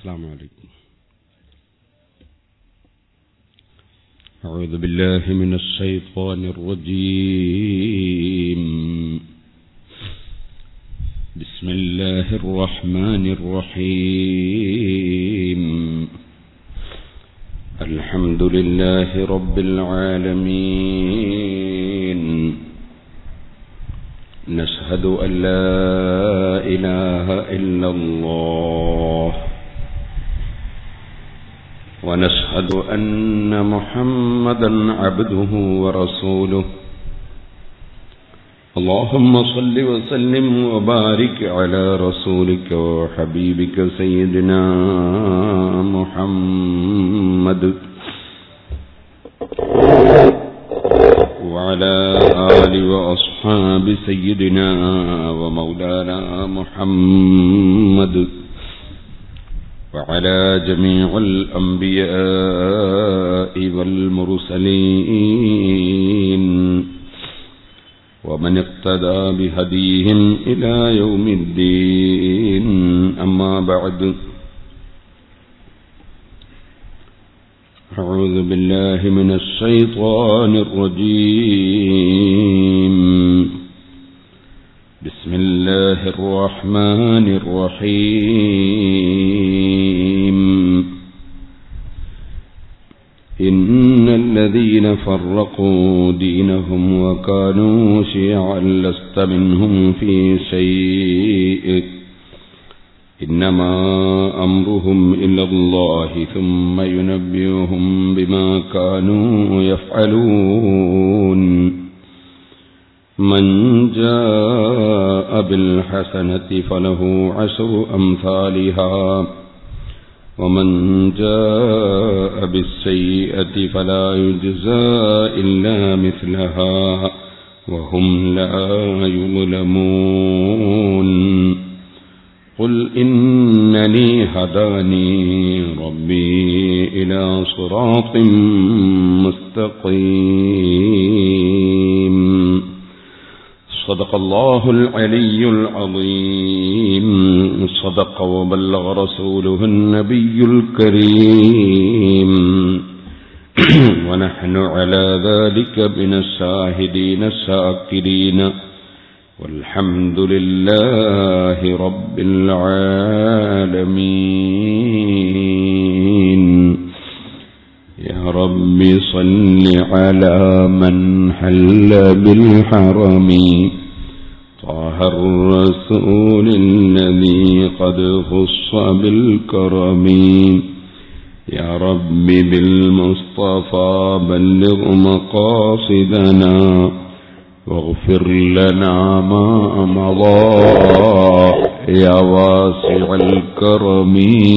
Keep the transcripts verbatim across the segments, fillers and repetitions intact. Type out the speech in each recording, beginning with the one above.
السلام عليكم. أعوذ بالله من الشيطان الرجيم. بسم الله الرحمن الرحيم. الحمد لله رب العالمين. نشهد أن لا إله إلا الله ونشهد أن محمدا عبده ورسوله. اللهم صل وسلم وبارك على رسولك وحبيبك سيدنا محمد وعلى آل وأصحاب سيدنا ومولانا محمد وعلى جميع الأنبياء والمرسلين ومن اقتدى بهديهم إلى يوم الدين. أما بعد، أعوذ بالله من الشيطان الرجيم. بسم الله الرحمن الرحيم. إن الذين فرقوا دينهم وكانوا شيعا لست منهم في شيء إنما أمرهم إلى الله ثم ينبئهم بما كانوا يفعلون. من جاء بالحسنة فله عشر أمثالها ومن جاء بالسيئة فلا يجزى إلا مثلها وهم لا يظلمون. قل إنني هداني ربي إلى صراط مستقيم. صدق الله العلي العظيم. صدق وبلغ رسوله النبي الكريم. ونحن على ذلك من الشاهدين الشاكرين والحمد لله رب العالمين. يا رب صل على من حل بالحرم طه الرسول الذي قد خص بالكرم. يا رب بالمصطفى بلغ مقاصدنا واغفر لنا ما مضى يا واسع الكرم.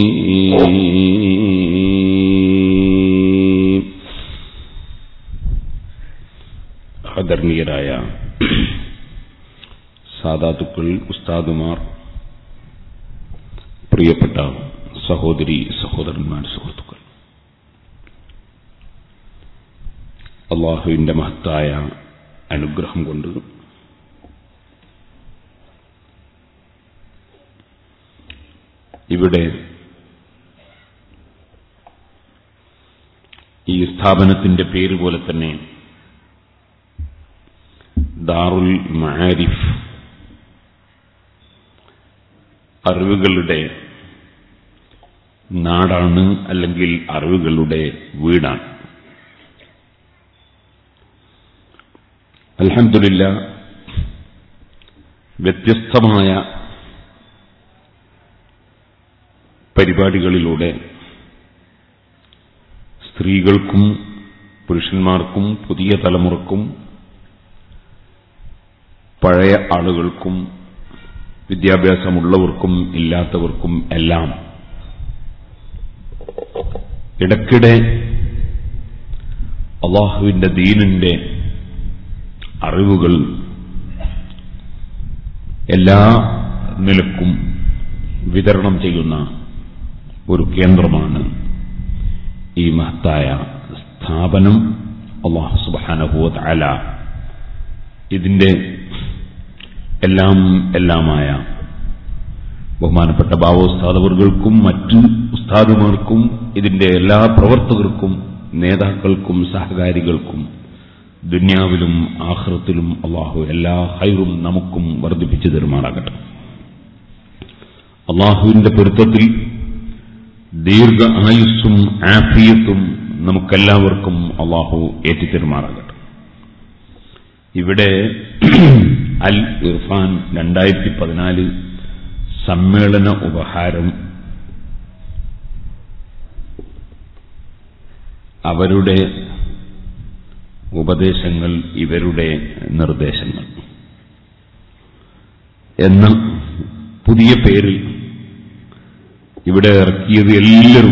ആദരണീയരായ സാദാത്തുക്കൾ, ഉസ്താദുമാർ, പ്രിയപ്പെട്ട സഹോദരി സഹോദരന്മാർ, സുഹൃത്തുക്കൾ, അല്ലാഹുവിന്റെ മഹത്തായ അനുഗ്രഹം കൊണ്ട് ഇവിടെ ഈ സ്ഥാപനത്തിന്റെ പേര് പോലെ തന്നെ ദാറുൽ മആരിഫ്, അറിവുകളുടെ നാടാണ്, അല്ലെങ്കിൽ അറിവുകളുടെ വീടാണ്. അൽഹംദുലില്ലാഹ്, വ്യത്യസ്തമായ പരിപാടികളിലൂടെ സ്ത്രീകൾക്കും പുരുഷന്മാർക്കും പുതിയ തലമുറക്കും പഴയ ആളുകൾക്കും വിദ്യാഭ്യാസമുള്ളവർക്കും ഇല്ലാത്തവർക്കും എല്ലാം ഇടയ്ക്കിടെ അല്ലാഹുവിന്റെ ദീനിന്റെ അറിവുകൾ എല്ലാ നിലക്കും വിതരണം ചെയ്യുന്ന ഒരു കേന്ദ്രമാണ് ഈ മഹത്തായ സ്ഥാപനം. അല്ലാഹു സുബ്ഹാനഹു വ തആല ഇതിന്റെ എല്ലാം എല്ലാമായ ബഹുമാനപ്പെട്ട ബാവ ഉസ്താദ് അവർക്കും മറ്റ് ഉസ്താദുമാർക്കും ഇതിന്റെ എല്ലാ പ്രവർത്തകർക്കും നേതാക്കൾക്കും സഹകാരികൾക്കും ദുനിയാവിലും ആഖിറത്തിലും അല്ലാഹു എല്ലാ ഹൈറും നമുക്കും വർദ്ധിപ്പിച്ചു തരുമാറാകട്ടെ. അല്ലാഹുവിന്റെ പൊരുത്തത്തിൽ ദീർഘ ആയുസ്സും ആഫിയത്തും നമുക്കെല്ലാവർക്കും അല്ലാഹു ഏറ്റിത്തരുമാറാകട്ടെ. ഇവിടെ അൽ ഇർഫാൻ രണ്ടായിരത്തി പതിനാല് സമ്മേളന ഉപഹാരം അവരുടെ ഉപദേശങ്ങൾ ഇവരുടെ നിർദ്ദേശങ്ങൾ എന്ന പുതിയ പേരിൽ ഇവിടെ ഇറക്കിയത് എല്ലാവരും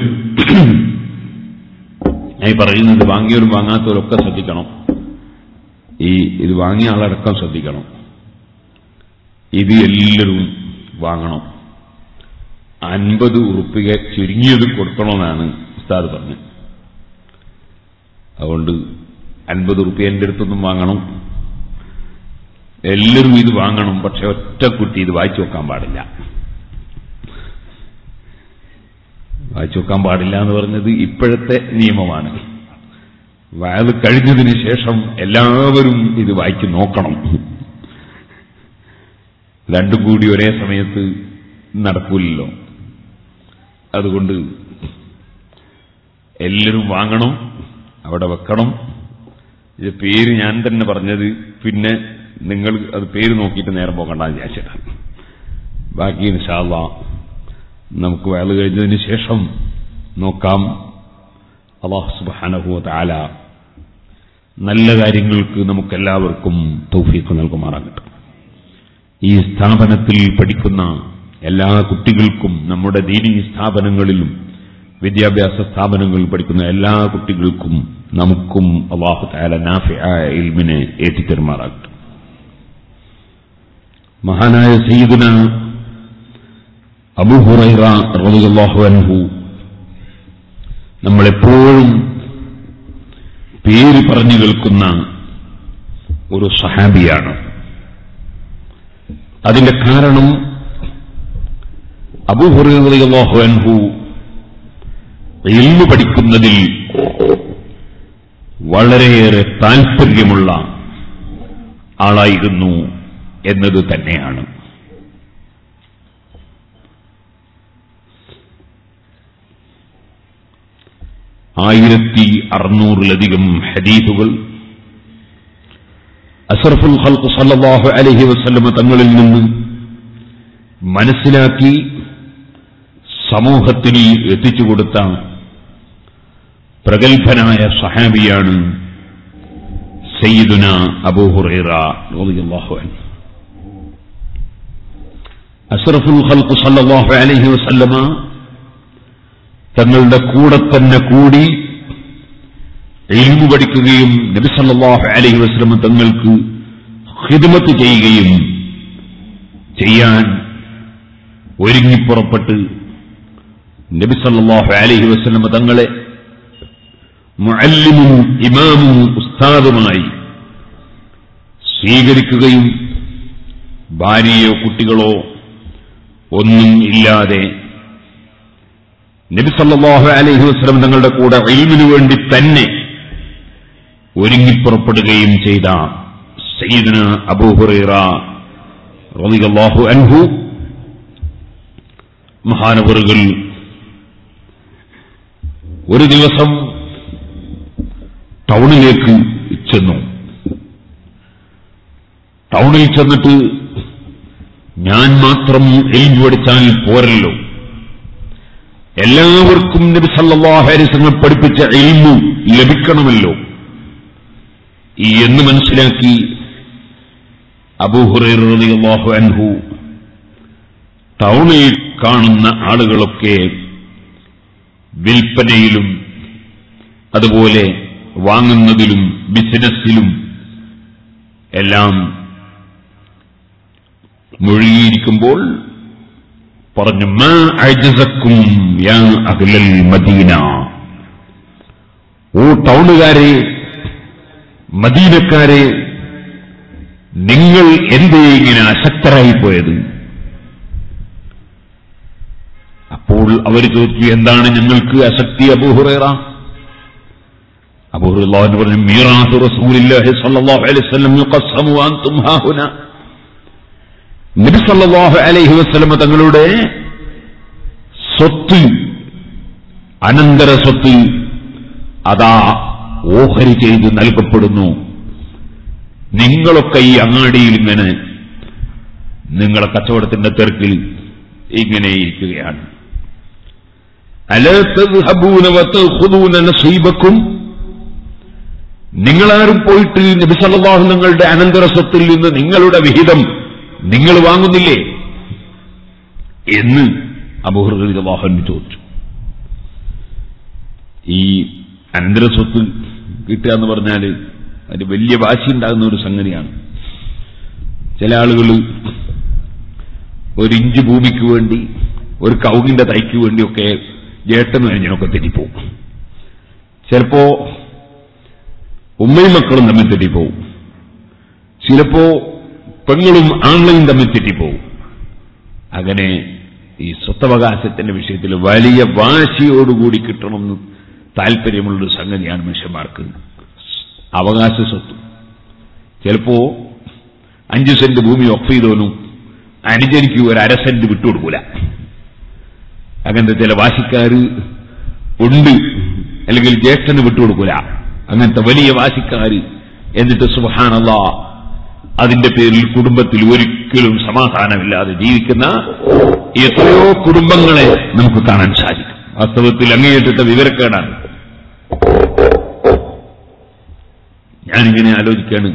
ഞാൻ പറയുന്നത് വാങ്ങിയവരും വാങ്ങാത്തവരൊക്കെ ശ്രദ്ധിക്കണം. ഈ ഇത് വാങ്ങിയ ആളടക്കം ശ്രദ്ധിക്കണം. ഇത് എല്ലാവരും വാങ്ങണം. അൻപത് ഉറുപ്പിക ചുരുങ്ങിയത് കൊടുക്കണമെന്നാണ് ഉസ്താദ് പറഞ്ഞത്. അതുകൊണ്ട് അൻപത് ഉറുപ്പിക എന്റെ അടുത്തൊന്നും വാങ്ങണം. എല്ലാവരും ഇത് വാങ്ങണം. പക്ഷെ ഒറ്റക്കുട്ടി ഇത് വായിച്ചു വെക്കാൻ പാടില്ല. വായിച്ചു വെക്കാൻ പാടില്ല എന്ന് പറഞ്ഞത് ഇപ്പോഴത്തെ നിയമമാണ്. വയത് കഴിഞ്ഞതിന് ശേഷം എല്ലാവരും ഇത് വായിച്ചു നോക്കണം. രണ്ടും കൂടി ഒരേ സമയത്ത് നടക്കൂലല്ലോ. അതുകൊണ്ട് എല്ലാവരും വാങ്ങണം, അവിടെ വെക്കണം. ഇത് പേര് ഞാൻ തന്നെ പറഞ്ഞത്, പിന്നെ നിങ്ങൾ അത് പേര് നോക്കിയിട്ട് നേരം പോകണ്ടെന്ന് വിചാരിച്ചിട്ടാണ്. ബാക്കി ഇൻഷാ അല്ലാഹ് നമുക്ക് വയത് കഴിഞ്ഞതിന് ശേഷം നോക്കാം. അല്ലാഹു സുബ്ഹാനഹു വ തആല നല്ല കാര്യങ്ങൾക്ക് നമുക്കെല്ലാവർക്കും തൗഫീഖ് നൽകുമാറാകട്ടെ. ഈ സ്ഥാപനത്തിൽ പഠിക്കുന്ന എല്ലാ കുട്ടികൾക്കും, നമ്മുടെ ദീനീ സ്ഥാപനങ്ങളിലും വിദ്യാഭ്യാസ സ്ഥാപനങ്ങളിൽ പഠിക്കുന്ന എല്ലാ കുട്ടികൾക്കും നമുക്കും അല്ലാഹു തആല നാഫിആയ ഇൽമിനെ ഏറ്റിത്തരുമാറാകട്ടെ. മഹാനായ സയ്യിദുനാ അബൂ ഹുറൈറ റളിയല്ലാഹു അൻഹു നമ്മളെപ്പോഴും പേര് പറഞ്ഞു കേൾക്കുന്ന ഒരു സഹാബിയാണ്. അതിന്റെ കാരണം അബൂ ഹുറൈറ റളിയല്ലാഹു അൻഹു ഇൽമു പഠിക്കുന്നതിൽ വളരെയേറെ താൽപര്യമുള്ള ആളായിരുന്നു എന്നത് തന്നെയാണ്. ആയിരത്തി അറുന്നൂറിലധികം ഹദീസുകൾ അസ്റഫുൽ ഖൽഖ് സല്ലല്ലാഹു അലൈഹി വസല്ലം തങ്ങളിൽ നിന്ന് മനസ്സിലാക്കി സമൂഹത്തിൽ എത്തിച്ചുകൊടുത്ത പ്രഗൽഭനായ സഹാബിയാണ് സയ്യിദുനാ അബൂ ഹുറൈറ റളിയല്ലാഹു അൻഹു. അസ്റഫുൽ ഖൽഖ് സല്ലല്ലാഹു അലൈഹി വസല്ലമ തങ്ങളുടെ കൂടെ തന്നെ കൂടി ഇൽമു പഠിക്കുകയും നബി സല്ലല്ലാഹു അലൈഹി വസല്ലം തങ്ങൾക്ക് ഖിദ്മത്ത് ചെയ്യുകയും ചെയ്യാൻ ഒരുങ്ങിപ്പുറപ്പെട്ട് നബി സല്ലല്ലാഹു അലൈഹി വസല്ലം തങ്ങളെ മുഅല്ലിമും ഇമാമും ഉസ്താദുമായി സ്വീകരിക്കുകയും ഭാര്യയോ കുട്ടികളോ ഒന്നും ഇല്ലാതെ നബി സല്ലല്ലാഹു അലൈഹി വസല്ലം തങ്ങളുടെ കൂടെ ഇൽമിനു വേണ്ടി തന്നെ ഒരുങ്ങിപ്പുറപ്പെടുകയും ചെയ്ത സയ്യിദുനാ അബൂ ഹുറൈറ റളിയല്ലാഹു അൻഹു മഹാനവറുകൾ ഒരു ദിവസം ടൗണിലേക്ക് ചെന്നു. ടൗണിൽ ചെന്നിട്ട് ഞാൻ മാത്രം ഇൽമു പഠിച്ചാൽ പോരല്ലോ, എല്ലാവർക്കും നബി സല്ലല്ലാഹു അലൈഹി വസല്ലം പഠിപ്പിച്ച ഇൽമു ലഭിക്കണമല്ലോ എന്ന് മനസ്സിലാക്കി അബൂ ഹുറൈറ റളിയല്ലാഹു അൻഹു ടൗണിൽ കാണുന്ന ആളുകളൊക്കെ വിൽപ്പനയിലും അതുപോലെ വാങ്ങുന്നതിലും ബിസിനസ്സിലും എല്ലാം മുഴുകിയിരിക്കുമ്പോൾ പറഞ്ഞു, മാ അജ്സക്കും യാ അഹ്ലൽ മദീന, ഓ ടൗണുകാരെ, മദീനക്കാരെ, നിങ്ങൾ എന്തേ ഇങ്ങനെ അശക്തരായി പോയത്? അപ്പോൾ അവർ ചോദിച്ചു, എന്താണ് ഞങ്ങൾക്ക് അശക്തി അബൂ ഹുറൈറ? അബൂ ഹുറൈറ പറഞ്ഞു, മീറാത്ത് റസൂലില്ലാഹി സ്വല്ലല്ലാഹു അലൈഹി വസല്ലം യുഖസ്സമു വഅൻതും ഹാഹുന. നബി സല്ലല്ലാഹു അലൈഹി വസല്ലം തങ്ങളുടെ സ്വത്ത്, അനന്തര സ്വത്ത് അതാ ഓഹരി ചെയ്ത് നൽകപ്പെടുന്നു. നിങ്ങളൊക്കെ ഈ അങ്ങാടിയിൽ ഇങ്ങനെ നിങ്ങളെ കച്ചവടത്തിന്റെ തിരക്കിൽ ഇങ്ങനെ ഇരിക്കുകയാണ്. അലാ തദ്ഹബൂന വതഖുദൂന നസീബക്കും, നിങ്ങളാരും പോയിട്ട് നബി സല്ലല്ലാഹു നിങ്ങളുടെ അനന്തര സ്വത്തിൽ നിന്ന് നിങ്ങളുടെ വിഹിതം നിങ്ങൾ വാങ്ങുന്നില്ലേ എന്ന് അബൂ ഹുറൈറ റളിയല്ലാഹു അൻഹു ചോദിച്ചു. ഈ അനന്തര സ്വത്ത് കിട്ടുക എന്ന് പറഞ്ഞാൽ അതിന് വലിയ വാശി ഉണ്ടാകുന്ന ഒരു സംഗതിയാണ്. ചില ആളുകൾ ഒരു ഇഞ്ച് ഭൂമിക്ക് വേണ്ടി, ഒരു കവുങ്ങിന്റെ തൈക്ക് വേണ്ടിയൊക്കെ ജേട്ടനും അനിയനൊക്കെ തെറ്റിപ്പോവും. ചിലപ്പോ ഉമ്മയും മക്കളും തമ്മിൽ തെറ്റിപ്പോവും, ചിലപ്പോ പെങ്ങളും ആൺലയും തമ്മിൽ തെറ്റിപ്പോവും. അങ്ങനെ ഈ സ്വത്തവകാശത്തിന്റെ വിഷയത്തിൽ വലിയ വാശിയോടുകൂടി കിട്ടണമെന്ന് താല്പര്യമുള്ളൊരു സംഗതിയാണ് മനുഷ്യന്മാർക്ക് അവകാശ സ്വത്ത്. ചിലപ്പോ അഞ്ച് സെന്റ് ഭൂമി ഒഫ് ചെയ്തോനും അനുജനിക്ക് ഒരു അര സെന്റ് വിട്ടുകൊടുക്കൂല. അങ്ങനത്തെ ചില വാശിക്കാര് ഉണ്ട്, അല്ലെങ്കിൽ ജ്യേഷ്ഠന് വിട്ടുകൊടുക്കൂല. അങ്ങനത്തെ വലിയ വാശിക്കാര്. എന്നിട്ട് സുബ്ഹാനല്ലാഹ് അതിന്റെ പേരിൽ കുടുംബത്തിൽ ഒരിക്കലും സമാധാനമില്ലാതെ ജീവിക്കുന്ന എത്രയോ കുടുംബങ്ങളെ നമുക്ക് കാണാൻ സാധിക്കും. വാസ്തവത്തിൽ അങ്ങേയറ്റത്തെ വിവരക്കേടാണ്. ഞാനിങ്ങനെ ആലോചിക്കാണ്,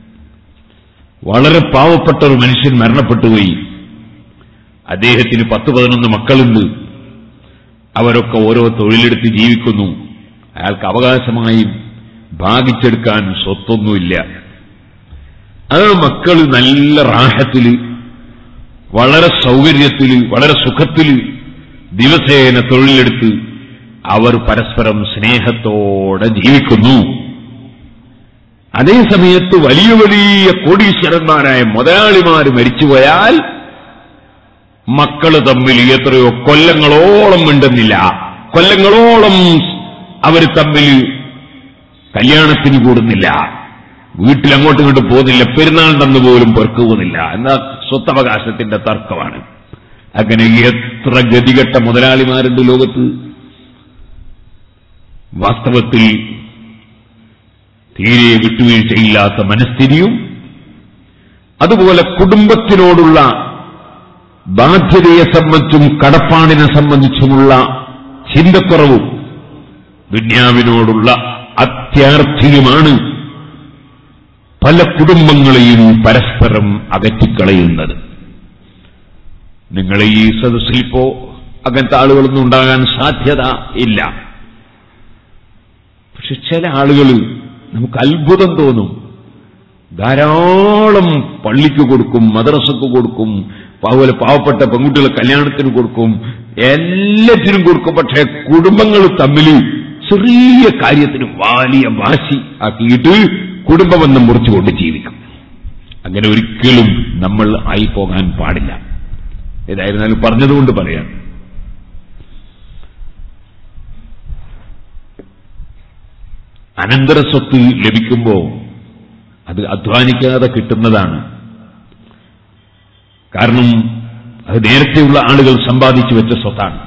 വളരെ പാവപ്പെട്ട ഒരു മനുഷ്യൻ മരണപ്പെട്ടുപോയി. അദ്ദേഹത്തിന് പത്ത് പതിനൊന്ന് മക്കളുണ്ട്. അവരൊക്കെ ഓരോ തൊഴിലെടുത്ത് ജീവിക്കുന്നു. അയാൾക്ക് അവകാശമായി ഭാഗിച്ചെടുക്കാൻ സ്വത്തൊന്നുമില്ല. ആ മക്കൾ നല്ല റാഹത്തില്, വളരെ സൗകര്യത്തില്, വളരെ സുഖത്തില് ദിവസേന തൊഴിലെടുത്ത് അവർ പരസ്പരം സ്നേഹത്തോടെ ജീവിക്കുന്നു. അതേസമയത്ത് വലിയ വലിയ കോടീശ്വരന്മാരായ മുതലാളിമാര് മരിച്ചുപോയാൽ മക്കള് തമ്മിൽ എത്രയോ കൊല്ലങ്ങളോളം മിണ്ടുന്നില്ല. കൊല്ലങ്ങളോളം അവർ തമ്മിൽ കല്യാണത്തിന് കൂടുന്നില്ല, വീട്ടിൽ അങ്ങോട്ടും ഇങ്ങോട്ടും പോകുന്നില്ല, പെരുന്നാൾ തന്നു പോലും പെറുക്കുന്നില്ല. എന്നാ സ്വത്തവകാശത്തിന്റെ തർക്കമാണ്. അങ്ങനെ എത്ര ഗതികെട്ട മുതലാളിമാരുണ്ട് ലോകത്ത്. വാസ്തവത്തിൽ തീരെ വിട്ടുവീഴ്ചയില്ലാത്ത മനസ്ഥിതിയും, അതുപോലെ കുടുംബത്തിനോടുള്ള ബാധ്യതയെ സംബന്ധിച്ചും കടപ്പാടിനെ സംബന്ധിച്ചുമുള്ള ചിന്തക്കുറവും ദുന്യാവിനോടുള്ള അത്യാർത്ഥിയുമാണ് പല കുടുംബങ്ങളെയും പരസ്പരം അകറ്റിക്കളയുന്നത്. നിങ്ങൾ ഈ സദസ്സിലിപ്പോ അങ്ങനത്തെ ആളുകളൊന്നും ഉണ്ടാകാൻ സാധ്യത ഇല്ല. പക്ഷെ ചില ആളുകൾ നമുക്ക് അത്ഭുതം തോന്നും. ധാരാളം പള്ളിക്ക് കൊടുക്കും, മദ്രസക്ക് കൊടുക്കും, അതുപോലെ പാവപ്പെട്ട പെൺകുട്ടികളെ കല്യാണത്തിന് കൊടുക്കും, എല്ലാറ്റിനും കൊടുക്കും. പക്ഷേ കുടുംബങ്ങൾ തമ്മിൽ ചെറിയ കാര്യത്തിന് വലിയ വാശി ആക്കിയിട്ട് കുടുംബബന്ധം മുറിച്ചുകൊണ്ട് ജീവിക്കും. അങ്ങനെ ഒരിക്കലും നമ്മൾ ആയിപ്പോകാൻ പാടില്ല. ഏതായിരുന്നാലും പറഞ്ഞതുകൊണ്ട് പറയാം, അനന്തര സ്വത്ത് ലഭിക്കുമ്പോൾ അത് അധ്വാനിക്കാതെ കിട്ടുന്നതാണ്. കാരണം അത് നേരത്തെയുള്ള ആളുകൾ സമ്പാദിച്ചു വെച്ച സ്വത്താണ്.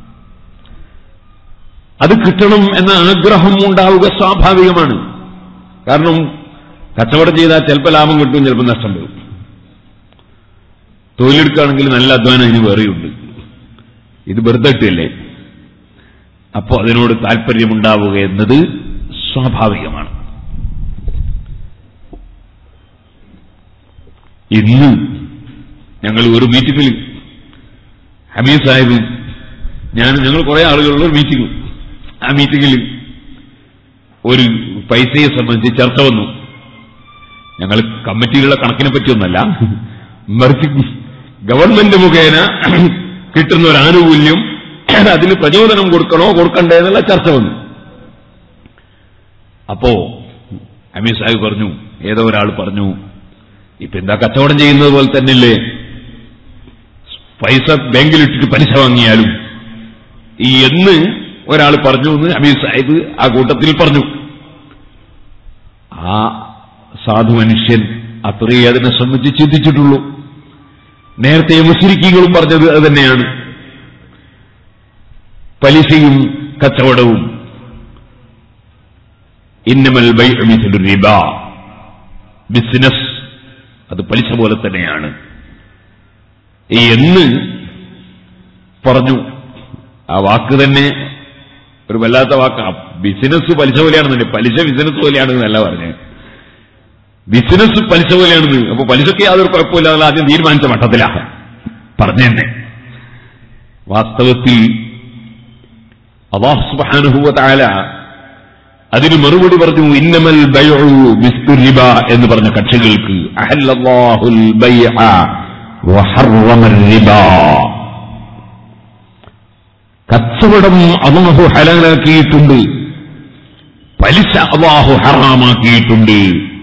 അത് കിട്ടണം എന്ന ആഗ്രഹം ഉണ്ടാവുക സ്വാഭാവികമാണ്. കാരണം കച്ചവടം ചെയ്താൽ ചിലപ്പോൾ ലാഭം കിട്ടും, ചിലപ്പോൾ നഷ്ടം വരും. തൊഴിലെടുക്കുകയാണെങ്കിൽ നല്ല അധ്വാനം അതിന് വേറെയുണ്ട്. ഇത് വെറുതെ കിട്ടിയല്ലേ. അപ്പോൾ അതിനോട് താല്പര്യമുണ്ടാവുക എന്നത് സ്വാഭാവികമാണ്. ഇന്ന് ഞങ്ങൾ ഒരു മീറ്റിംഗിൽ ഹമീദ് സാഹിബ് ഞാൻ ഞങ്ങൾ കുറെ ആളുകളുള്ള ഒരു മീറ്റിംഗ്, ആ മീറ്റിംഗിൽ ഒരു പൈസയെ സംബന്ധിച്ച് ചർച്ച വന്നു. ഞങ്ങൾ കമ്മിറ്റികളുടെ കണക്കിനെ പറ്റിയൊന്നല്ല, മറിച്ച് ഗവൺമെന്റ് മുഖേന കിട്ടുന്ന ഒരു ആനുകൂല്യം അതിന് പ്രചോദനം കൊടുക്കണോ കൊടുക്കണ്ടേ എന്നുള്ള ചർച്ച വന്നു. അപ്പോ ഹമീദ് സാഹിബ് പറഞ്ഞു, ഏതോ ഒരാൾ പറഞ്ഞു, ഇപ്പൊ എന്താ കച്ചവടം ചെയ്യുന്നത് പോലെ തന്നെയല്ലേ, പൈസ ബാങ്കിലിട്ടിട്ട് പലിശ വാങ്ങിയാലും എന്ന് ഒരാൾ പറഞ്ഞു എന്ന് അമീർ സാഹിബ് ആ കൂട്ടത്തിൽ പറഞ്ഞു. ആ സാധു മനുഷ്യൻ അത്രയേ അതിനെ സംബന്ധിച്ച് ചിന്തിച്ചിട്ടുള്ളൂ. നേരത്തെ മുശ്രിക്കുകളും പറഞ്ഞത് അത് തന്നെയാണ്. പലിശയും കച്ചവടവും ഇന്നമൽ ബൈഉ മിസ്ലു റിബ, ബിസിനസ് അത് പലിശ പോലെ തന്നെയാണ് എന്ന് പറഞ്ഞു. ആ വാക്ക് തന്നെ ഒരു വല്ലാത്ത വാക്കാണ്. ബിസിനസ് പലിശ പോലെയാണെന്നെ, പലിശ ബിസിനസ് പോലെയാണെന്നല്ല പറഞ്ഞത്. ബിസിനസ് പലിശ പോലെയാണെന്ന്. അപ്പൊ പലിശയ്ക്ക് യാതൊരു കുഴപ്പമില്ല ആദ്യം തീരുമാനിച്ച മട്ടത്തിലാണ് പറഞ്ഞെന്നെ. വാസ്തവത്തിൽ അല്ലാഹു സുബ്ഹാനഹു വ തആല അതിന് മറുപടി പറഞ്ഞു, ഇന്നമൽ ബൈഉ മിസ്ലു റിബ എന്ന് പറഞ്ഞ കക്ഷികൾക്ക് അഹല്ലല്ലാഹുൽ ബൈഅ വഹറമർ റിബ. കച്ചവടം അല്ലാഹു ഹലാലാക്കിയിട്ടുണ്ട്, പലിശ അല്ലാഹു ഹറാമാക്കിയിട്ടുണ്ട്.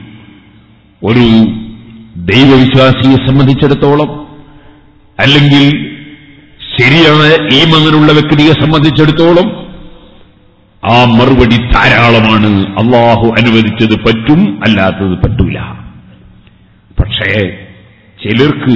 ഒരു ദൈവവിശ്വാസിയെ സംബന്ധിച്ചിടത്തോളം, അല്ലെങ്കിൽ ശരിയായ ഈമാനുള്ള വ്യക്തിയെ സംബന്ധിച്ചിടത്തോളം ആ മറുപടി ധാരാളമാണ്. അള്ളാഹു അനുവദിച്ചത് പറ്റും, അല്ലാത്തത് പറ്റൂല. പക്ഷേ ചിലർക്ക്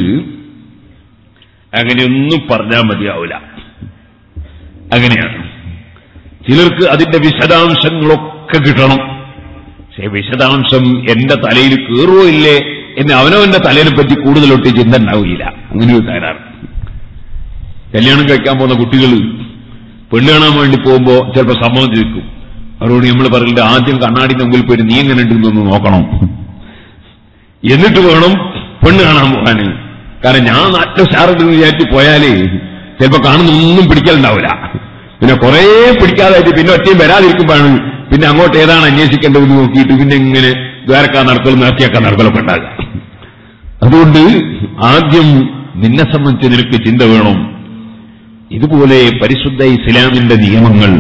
അങ്ങനെയൊന്നും പറഞ്ഞാൽ മതിയാവില്ല. അങ്ങനെയാണ് ചിലർക്ക് അതിന്റെ വിശദാംശങ്ങളൊക്കെ കിട്ടണം. പക്ഷേ വിശദാംശം എന്റെ തലയിൽ കയറുമോ ഇല്ലേ എന്ന് അവനവന്റെ തലയിനെ പറ്റി കൂടുതലൊട്ട് ചിന്ത ഉണ്ടാവില്ല. അങ്ങനെയൊരു തകരാറ്. കല്യാണം കഴിക്കാൻ പോകുന്ന കുട്ടികൾ പെണ്ണ് കാണാൻ വേണ്ടി പോകുമ്പോ ചിലപ്പോൾ സമ്മതം ചോദിക്കും. അവരോട് നമ്മൾ പറയില്ല, ആദ്യം കണ്ണാടിന്റെ മുമ്പിൽ പോയി നീ എങ്ങനെ ഉണ്ടെന്നൊന്ന് നോക്കണം, എന്നിട്ട് വേണം പെണ്ണ് കാണാൻ പോകാന്. കാരണം ഞാൻ നാട്ടിൽ സ്റ്റാറുണ്ടെന്ന് വിചാരിച്ച് പോയാലേ ചിലപ്പോൾ കാണുന്നൊന്നും പിടിക്കലുണ്ടാവില്ല. പിന്നെ കുറെ പിടിക്കാതായിട്ട് പിന്നെ ഒറ്റയും വരാതിരിക്കുമ്പോഴാണ് പിന്നെ അങ്ങോട്ട് ഏതാണ് അന്വേഷിക്കേണ്ടതെന്ന് നോക്കിയിട്ട് പിന്നെ ഇങ്ങനെ ദ്വാരക്കാൻ നടക്കലും നേർച്ചയാക്കാൻ നടക്കലൊക്കെ ഉണ്ടാകുക. അതുകൊണ്ട് ആദ്യം നിന്നെ സംബന്ധിച്ച് നിനക്ക് ചിന്ത വേണം. ഇതുപോലെ പരിശുദ്ധ ഇസ്ലാമിന്റെ നിയമങ്ങൾ,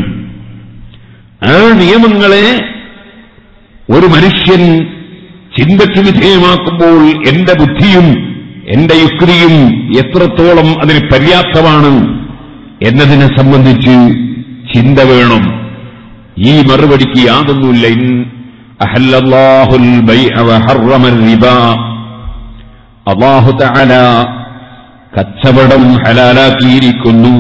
ആ നിയമങ്ങളെ ഒരു മനുഷ്യൻ ചിന്തയ്ക്ക് വിധേയമാക്കുമ്പോൾ എന്റെ ബുദ്ധിയും എന്റെ യുക്തിയും എത്രത്തോളം അതിന് പര്യാപ്തമാണ് എന്നതിനെ സംബന്ധിച്ച് ചിന്ത വേണം. ഈ മറുപടിക്ക് യാതൊന്നുമില്ല. ഇൻ അഹല്ലല്ലാഹുൽ ബൈഅ വഹറമർ റിബ, അല്ലാഹു തആല കച്ചവടം ഹലാലാക്കിയിരിക്കുന്നു.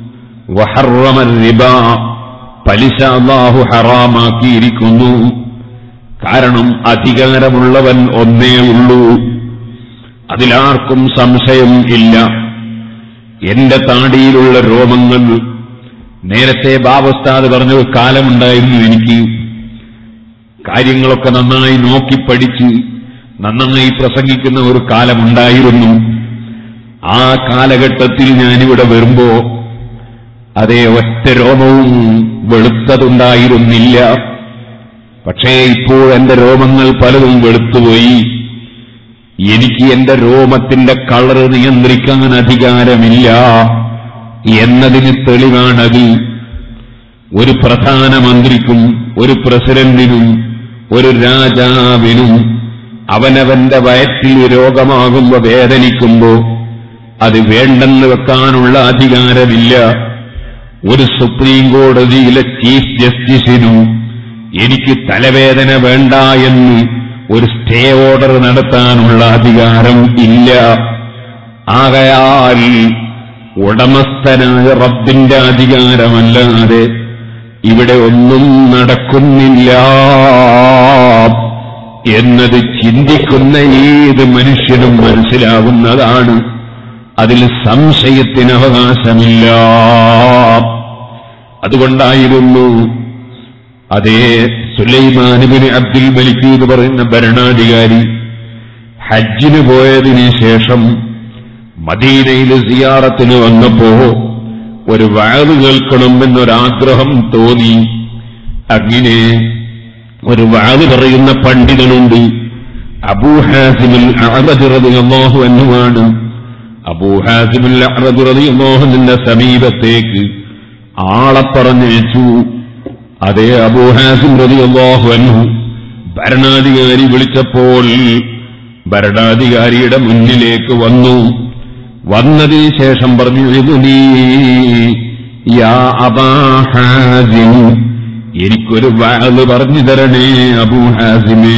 വഹറമർ റിബ, പലിശ അല്ലാഹു ഹറാമാക്കിയിരിക്കുന്നു. കാരണം അധികാരമുള്ളവൻ ഒന്നേ ഉള്ളൂ, അതിലാർക്കും സംശയം ഇല്ല. എന്റെ താടിയിലുള്ള രോമങ്ങൾ, നേരത്തെ ബാബുസ്താദ് പറഞ്ഞ കാലമുണ്ടായിരുന്നു, എനിക്ക് കാര്യങ്ങളൊക്കെ നന്നായി നോക്കി പഠിച്ച് നന്നായി പ്രസംഗിക്കുന്ന ഒരു കാലമുണ്ടായിരുന്നു. ആ കാലഘട്ടത്തിൽ ഞാനിവിടെ വരുമ്പോ അതേ ഒറ്റ രോമവും വെളുത്തതുണ്ടായിരുന്നില്ല. പക്ഷേ ഇപ്പോൾ എന്റെ രോമങ്ങൾ പലതും വെളുത്തുപോയി. എനിക്ക് എന്റെ രോമത്തിന്റെ കളർ നിയന്ത്രിക്കാൻ അധികാരമില്ല എന്നതിന് തെളിവാണത്. ഒരു പ്രധാനമന്ത്രിക്കും ഒരു പ്രസിഡന്റിനും ഒരു രാജാവിനും അവനവന്റെ വയറ്റിൽ രോഗമാകുമ്പോ വേദനിക്കുമ്പോ അത് വേണ്ടെന്ന് വെക്കാനുള്ള അധികാരമില്ല. ഒരു സുപ്രീം കോടതിയിലെ ചീഫ് ജസ്റ്റിസിനും എനിക്ക് തലവേദന വേണ്ട എന്ന് ഒരു സ്റ്റേ ഓർഡർ നടത്താനുള്ള അധികാരം ഇല്ല. ആകയാൽ ഉടമസ്ഥനായ റബ്ബിന്റെ അധികാരമല്ലാതെ ഇവിടെ ഒന്നും നടക്കുന്നില്ല എന്നത് ചിന്തിക്കുന്ന ഏത് മനുഷ്യനും മനസ്സിലാവുന്നതാണ്. അതിൽ സംശയത്തിന് അവകാശമില്ല. അതുകൊണ്ടായിരുന്നു അതേ സുലൈമാൻ ഇബ്നു അബ്ദുൽ മലിക് എന്ന് പറയുന്ന ഭരണാധികാരി ഹജ്ജിന് പോയതിനു ശേഷം മദീനയിൽ സിയാറത്തിന് വന്നപ്പോ ഒരു വഅദ് കേൾക്കണം എന്നൊരാഗ്രഹം തോന്നി. അങ്ങനെ ഒരു വഅദ് പറയുന്ന പണ്ഡിതനുണ്ട്, അബൂ ഹാസിമുൽ അഅ്റജ് റളിയല്ലാഹു അൻഹുവാണ്. അബൂ ഹാസിമുൽ അഅ്റജ് റളിയല്ലാഹു അൻഹുവിന്റെ സമീപത്തേക്ക് ആളെ പറഞ്ഞയച്ചു. അതേ അബൂ ഹാസിം റളിയല്ലാഹു അൻഹു ഭരണാധികാരി വിളിച്ചപ്പോൾ ഭരണാധികാരിയുടെ മുന്നിലേക്ക് വന്നു. വന്നതിന് ശേഷം പറഞ്ഞു, ഇദ്നീ യാ അബാ ഹാസിം, എനിക്കൊരു വഅദ് പറഞ്ഞു തരണേ അബൂ ഹാസിമേ.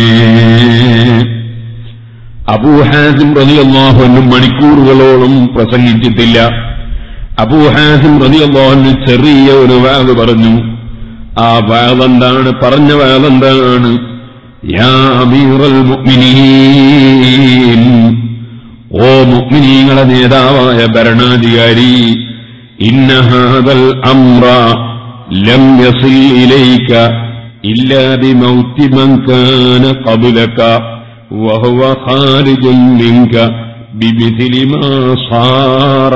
അബൂ ഹാസിം റളിയല്ലാഹു അൻഹു മണിക്കൂറുകളോളം പ്രസംഗിച്ചിട്ടില്ല. അബൂ ഹാസിം റളിയല്ലാഹു അൻഹു ചെറിയ ഒരു വഅദ് പറഞ്ഞു. ആ വഅദ് എന്താണ്? പറഞ്ഞ വഅദ് എന്താണ്? യാ അമീറൽ മുഅ്മിനീൻ, ഓ മുഅ്മിനീങ്ങളെ നേതാവായ ഭരണാധികാരി, ഇന്ന ഹാദൽ അംറ ലം യസിൽ ഇലൈക ഇല്ലാ ബിമൗതി മൻ കാന ഖബ്ലക വഹുവ ഖാരിജുൻ മിൻക ബിമിസ്ലി മാ സാറ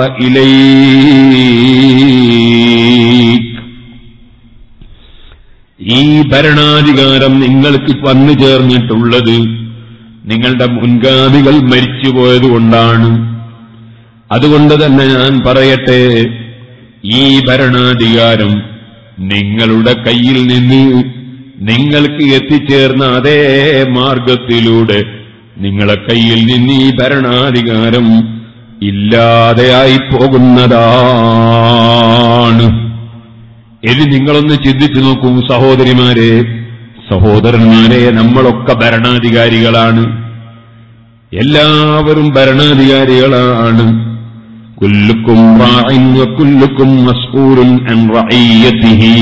ഇലൈക. ഈ ഭരണാധികാരം നിങ്ങൾക്ക് വന്നു ചേർന്നിട്ടുള്ളത് നിങ്ങളുടെ മുൻഗാമികൾ മരിച്ചുപോയതുകൊണ്ടാണ്. അതുകൊണ്ട് തന്നെ ഞാൻ പറയട്ടെ, ഈ ഭരണാധികാരം നിങ്ങളുടെ കയ്യിൽ നിന്ന് നിങ്ങൾക്ക് എത്തിച്ചേർന്ന അതേ മാർഗത്തിലൂടെ നിങ്ങളെ കയ്യിൽ നിന്ന് ഈ ഭരണാധികാരം ഇല്ലാതെയായി പോകുന്നതാണ്. ഇനി നിങ്ങളൊന്ന് ചിന്തിച്ചു നോക്കൂ സഹോദരിമാരെ, സഹോദരന്മാരെ, നമ്മളൊക്കെ ഭരണാധികാരികളാണ്. എല്ലാവരും ഭരണാധികാരികളാണ്. കുല്ലുക്കും റാഇൻ വകുല്ലുക്കും മസ്ഊലുൻ അൻ റഈയതിഹി.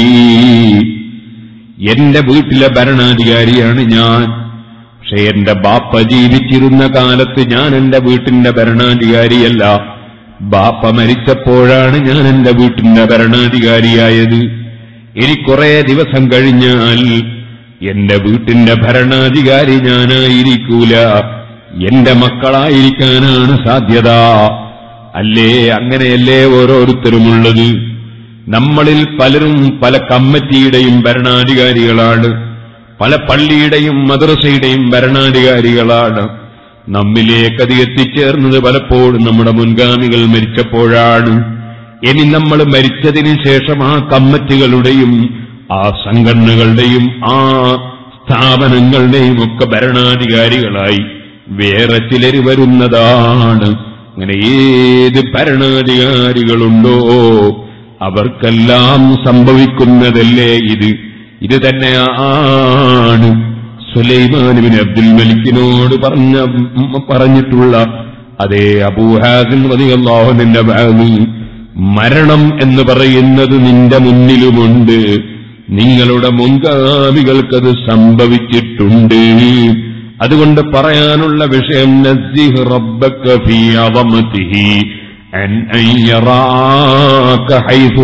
എന്റെ വീട്ടിലെ ഭരണാധികാരിയാണ് ഞാൻ. പക്ഷെ എന്റെ ബാപ്പ ജീവിച്ചിരുന്ന കാലത്ത് ഞാൻ എന്റെ വീട്ടിന്റെ ഭരണാധികാരിയല്ല. ബാപ്പ മരിച്ചപ്പോഴാണ് ഞാൻ എന്റെ വീട്ടിന്റെ ഭരണാധികാരിയായത്. ഇനി കുറെ ദിവസം കഴിഞ്ഞാൽ എന്റെ വീട്ടിന്റെ ഭരണാധികാരി ഞാനായിരിക്കൂല, എന്റെ മക്കളായിരിക്കാനാണ് സാധ്യത. അല്ലേ? അങ്ങനെയല്ലേ ഓരോരുത്തരുമുള്ളത്. നമ്മളിൽ പലരും പല കമ്മിറ്റിയുടെയും ഭരണാധികാരികളാണ്, പല പള്ളിയുടെയും മദ്രസയുടെയും ഭരണാധികാരികളാണ്. നമ്മിലേക്കത് എത്തിച്ചേർന്നത് പലപ്പോഴും നമ്മുടെ മുൻഗാമികൾ മരിച്ചപ്പോഴാണ്. ഇനി നമ്മൾ മരിച്ചതിന് ശേഷം ആ കമ്മിറ്റികളുടെയും ആ സംഘടനകളുടെയും ആ സ്ഥാപനങ്ങളുടെയും ഒക്കെ ഭരണാധികാരികളായി വേറെ ചിലര് വരുന്നതാണ്. അങ്ങനെ ഏത് ഭരണാധികാരികളുണ്ടോ അവർക്കെല്ലാം സംഭവിക്കുന്നതല്ലേ ഇത്. ഇത് തന്നെയാണ് സുലൈമാൻ ഇബ്നു അബ്ദുൽ മലിക്കിനോട് പറഞ്ഞ പറഞ്ഞിട്ടുള്ള അതേ അബൂ ഹാസിം റളിയല്ലാഹു അൻഹുവിന്റെ വഅദ്. മരണം എന്ന് പറയുന്നത് നിന്റെ മുന്നിലുമുണ്ട്, നിങ്ങളുടെ മുൻഗാമികൾക്കത് സംഭവിച്ചിട്ടുണ്ട്. അതുകൊണ്ട് പറയാനുള്ള വിഷയം നസ്സിഹ് റബ്ബക ഫീ അളമതിഹി അൻ അൻ യറാക ഹൈസു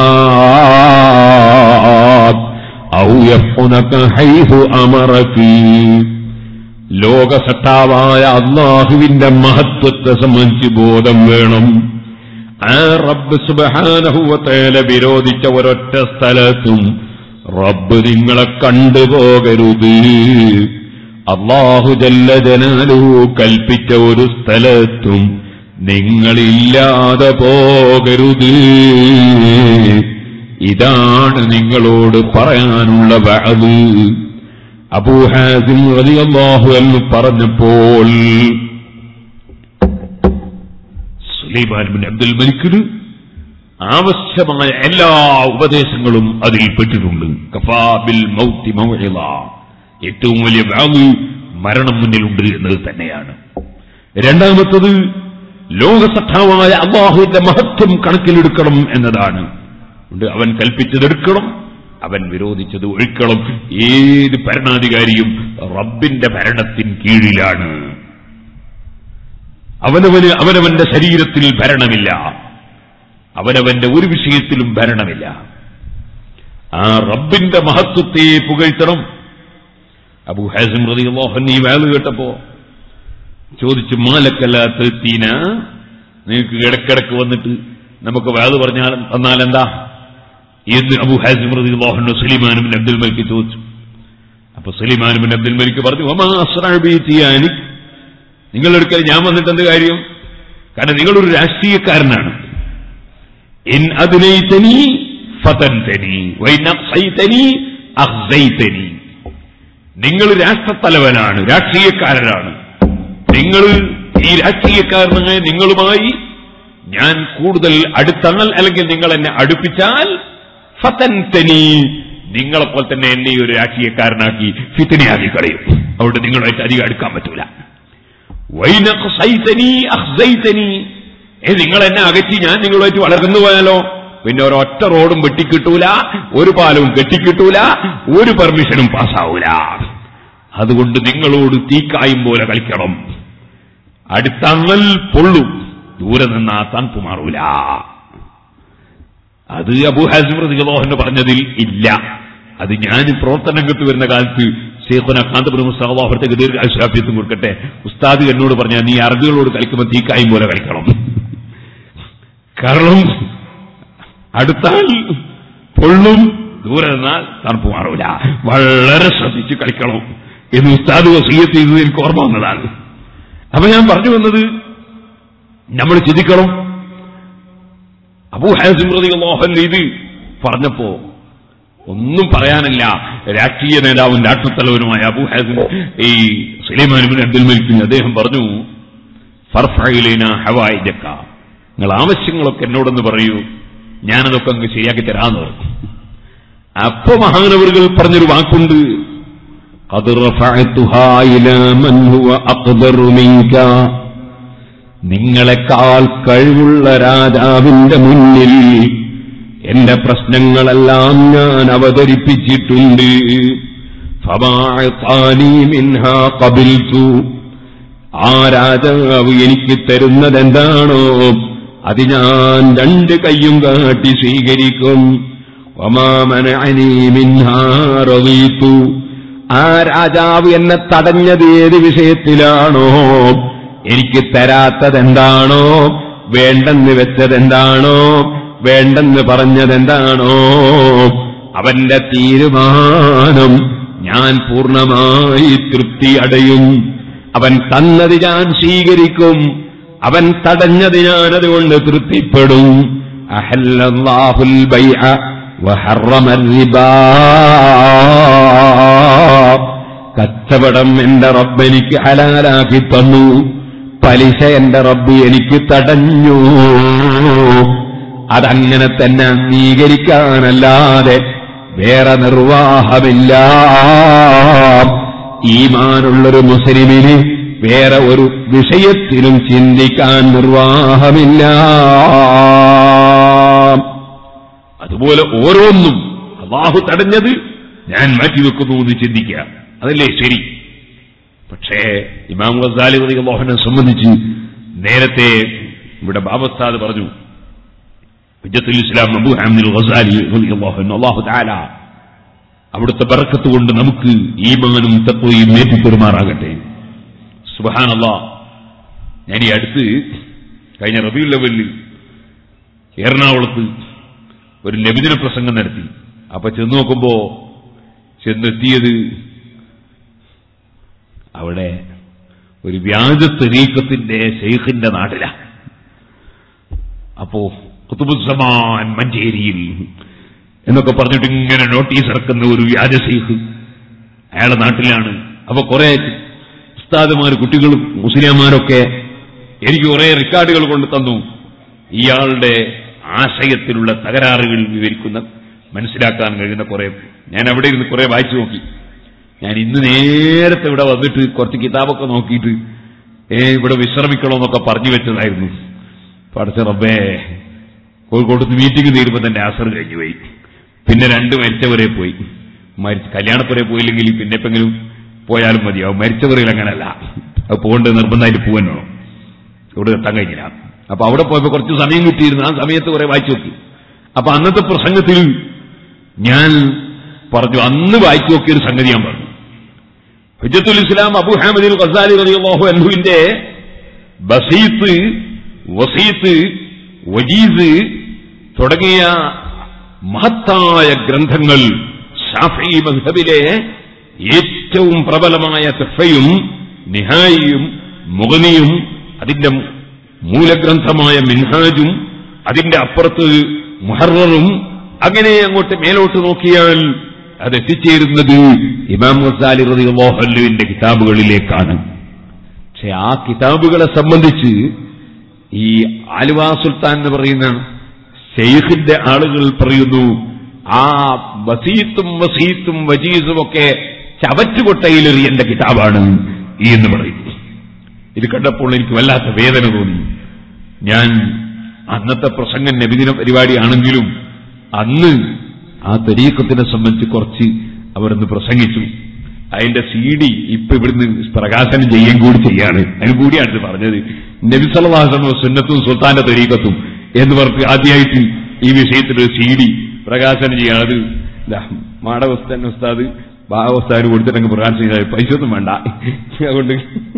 നഹാക ഔ യഫ്ഉനക ഹൈസു അമറക. ലോകസത്താവായ അല്ലാഹുവിന്റെ മഹത്വത്തെ സംബന്ധിച്ച് ബോധം വേണം. ആ റബ്ബ് സുബ്ഹാനഹു വ തആല വിരോധിച്ച ഒരൊറ്റ സ്ഥലത്തും റബ്ബ് നിങ്ങളെ കണ്ടുപോകരുത്. അല്ലാഹു ജല്ല ജലാലുഹു കൽപ്പിച്ച ഒരു സ്ഥലത്തും നിങ്ങളില്ലാതെ പോകരുത്. ഇതാണ് നിങ്ങളോട് പറയാനുള്ള വഅദ്. അബൂ ഹാസിം റളിയല്ലാഹു അൻഹു പറഞ്ഞപ്പോൾ സുലൈമാൻ ഇബ്നു അബ്ദുൽ മലിക്കിന് ആവശ്യമായ എല്ലാ ഉപദേശങ്ങളും അതിൽ പെട്ടിട്ടുണ്ട്. കഫാ ബിൽ മൗതി മൗഇള. ഏറ്റവും വലിയ വഅദ് മരണം മുന്നിലുണ്ട് എന്നത് തന്നെയാണ്. രണ്ടാമത്തത് ലോകസത്താവായ അല്ലാഹുവിന്റെ മഹത്വം കണക്കിലെടുക്കണം എന്നതാണ്. അവൻ കൽപ്പിച്ചതെടുക്കണം, അവൻ വിരോധിച്ചത് ഒഴിക്കണം. ഏത് ഭരണാധികാരിയും റബ്ബിന്റെ ഭരണത്തിന് കീഴിലാണ്. അവനവന് അവനവന്റെ ശരീരത്തിൽ ഭരണമില്ല, അവനവന്റെ ഒരു വിഷയത്തിലും ഭരണമില്ല. ആ റബ്ബിന്റെ മഹത്വത്തെ പുകഴ്ത്തണം. അബൂ ഹാസിം റളിയല്ലാഹു അൻഹു ഈ വഅദ് കേട്ടപ്പോ ചോദിച്ചു, മാലക്കല്ലാത്തീന, നിങ്ങൾക്ക് ഇടക്കിടക്ക് വന്നിട്ട് നമുക്ക് വഅദ് പറഞ്ഞാൽ തന്നാൽ എന്താ എന്ന് അബൂ ഹാസിം റളിയല്ലാഹു അൻഹു സുലൈമാൻ ഇബ്നു അബ്ദുൽ മലിക് ചോദിച്ചു. അപ്പൊ സുലൈമാൻ ഇബ്നു അബ്ദുൽ മലിക് പറഞ്ഞു, വമാ അസ്റഅ ബിതിയാനി, നിങ്ങളുടെ അടുക്കൽ ഞാൻ വന്നിട്ട് എന്ത് കാര്യം? കാരണം നിങ്ങളൊരു രാഷ്ട്രീയക്കാരനാണ്. ഇൻ അദ്നൈതനി ഫതൻതനി വഇൻ അഖ്സൈതനി അഖ്സൈതനി. നിങ്ങൾ രാഷ്ട്രത്തലവനാണ്, രാഷ്ട്രീയക്കാരനാണ്. നിങ്ങൾ ഈ രാഷ്ട്രീയക്കാരനായ നിങ്ങളുമായി ഞാൻ കൂടുതൽ അടുത്തങ്ങൾ അല്ലെങ്കിൽ നിങ്ങൾ എന്നെ അടുപ്പിച്ചാൽ ഫതൻതനി, നിങ്ങളെപ്പോലെ തന്നെ എന്നെ ഒരു രാഷ്ട്രീയക്കാരനാക്കി ഫിത്നയാക്കി കളയും. അതുകൊണ്ട് നിങ്ങളുമായിട്ട് അധികം അടുക്കാൻ പറ്റൂല. വൈനഖ്സൈതനി അഖ്സൈതനി, ഏ നിങ്ങൾ എന്നെ അകറ്റി ഞാൻ നിങ്ങളുമായിട്ട് വളർന്നു പോയാലോ പിന്നെ ഒരൊറ്റ റോഡും വെട്ടിക്കിട്ടൂല, ഒരു പാലവും കെട്ടിക്കിട്ടൂല, ഒരു പെർമിഷനും പാസ്സാവൂല. അതുകൊണ്ട് നിങ്ങളോട് തീക്കായും പോലെ കളിക്കണം. അടുത്തങ്ങൾ പൊള്ളും, ദൂരെ നിന്നാ തണുപ്പ് മാറൂല. അത് അബൂ ഹാസിം റളിയല്ലാഹു അൻഹു പറഞ്ഞതിൽ ഇല്ല. അത് ഞാൻ പ്രവർത്തനരംഗത്ത് വരുന്ന കാലത്ത് ശൈഖുന കാന്തപുരം ഉസ്താദ് ദീർഘായുസ്സാഫിയത്തും കൊടുക്കട്ടെ, ഉസ്താദ് എന്നോട് പറഞ്ഞ നീ അറബികളോട് കളിക്കുമ്പോൾ തീക്കായും പോലെ കളിക്കണം. കാരണം അടുത്താൽ പൊള്ളും, ദൂരെ നിന്നാൽ തണുപ്പ് മാറൂല. വളരെ ശ്രദ്ധിച്ച് കളിക്കണം എന്ന് ഉസ്താദ് വസിയ്യത്ത് ചെയ്തത് എനിക്ക് ഓർമ്മ വന്നതാണ്. അപ്പൊ ഞാൻ പറഞ്ഞു വന്നത് നമ്മൾ ചിന്തിക്കണം. അബൂ ഹാസിം റളിയല്ലാഹു അൻഹു ഇത് പറഞ്ഞപ്പോ ഒന്നും പറയാനില്ല. രാഷ്ട്രീയ നേതാവും രാഷ്ട്രത്തലവനുമായ അബൂ ഹാസിം ഈ സുലൈമാൻ ഇബ്നു അബ്ദുൽ മലിക് അദ്ദേഹം പറഞ്ഞു, ഫർഫഇലൈനാ ഹവായിജക, നിങ്ങൾ ആവശ്യങ്ങളൊക്കെ എന്നോടൊന്ന് പറയൂ, ഞാനതൊക്കെ അങ്ങ് ശരിയാക്കി തരാന്ന് പറഞ്ഞു. അപ്പൊ മഹാനവറുകൾ പറഞ്ഞൊരു വാക്കുണ്ട്, ഖദ് റഫഅതുഹാ ഇലാ മൻ ഹുവ അഖ്ദറു മിൻക, നിങ്ങളെക്കാൾ കഴിവുള്ള രാജാവിന്റെ മുന്നിൽ എന്റെ പ്രശ്നങ്ങളെല്ലാം ഞാൻ അവതരിപ്പിച്ചിട്ടുണ്ട്. ഫമാഅതാനി മിൻഹാ ഖബിൽതു, ആ രാജാവ് എനിക്ക് തരുന്നതെന്താണോ അത് ഞാൻ രണ്ട് കൈയും കാട്ടി സ്വീകരിക്കും. വമാ മനഅനി മിൻഹാ റളീതു, ആ രാജാവ് എന്നെ തടഞ്ഞത് ഏത് വിഷയത്തിലാണോ, എനിക്ക് തരാത്തതെന്താണോ, വേണ്ടെന്ന് വെച്ചതെന്താണോ, വേണ്ടെന്ന് പറഞ്ഞതെന്താണോ, അവന്റെ തീരുമാനം ഞാൻ പൂർണ്ണമായി തൃപ്തി അടയും. അവൻ തന്നത് ഞാൻ സ്വീകരിക്കും, അവൻ തടഞ്ഞത് ഞാൻ അതുകൊണ്ട് തൃപ്തിപ്പെടും. അഹല്ലല്ലാഹുൽ ബൈഅ വഹറമർ റിബാ, കച്ചവടം എന്റെ റബ്ബ് എനിക്ക് ഹലാലാക്കി തന്നു, പലിശ എന്റെ റബ്ബ് എനിക്ക് തടഞ്ഞു. അതങ്ങനെ തന്നെ അംഗീകരിക്കാനല്ലാതെ വേറെ നിർവാഹമില്ല. ഈമാനുള്ളൊരു മുസ്ലിമിന് വേറെ ഒരു വിഷയത്തിലും ചിന്തിക്കാൻ നിർവാഹമില്ല. അതുപോലെ ഓരോന്നും അല്ലാഹു തടഞ്ഞത് ഞാൻ മാറ്റിവെക്കുന്നു എന്ന് ചിന്തിക്കുക, അതല്ലേ ശരി. പക്ഷേ ഇമാം ഗസാലി റളിയല്ലാഹു അൻഹു സംബന്ധിച്ച് നേരത്തെ ഇവിടെ ബാബസ്താദ് പറഞ്ഞു, ഹുജ്ജത്തുൽ ഇസ്ലാം അബൂ ഹമീദ് ഗസാലി റളിയല്ലാഹു അൻഹു, അല്ലാഹു തആല അവിടുത്തെ ബറക്കത്ത് കൊണ്ട് നമുക്ക് ഈമാനും തഖ്വയും നേടിത്തരുമാറാകട്ടെ. സുബ്ഹാനല്ലാഹ്, ഞാൻ ഈ അടുത്ത് കഴിഞ്ഞ റബീഉൽ അവ്വലിൽ എറണാകുളത്ത് ഒരു നബിദിന പ്രസംഗം നടത്തി. അപ്പൊ ചെന്ന് നോക്കുമ്പോ ചെന്നെത്തിയത് അവിടെ ഒരു വ്യാജ തരീഖത്തിന്റെ ശൈഖിന്റെ നാട്ടിലാണ്. അപ്പോ ഖുതുബുസ്സമാൻ മഞ്ചേരിയിൽ എന്നൊക്കെ പറഞ്ഞിട്ട് ഇങ്ങനെ നോട്ടീസ് ഇറക്കുന്ന ഒരു വ്യാജ ശൈഖ് അയാളുടെ നാട്ടിലാണ്. അപ്പൊ കുറെ ഉസ്താദുമാർ, കുട്ടികളും മുസ്ലിംമാരൊക്കെ എനിക്ക് കുറെ റെക്കോർഡുകൾ കൊണ്ട് തന്നു. ഇയാളുടെ ആശയത്തിലുള്ള തകരാറുകൾ വിവരിക്കുന്ന, മനസ്സിലാക്കാൻ കഴിയുന്ന കുറെ. ഞാൻ അവിടെ ഇരുന്ന് കുറെ വായിച്ചു നോക്കി. ഞാൻ ഇന്ന് നേരത്തെ ഇവിടെ വന്നിട്ട് കുറച്ച് കിതാബൊക്കെ നോക്കിയിട്ട് ഏ ഇവിടെ വിശ്രമിക്കണമെന്നൊക്കെ പറഞ്ഞു വെച്ചതായിരുന്നു. പഠിച്ച റബ്ബേ, കോഴിക്കോട്ട് മീറ്റിംഗ് തീരുമ്പോൾ തന്നെ അസർ കഴിഞ്ഞു പോയി. പിന്നെ രണ്ട് മരിച്ചവരെ പോയി. കല്യാണപ്പുരെ പോയില്ലെങ്കിൽ പിന്നെ എപ്പെങ്കിലും പോയാലും മതിയാവും. മരിച്ചവരിൽ അങ്ങനല്ല, അത് പോകേണ്ടത് നിർബന്ധമായിട്ട് പോകാൻ വേണം. ഇവിടെ എത്താൻ കഴിഞ്ഞില്ല. അപ്പൊ അവിടെ പോയപ്പോ കുറച്ച് സമയം കിട്ടിയിരുന്നു. ആ സമയത്ത് കുറെ വായിച്ചു നോക്കി. അപ്പൊ അന്നത്തെ പ്രസംഗത്തിൽ ഞാൻ പറഞ്ഞു, അന്ന് വായിച്ചു നോക്കിയൊരു സംഗതി ഞാൻ പറഞ്ഞു. ഹുജ്ജത്തുൽ ഇസ്ലാം അബൂ ഹമീദ് ഗസാലി റളിയല്ലാഹു അൻഹുവിന്റെ ബസീത്ത്, വസീത്ത്, വജീസ് തുടങ്ങിയ മഹത്തായ ഗ്രന്ഥങ്ങൾ ശാഫിഈ മദ്ഹബിലെ ഏറ്റവും പ്രബലമായ തുഹ്ഫയും നിഹായിയും മുഗ്നിയും അതിന്റെ മൂലഗ്രന്ഥമായ മിൻഹാജും അതിന്റെ അപ്പുറത്ത് മുഹററും, അങ്ങനെ അങ്ങോട്ട് മേലോട്ട് നോക്കിയാൽ അത് എത്തിച്ചേരുന്നത് ഇമാം ഗസാലി റളിയല്ലാഹു അൻഹുവിന്റെ കിതാബുകളിലേക്കാണ്. പക്ഷെ ആ കിതാബുകളെ സംബന്ധിച്ച് ഈ ആലുവ സുൽത്താൻ എന്ന് പറയുന്ന ഷെയ്ഖിന്റെ ആളുകൾ പറയുന്നു, ആ വസീത്തും വസീത്തും വജീസും ഒക്കെ ചവറ്റുകൊട്ടയിലെറിയേണ്ട കിതാബാണ് ഈ എന്ന് പറയുന്നു. ഇത് കണ്ടപ്പോൾ എനിക്ക് വല്ലാത്ത വേദന തോന്നി. ഞാൻ അന്നത്തെ പ്രസംഗം നബിദിന പരിപാടിയാണെങ്കിലും അന്ന് ആ തരീഖത്തിനെ സംബന്ധിച്ച് കുറച്ച് അവിടുന്ന് പ്രസംഗിച്ചു. അതിന്റെ സി ഡി ഇപ്പൊ ഇവിടുന്ന് പ്രകാശനം ചെയ്യുകയും കൂടി ചെയ്യാണ്. അതിന് കൂടിയാണ് ഇത് പറഞ്ഞത്. നബി സല്ലല്ലാഹു അലൈഹി വസല്ലം സുന്നത്തും സുൽത്താന്റെ തരീഖത്തും എന്ന് പറഞ്ഞ് ആദ്യമായിട്ട് ഈ വിഷയത്തിൽ ഒരു സി ഡി പ്രകാശനം ചെയ്യാണ്. അത് മാടവസ്ഥാൻ ഉസ്താദ് ബാവസ്ഥാന് കൊടുത്തിട്ടങ്ങ് പ്രകാശനം ചെയ്താൽ പൈസ ഒന്നും വേണ്ട. അതുകൊണ്ട്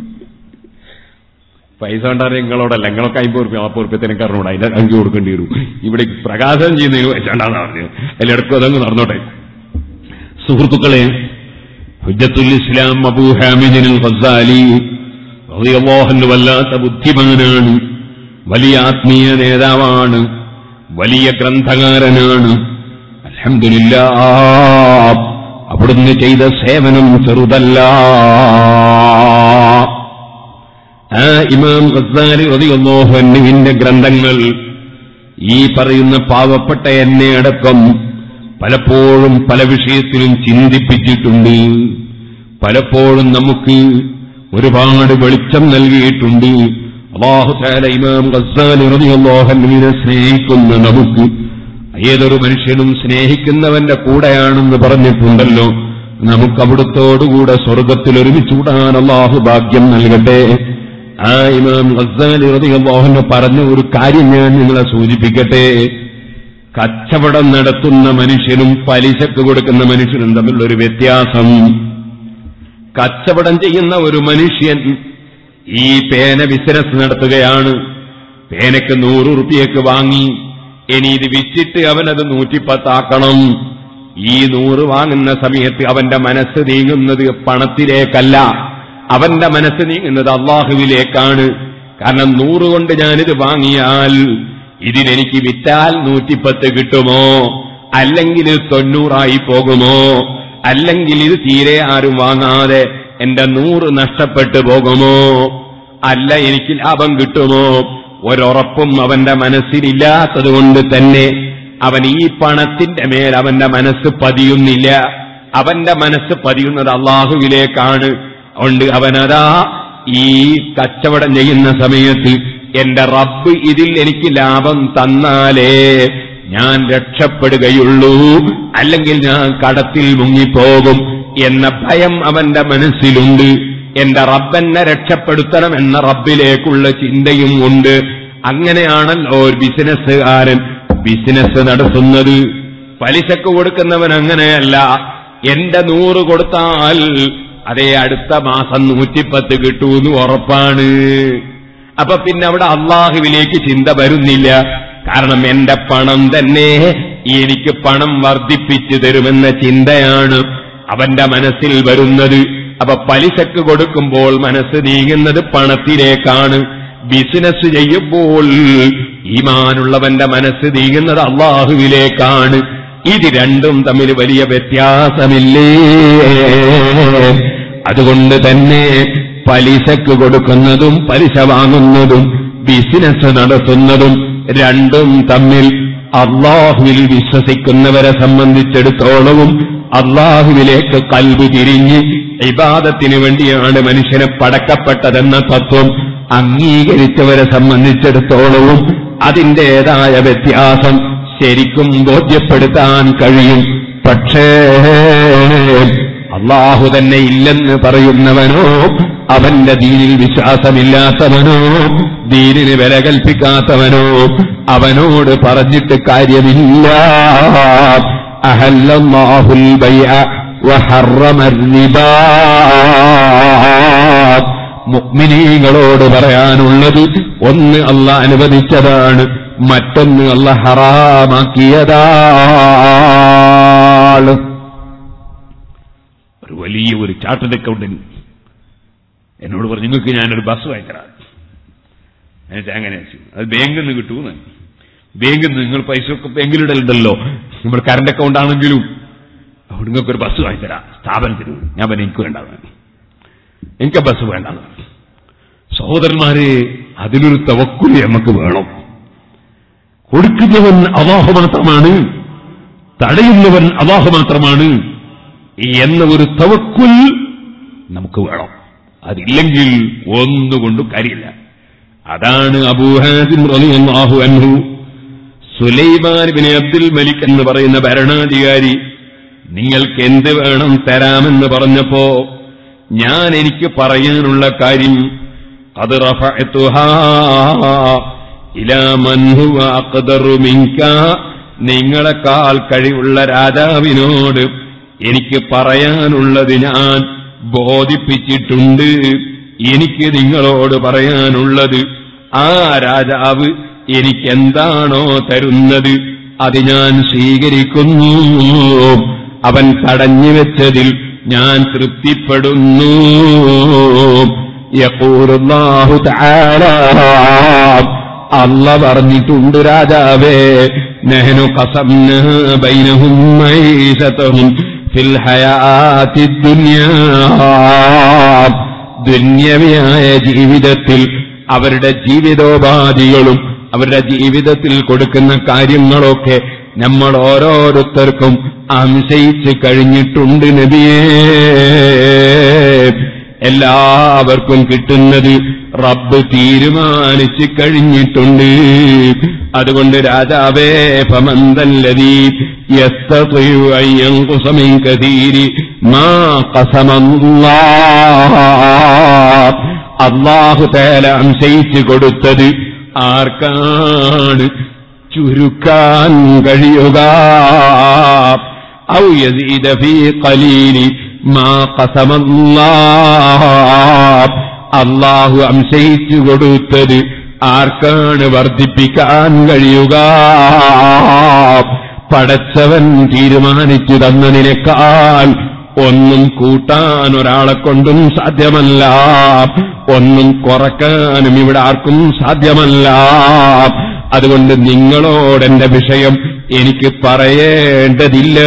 പൈസ വേണ്ടാതെ നിങ്ങളോടല്ല, നിങ്ങളൊക്കെ അമ്പത് റുപ്യ നാൽപ്പത് റുപ്യത്തിനൊക്കെ അറിഞ്ഞൂടാ, അതിന്റെ അഞ്ചു കൊടുക്കേണ്ടി വരും. ഇവിടെ പ്രകാശനം ചെയ്യുന്നതിന് വേണ്ടാന്ന് പറഞ്ഞു. അതിലിടക്കും അതങ്ങ് നടന്നോട്ടെ. സുഹൃത്തുക്കളെ, ഹുജ്ജത്തുൽ ഇസ്ലാം അബൂ ഹാമിദ് അൽ ഗസാലി റളിയല്ലാഹു അൻഹു വല്ലാത്ത ബുദ്ധിമാനാണ്, വലിയ ആത്മീയ നേതാവാണ്, വലിയ ഗ്രന്ഥകാരനാണ്. അൽഹംദുലില്ലാഹ്, അവിടുന്ന് ചെയ്ത സേവനം ചെറുതല്ല. ആ ഇമാം ഗസാലി റളിയല്ലാഹു അൻഹുവിന്റെ ഗ്രന്ഥങ്ങൾ ഈ പറയുന്ന പാവപ്പെട്ട എന്നെ അടക്കം പലപ്പോഴും പല വിഷയത്തിലും ചിന്തിപ്പിച്ചിട്ടുണ്ട്. പലപ്പോഴും നമുക്ക് ഒരുപാട് വെളിച്ചം നൽകിയിട്ടുണ്ട്. അല്ലാഹു തആല ഇമാം ഗസാലി റളിയല്ലാഹു അൻഹുവിനെ സ്നേഹിക്കുന്ന നമുക്ക് ഏതൊരു മനുഷ്യനും സ്നേഹിക്കുന്നവന്റെ കൂടെയാണെന്ന് പറഞ്ഞിട്ടുണ്ടല്ലോ. നമുക്ക് അവിടുത്തോടുകൂടെ സ്വർഗത്തിൽ ഒരുമിച്ചൂടാൻ അല്ലാഹു ഭാഗ്യം നൽകട്ടെ. ആ ഇമാം ഗസാലി റളിയല്ലാഹു അൻഹു പറഞ്ഞ ഒരു കാര്യം ഞാൻ നിങ്ങളെ സൂചിപ്പിക്കട്ടെ. കച്ചവടം നടത്തുന്ന മനുഷ്യനും പലിശക്ക് കൊടുക്കുന്ന മനുഷ്യനും തമ്മിലുള്ളൊരു വ്യത്യാസം. കച്ചവടം ചെയ്യുന്ന ഒരു മനുഷ്യൻ ഈ പേന ബിസിനസ് നടത്തുകയാണ്. പേനയ്ക്ക് നൂറ് റുപ്യക്ക് വാങ്ങി, ഇനി ഇത് വിറ്റിട്ട് അവനത് നൂറ്റിപ്പത്താക്കണം. ഈ നൂറ് വാങ്ങുന്ന സമയത്ത് അവന്റെ മനസ്സ് നീങ്ങുന്നത് പണത്തിലേക്കല്ല, അവന്റെ മനസ്സ് നീങ്ങുന്നത് അള്ളാഹുവിലേക്കാണ്. കാരണം നൂറ് കൊണ്ട് ഞാനിത് വാങ്ങിയാൽ ഇതിനെനിക്ക് വിറ്റാൽ നൂറ്റിപ്പത്ത് കിട്ടുമോ, അല്ലെങ്കിൽ തൊണ്ണൂറായി പോകുമോ, അല്ലെങ്കിൽ ഇത് തീരെ ആരും വാങ്ങാതെ എന്റെ നൂറ് നഷ്ടപ്പെട്ടു പോകുമോ, അല്ല എനിക്ക് ലാഭം കിട്ടുമോ, ഒരുറപ്പും അവന്റെ മനസ്സിലില്ലാത്തതുകൊണ്ട് തന്നെ അവൻ ഈ പണത്തിന്റെ മേൽ അവന്റെ മനസ്സ് പതിയുന്നില്ല. അവന്റെ മനസ്സ് പതിയുന്നത് അള്ളാഹുവിലേക്കാണ്. അതുകൊണ്ട് അവനതാ ഈ കച്ചവടം ചെയ്യുന്ന സമയത്ത് എന്റെ റബ്ബ് ഇതിൽ എനിക്ക് ലാഭം തന്നാലേ ഞാൻ രക്ഷപ്പെടുകയുള്ളൂ, അല്ലെങ്കിൽ ഞാൻ കടത്തിൽ മുങ്ങിപ്പോകും എന്ന ഭയം അവന്റെ മനസ്സിലുണ്ട്. എന്റെ റബ്ബെന്നെ രക്ഷപ്പെടുത്തണം എന്ന റബ്ബിലേക്കുള്ള ചിന്തയും ഉണ്ട്. അങ്ങനെയാണല്ലോ ഒരു ബിസിനസ്സുകാരൻ ബിസിനസ് നടത്തുന്നത്. പലിശക്ക് കൊടുക്കുന്നവൻ അങ്ങനെയല്ല. എന്റെ നൂറ് കൊടുത്താൽ അതേ അടുത്ത മാസം നൂറ്റിപ്പത്ത് കിട്ടൂന്ന് ഉറപ്പാണ്. അപ്പൊ പിന്നെ അവിടെ അള്ളാഹുവിലേക്ക് ചിന്ത വരുന്നില്ല. കാരണം എന്റെ പണം തന്നെ എനിക്ക് പണം വർദ്ധിപ്പിച്ചു തരുമെന്ന ചിന്തയാണ് അവന്റെ മനസ്സിൽ വരുന്നത്. അപ്പൊ പലിശക്ക് കൊടുക്കുമ്പോൾ മനസ്സ് നീങ്ങുന്നത് പണത്തിലേക്കാണ്. ബിസിനസ് ചെയ്യുമ്പോൾ ഈമാനുള്ളവന്റെ മനസ്സ് നീങ്ങുന്നത് അള്ളാഹുവിലേക്കാണ്. ഇത് രണ്ടും തമ്മിൽ വലിയ വ്യത്യാസമില്ലേ? അതുകൊണ്ട് തന്നെ പലിശക്ക് കൊടുക്കുന്നതും പലിശ വാങ്ങുന്നതും ബിസിനസ് നടത്തുന്നതും രണ്ടും തമ്മിൽ അള്ളാഹുവിൽ വിശ്വസിക്കുന്നവരെ സംബന്ധിച്ചിടത്തോളവും അള്ളാഹുവിലേക്ക് കൽബ് തിരിഞ്ഞ് ഇബാദത്തിന് വേണ്ടിയാണ് മനുഷ്യനെ പടക്കപ്പെട്ടതെന്ന തത്വം അംഗീകരിച്ചവരെ സംബന്ധിച്ചിടത്തോളവും അതിന്റേതായ വ്യത്യാസം ശരിക്കും ബോധ്യപ്പെടുത്താൻ കഴിയും. പക്ഷേ അള്ളാഹു തന്നെ ഇല്ലെന്ന് പറയുന്നവനോ, അവന്റെ ദീനിൽ വിശ്വാസമില്ലാത്തവനോ, ദീനിന് വില കൽപ്പിക്കാത്തവനോ, അവനോട് പറഞ്ഞിട്ട് കാര്യമില്ല. അഹല്ലല്ലാഹുൽ ബൈഅ വഹറമർ റിബാ. മുഅ്മിനീങ്ങളോട് പറയാനുള്ളത് ഒന്ന് അല്ലാഹ് അനുവദിച്ചതാണ്, മറ്റൊന്ന് അല്ലാഹ് ഹറാമാക്കിയതാണ്. ഒരു വലിയ ഒരു ചാർട്ടേഡ് അക്കൗണ്ടന്റ് എന്നോട് പറഞ്ഞു, നിങ്ങൾക്ക് ഞാനൊരു ബസ് വാങ്ങിത്തരാം. എന്നിട്ട് അങ്ങനെ അത് ബാങ്കിൽ നിന്ന് കിട്ടുമെന്ന്. ബാങ്കിൽ നിന്ന് നിങ്ങൾ പൈസ ഒക്കെ ബാങ്കിലിടലുണ്ടല്ലോ, നമ്മൾ കറണ്ട് അക്കൗണ്ട് ആണെങ്കിലും. അവിടെ നിങ്ങൾക്കൊരു ബസ് വാങ്ങിത്തരാം സ്ഥാപനത്തിന്. ഞാൻ പറഞ്ഞു എനിക്ക് വേണ്ടാന്ന്, എനിക്ക് ബസ് വേണ്ടാന്ന്. സഹോദരന്മാരെ, അതിലൊരു തവക്കുൽ നമുക്ക് വേണം. കൊടുക്കുന്നവൻ അല്ലാഹു മാത്രമാണ്, തടയുന്നവൻ അല്ലാഹു മാത്രമാണ് എന്ന ഒരു തവക്കുൽ നമുക്ക് വേണം. അതില്ലെങ്കിൽ ഒന്നുകൊണ്ടും കാര്യമില്ല. അതാണ് അബൂ ഹാസിം റളിയല്ലാഹു അൻഹു സുലൈമാൻ ഇബ്നു അബ്ദുൽ മലിക് എന്ന് പറയുന്ന ഭരണാധികാരി നിങ്ങൾക്ക് എന്ത് വേണം തരാമെന്ന് പറഞ്ഞപ്പോ ഞാൻ എനിക്ക് പറയാനുള്ള കാര്യം അത് റഫഅതുഹാ ഇലാ മൻ ഹുവ അഖ്ദറു മിൻക, നിങ്ങളെക്കാൾ കഴിവുള്ള രാജാവിനോട് എനിക്ക് പറയാനുള്ളത് ഞാൻ ബോധിപ്പിച്ചിട്ടുണ്ട്. എനിക്ക് നിങ്ങളോട് പറയാനുള്ളത് ആ രാജാവ് എനിക്കെന്താണോ തരുന്നത് അത് ഞാൻ സ്വീകരിക്കുന്നു. അവൻ തടഞ്ഞു വെച്ചതിൽ ഞാൻ തൃപ്തിപ്പെടുന്നു. യഖൂലുല്ലാഹു തആല, അല്ലാഹ് പറഞ്ഞിട്ടുണ്ട് രാജാവേ, നഹ്നു ഖസംനാ ബൈനഹും മഈശതഹും ഫിൽ ഹയാത്തിദ് ദുനിയാ, ദുന്യവിയായ ജീവിതത്തിൽ അവരുടെ ജീവിതോപാധികളും അവരുടെ ജീവിതത്തിൽ കൊടുക്കുന്ന കാര്യങ്ങളൊക്കെ നമ്മൾ ഓരോരുത്തർക്കും അംശയിച്ച് കഴിഞ്ഞിട്ടുണ്ട് നബിയേ. എല്ലാവർക്കും കിട്ടുന്നത് റബ്ബ് തീരുമാനിച്ച് കഴിഞ്ഞിട്ടുണ്ട്. അതുകൊണ്ട് രാജാവേ, ഫമന്തല്ലദീ യസ്തതിഉ അൻ യൻഖുസ മിൻ കസീരി മാ ഖസമല്ലാഹ്, അല്ലാഹു തആല അംശയിച്ച് കൊടുത്തത് ആർക്കാണ് ചുരുക്കാൻ കഴിയുക? ഔ യസീദ ഫീ ഖലീലി മാ ഖസമല്ലാഹ്, അല്ലാഹു അംശയിച്ചു കൊടുത്തത് ആർക്കാണ് വർദ്ധിപ്പിക്കാൻ കഴിയുക? പടച്ചവൻ തീരുമാനിച്ചു തന്നതിനേക്കാൾ ഒന്നും കൂട്ടാൻ ഒരാളെ കൊണ്ടും സാധ്യമല്ല, ഒന്നും കുറക്കാനും ഇവിടെ ആർക്കും സാധ്യമല്ല. അതുകൊണ്ട് നിങ്ങളോടെന്റെ വിഷയം എനിക്ക് പറയേണ്ടതില്ല.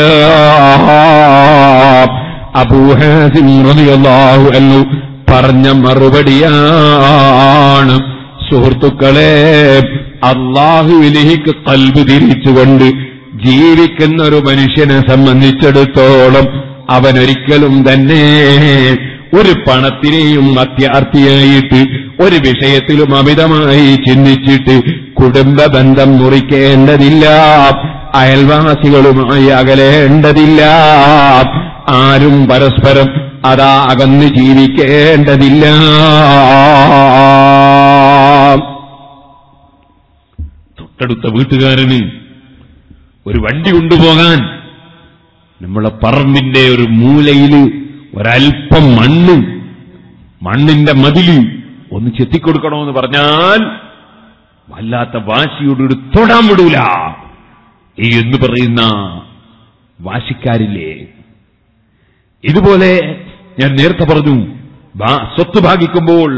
അബൂ ഹാസിം റളിയല്ലാഹു അൻഹു പറഞ്ഞ മറുപടിയാണ്. സുഹൃത്തുക്കളെ, അല്ലാഹുവിലേക്ക് ഖൽബ് തിരിച്ചുകൊണ്ട് ജീവിക്കുന്ന ഒരു മനുഷ്യനെ സംബന്ധിച്ചിടത്തോളം അവനൊരിക്കലും തന്നെ ഒരു പണത്തിനെയും അത്യാർത്ഥിയായിട്ട് ഒരു വിഷയത്തിലും അമിതമായി ചിന്തിച്ചിട്ട് കുടുംബ ബന്ധം മുറിക്കേണ്ടതില്ല, അയൽവാസികളുമായി അകലേണ്ടതില്ല, ആരും പരസ്പരം അതാ അകന്ന് ജീവിക്കേണ്ടതില്ല. തൊട്ടടുത്ത വീട്ടുകാരന് ഒരു വണ്ടി കൊണ്ടുപോകാൻ നമ്മളെ പറമ്പിന്റെ ഒരു മൂലയില് ഒരൽപ്പം മണ്ണ്, മണ്ണിന്റെ മതില് ഒന്ന് ചെത്തിക്കൊടുക്കണമെന്ന് പറഞ്ഞാൽ വല്ലാത്ത വാശിയോടൊരു തൊടാൻ വിടൂല എന്ന് പറയുന്ന വാശിക്കാരില്ലേ? ഇതുപോലെ ഞാൻ നേരത്തെ പറഞ്ഞു, സ്വത്ത് ഭാഗിക്കുമ്പോൾ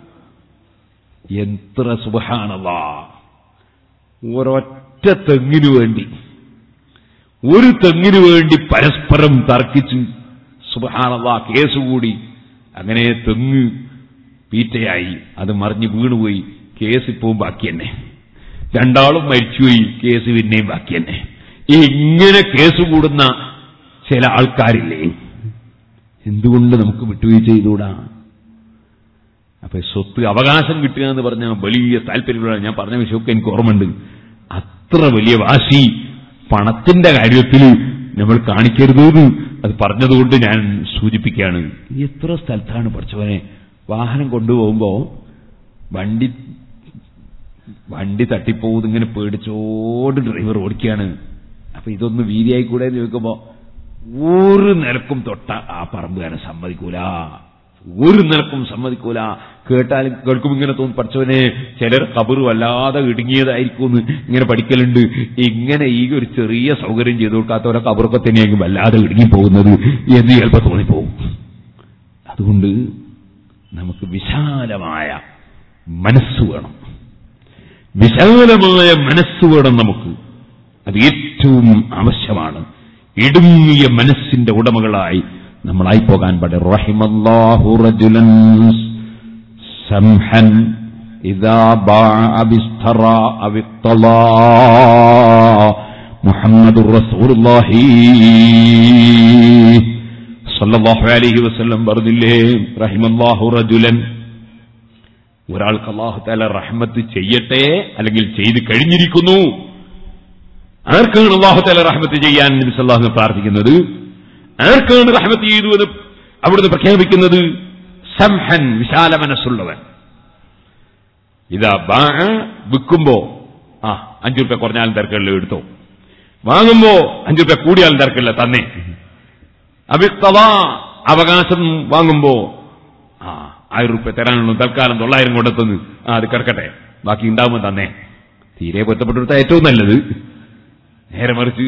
എത്ര സുബ്ഹാനല്ലാഹ്, ഒരൊറ്റ തെങ്ങിനു വേണ്ടി ഒരു തെങ്ങിനു വേണ്ടി പരസ്പരം തർക്കിച്ച് സുബ്ഹാനല്ലാഹ് കേസ് കൂടി. അങ്ങനെ തെങ്ങ് പീറ്റയായി, അത് മറിഞ്ഞ് വീണുപോയി, കേസ് ഇപ്പവും ബാക്കി തന്നെ. രണ്ടാളും മരിച്ചുപോയി, കേസ് പിന്നെയും ബാക്കി തന്നെ. ഇങ്ങനെ കേസ് കൂടുന്ന ചില ആൾക്കാരില്ലേ? എന്തുകൊണ്ട് നമുക്ക് വിട്ടുവീഴ്ച ചെയ്തുകൂടാ? അപ്പൊ സ്വത്ത് അവകാശം കിട്ടുക എന്ന് പറഞ്ഞാൽ വലിയ താല്പര്യമുള്ള, ഞാൻ പറഞ്ഞ വിഷയമൊക്കെ എനിക്ക് ഓർമ്മയുണ്ട്. അത്ര വലിയ വാശി പണത്തിന്റെ കാര്യത്തിൽ നമ്മൾ കാണിക്കരുതെന്ന് അത് പറഞ്ഞതുകൊണ്ട് ഞാൻ സൂചിപ്പിക്കുകയാണ്. എത്ര സ്ഥലത്താണ് പഠിച്ചവനെ വാഹനം കൊണ്ടുപോകുമ്പോ വണ്ടി വണ്ടി തട്ടിപ്പോകുന്നത് ഇങ്ങനെ പേടിച്ചോട് ഡ്രൈവർ ഓടിക്കുകയാണ്. അപ്പൊ ഇതൊന്ന് വീതിയായിക്കൂടെ എന്ന് ചോദിക്കുമ്പോ ഒരു നിലക്കും തൊട്ട ആ പറമ്പുകാരൻ സമ്മതിക്കൂല, ഒരു നിലക്കും സമ്മതിക്കൂല. കേട്ടാലും കേൾക്കും ഇങ്ങനെ തോന്നും, പഠിച്ചവനെ ചിലർ കബറ് വല്ലാതെ ഇടുങ്ങിയതായിരിക്കും ഇങ്ങനെ പഠിക്കലുണ്ട്. ഇങ്ങനെ ഈ ഒരു ചെറിയ സൗകര്യം ചെയ്തു കൊടുക്കാത്തവരെ കബറൊക്കെ തന്നെയായിരിക്കും വല്ലാതെ ഇടുങ്ങിപ്പോകുന്നത് എന്ന് ചിലപ്പോൾ തോന്നിപ്പോകും. അതുകൊണ്ട് നമുക്ക് വിശാലമായ മനസ്സ് വേണം, വിശാലമായ മനസ്സ് വേണം നമുക്ക്. അത് ഏറ്റവും ആവശ്യമാണ്. ഇടുങ്ങിയ മനസ്സിന്റെ ഉടമകളായി നമ്മളായി പോകാൻ പാടില്ല. റഹിമല്ലാഹു റജുലൻ സംഹൻ ഇദാ ബാഅ ബിസ്തറാ അവിത്തലാ മുഹമ്മദുർ റസൂലുള്ളാഹി സല്ലല്ലാഹു അലൈഹി വസല്ലം പറഞ്ഞില്ലേ, റഹിമല്ലാഹു റജുലൻ, ഒരാൾക്ക് അല്ലാഹു തആല റഹ്മത്ത് ചെയ്യട്ടെ, അല്ലെങ്കിൽ ചെയ്തു കഴിഞ്ഞിരിക്കുന്നു. ആർക്കാണ് അല്ലാഹു തആല റഹ്മത്ത് ചെയ്യാൻ നബി സല്ലല്ലാഹു അലൈഹി വസല്ലം പ്രാർത്ഥിക്കുന്നത്? ആർക്കാണ് റഹ്മത്ത് ചെയ്തു എന്ന് അവിടുന്ന് പ്രഖ്യാപിക്കുന്നത്? സംഹൻ, വിശാല മനസ്സുള്ളവൻ. ഇതാ ബാഅ, വിൽക്കുമ്പോ ആ അഞ്ചു രൂപ കുറഞ്ഞാലും തിരക്കുകളിൽ എടുത്തോ, വാങ്ങുമ്പോ അഞ്ചു രൂപ കൂടിയാലും തിരക്കില്ല തന്നെ. അബിത്തവാ, അവകാശം വാങ്ങുമ്പോ ആ ആയിരം രൂപ തരാനുള്ളൂ, തൽക്കാലം തൊള്ളായിരം കൊണ്ടെത്തുന്നു, ആ അത് കിടക്കട്ടെ, ബാക്കി ഉണ്ടാവുമ്പോ തന്നെ. തീരെ പൊരുത്തപ്പെട്ടെടുത്ത ഏറ്റവും നല്ലത്. നേരെ മറിച്ച്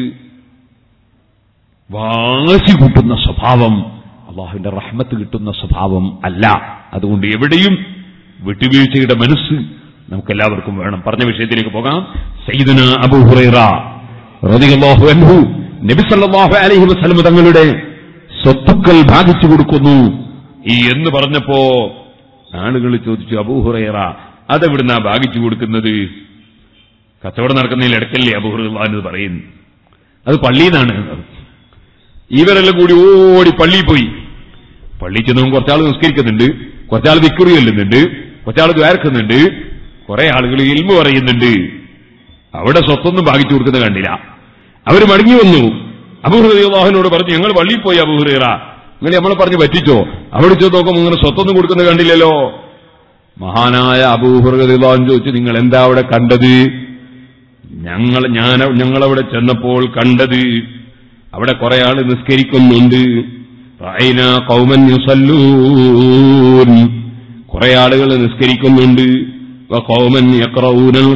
വാശി കൂട്ടുന്ന സ്വഭാവം അള്ളാഹുവിന്റെ റഹ്മത്ത് കിട്ടുന്ന സ്വഭാവം അല്ല. അതുകൊണ്ട് എവിടെയും വിട്ടുവീഴ്ചയുടെ മനസ്സ് നമുക്കെല്ലാവർക്കും വേണം. പറഞ്ഞ വിഷയത്തിലേക്ക് പോകാം. സയ്യിദുന അബൂ ഹുറൈറ റളിയല്ലാഹു അൻഹു നബി സല്ലല്ലാഹു അലൈഹി വസല്ലം തങ്ങളുടെ സ്വത്തുക്കൾ ഭാഗിച്ചു കൊടുക്കുന്നു ഈ എന്ന് പറഞ്ഞപ്പോ ആളുകൾ ചോദിച്ചു, അബൂ ഹുറൈറ അതെവിടുന്നാ ഭാഗിച്ചു കൊടുക്കുന്നത്? കച്ചവടം നടക്കുന്നതിൽ ഇടയ്ക്കല്ലേ അബൂ ഹുറൈറ എന്ന് പറയുന്നു? അത് പള്ളിയിൽ നിന്നാണ്. ഇവരെല്ലാം കൂടി ഓടി പള്ളിയിൽ പോയി. പള്ളിയിൽ ചെന്നും കുറച്ചാൾ നിസ്കരിക്കുന്നുണ്ട്, കുറച്ചാൾ ദിക്റ് ചൊല്ലുന്നുണ്ട്, കുറച്ചാൾ ദ്വാരക്കുന്നുണ്ട്, കുറെ ആളുകൾ ഇൽമു പറയുന്നുണ്ട്. അവിടെ സ്വത്തൊന്നും ഭാഗിച്ചു കൊടുക്കുന്ന കണ്ടില്ല. അവർ മടങ്ങി വന്നു. അബൂ ഹുറൈറ റളിയല്ലാഹുവിനോട് പറഞ്ഞു, ഞങ്ങൾ പള്ളിയിൽ പോയി അബൂ ഹുറൈറ, നിങ്ങൾ നമ്മളെ പറഞ്ഞ് പറ്റിച്ചോ? അവിടെ ചെന്ന് നോക്കുമ്പോൾ ഇങ്ങനെ സ്വത്തൊന്നും കൊടുക്കുന്നത് കണ്ടില്ലല്ലോ. മഹാനായ അബൂ ഹുറൈറ റളിയല്ലാഹു അൻഹു ചോദിച്ചു, നിങ്ങൾ എന്താ അവിടെ കണ്ടത്? ഞങ്ങൾ ഞാൻ ഞങ്ങളവിടെ ചെന്നപ്പോൾ കണ്ടത് അവിടെ കുറെ ആള് നിസ്കരിക്കുന്നുണ്ട്. റഅയ്നാ ഖൗമൻ യുസല്ലൂൻ, കുറെ ആളുകൾ നിസ്കരിക്കുന്നുണ്ട്. വഖൗമൻ യഖറഊനൽ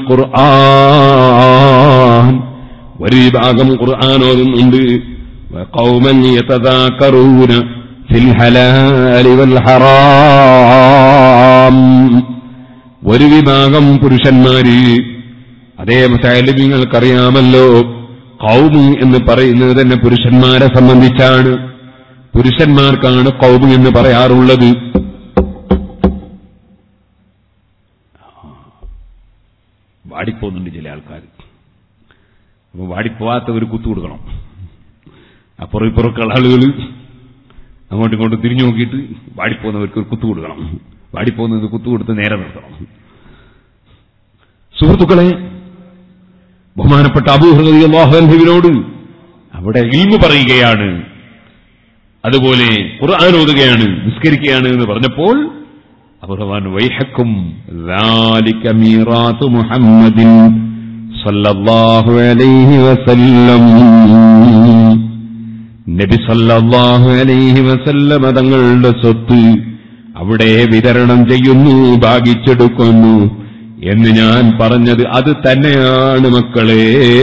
ഖുർആൻ, ഒരു വിഭാഗം ഖുർആൻ ഓതുന്നുണ്ട്. വഖൗമൻ യതദാകറൂന ഫിൽ ഹലാലി വൽ ഹറാം, ഒരു വിഭാഗം പുരുഷന്മാര്. അതേ മസായില് നിങ്ങൾക്കറിയാമല്ലോ, ഖൗമ് എന്ന് പറയുന്നത് തന്നെ പുരുഷന്മാരെ സംബന്ധിച്ചാണ്. പുരുഷന്മാർക്കാണ് ഖൗമ് എന്ന് പറയാറുള്ളത്. വാടിപ്പോന്നുണ്ട് ചില ആൾക്കാർ. അപ്പൊ വാടിപ്പോവാത്തവർ കുത്തുകൊടുക്കണം. അപ്പുറം ഇപ്പുറക്കുള്ള ആളുകൾ അങ്ങോട്ടും ഇങ്ങോട്ടും തിരിഞ്ഞു നോക്കിയിട്ട് വാടിപ്പോകുന്നവർക്ക് ഒരു കുത്തു കൊടുക്കണം. വാടിപ്പോകുന്നത് കുത്തുകൊടുത്ത് നേരെ നിർത്തണം. സുഹൃത്തുക്കളെ, ബഹുമാനപ്പെട്ട അബൂ ഹുറൈറ റളിയല്ലാഹു അൻഹുവിനോട് അവിടെ ഇൽമു പറയുകയാണ്, അതുപോലെ ഖുർആൻ ഓതുകയാണ്, നിസ്കരിക്കുകയാണ് എന്ന് പറഞ്ഞപ്പോൾ അബൂഹുറൈറ വൈഹക്കും ദാലിക മീറാത്തു മുഹമ്മദിൻ സല്ലല്ലാഹു അലൈഹി വസല്ലം, നബി സല്ലല്ലാഹു അലൈഹി വസല്ലം തങ്ങളുടെ സ്വത്ത് അവിടെ വിതരണം ചെയ്യുന്നു, ഭാഗിച്ചെടുക്കുന്നു എന്ന് ഞാൻ പറഞ്ഞത് അത് തന്നെയാണ് മക്കളെ.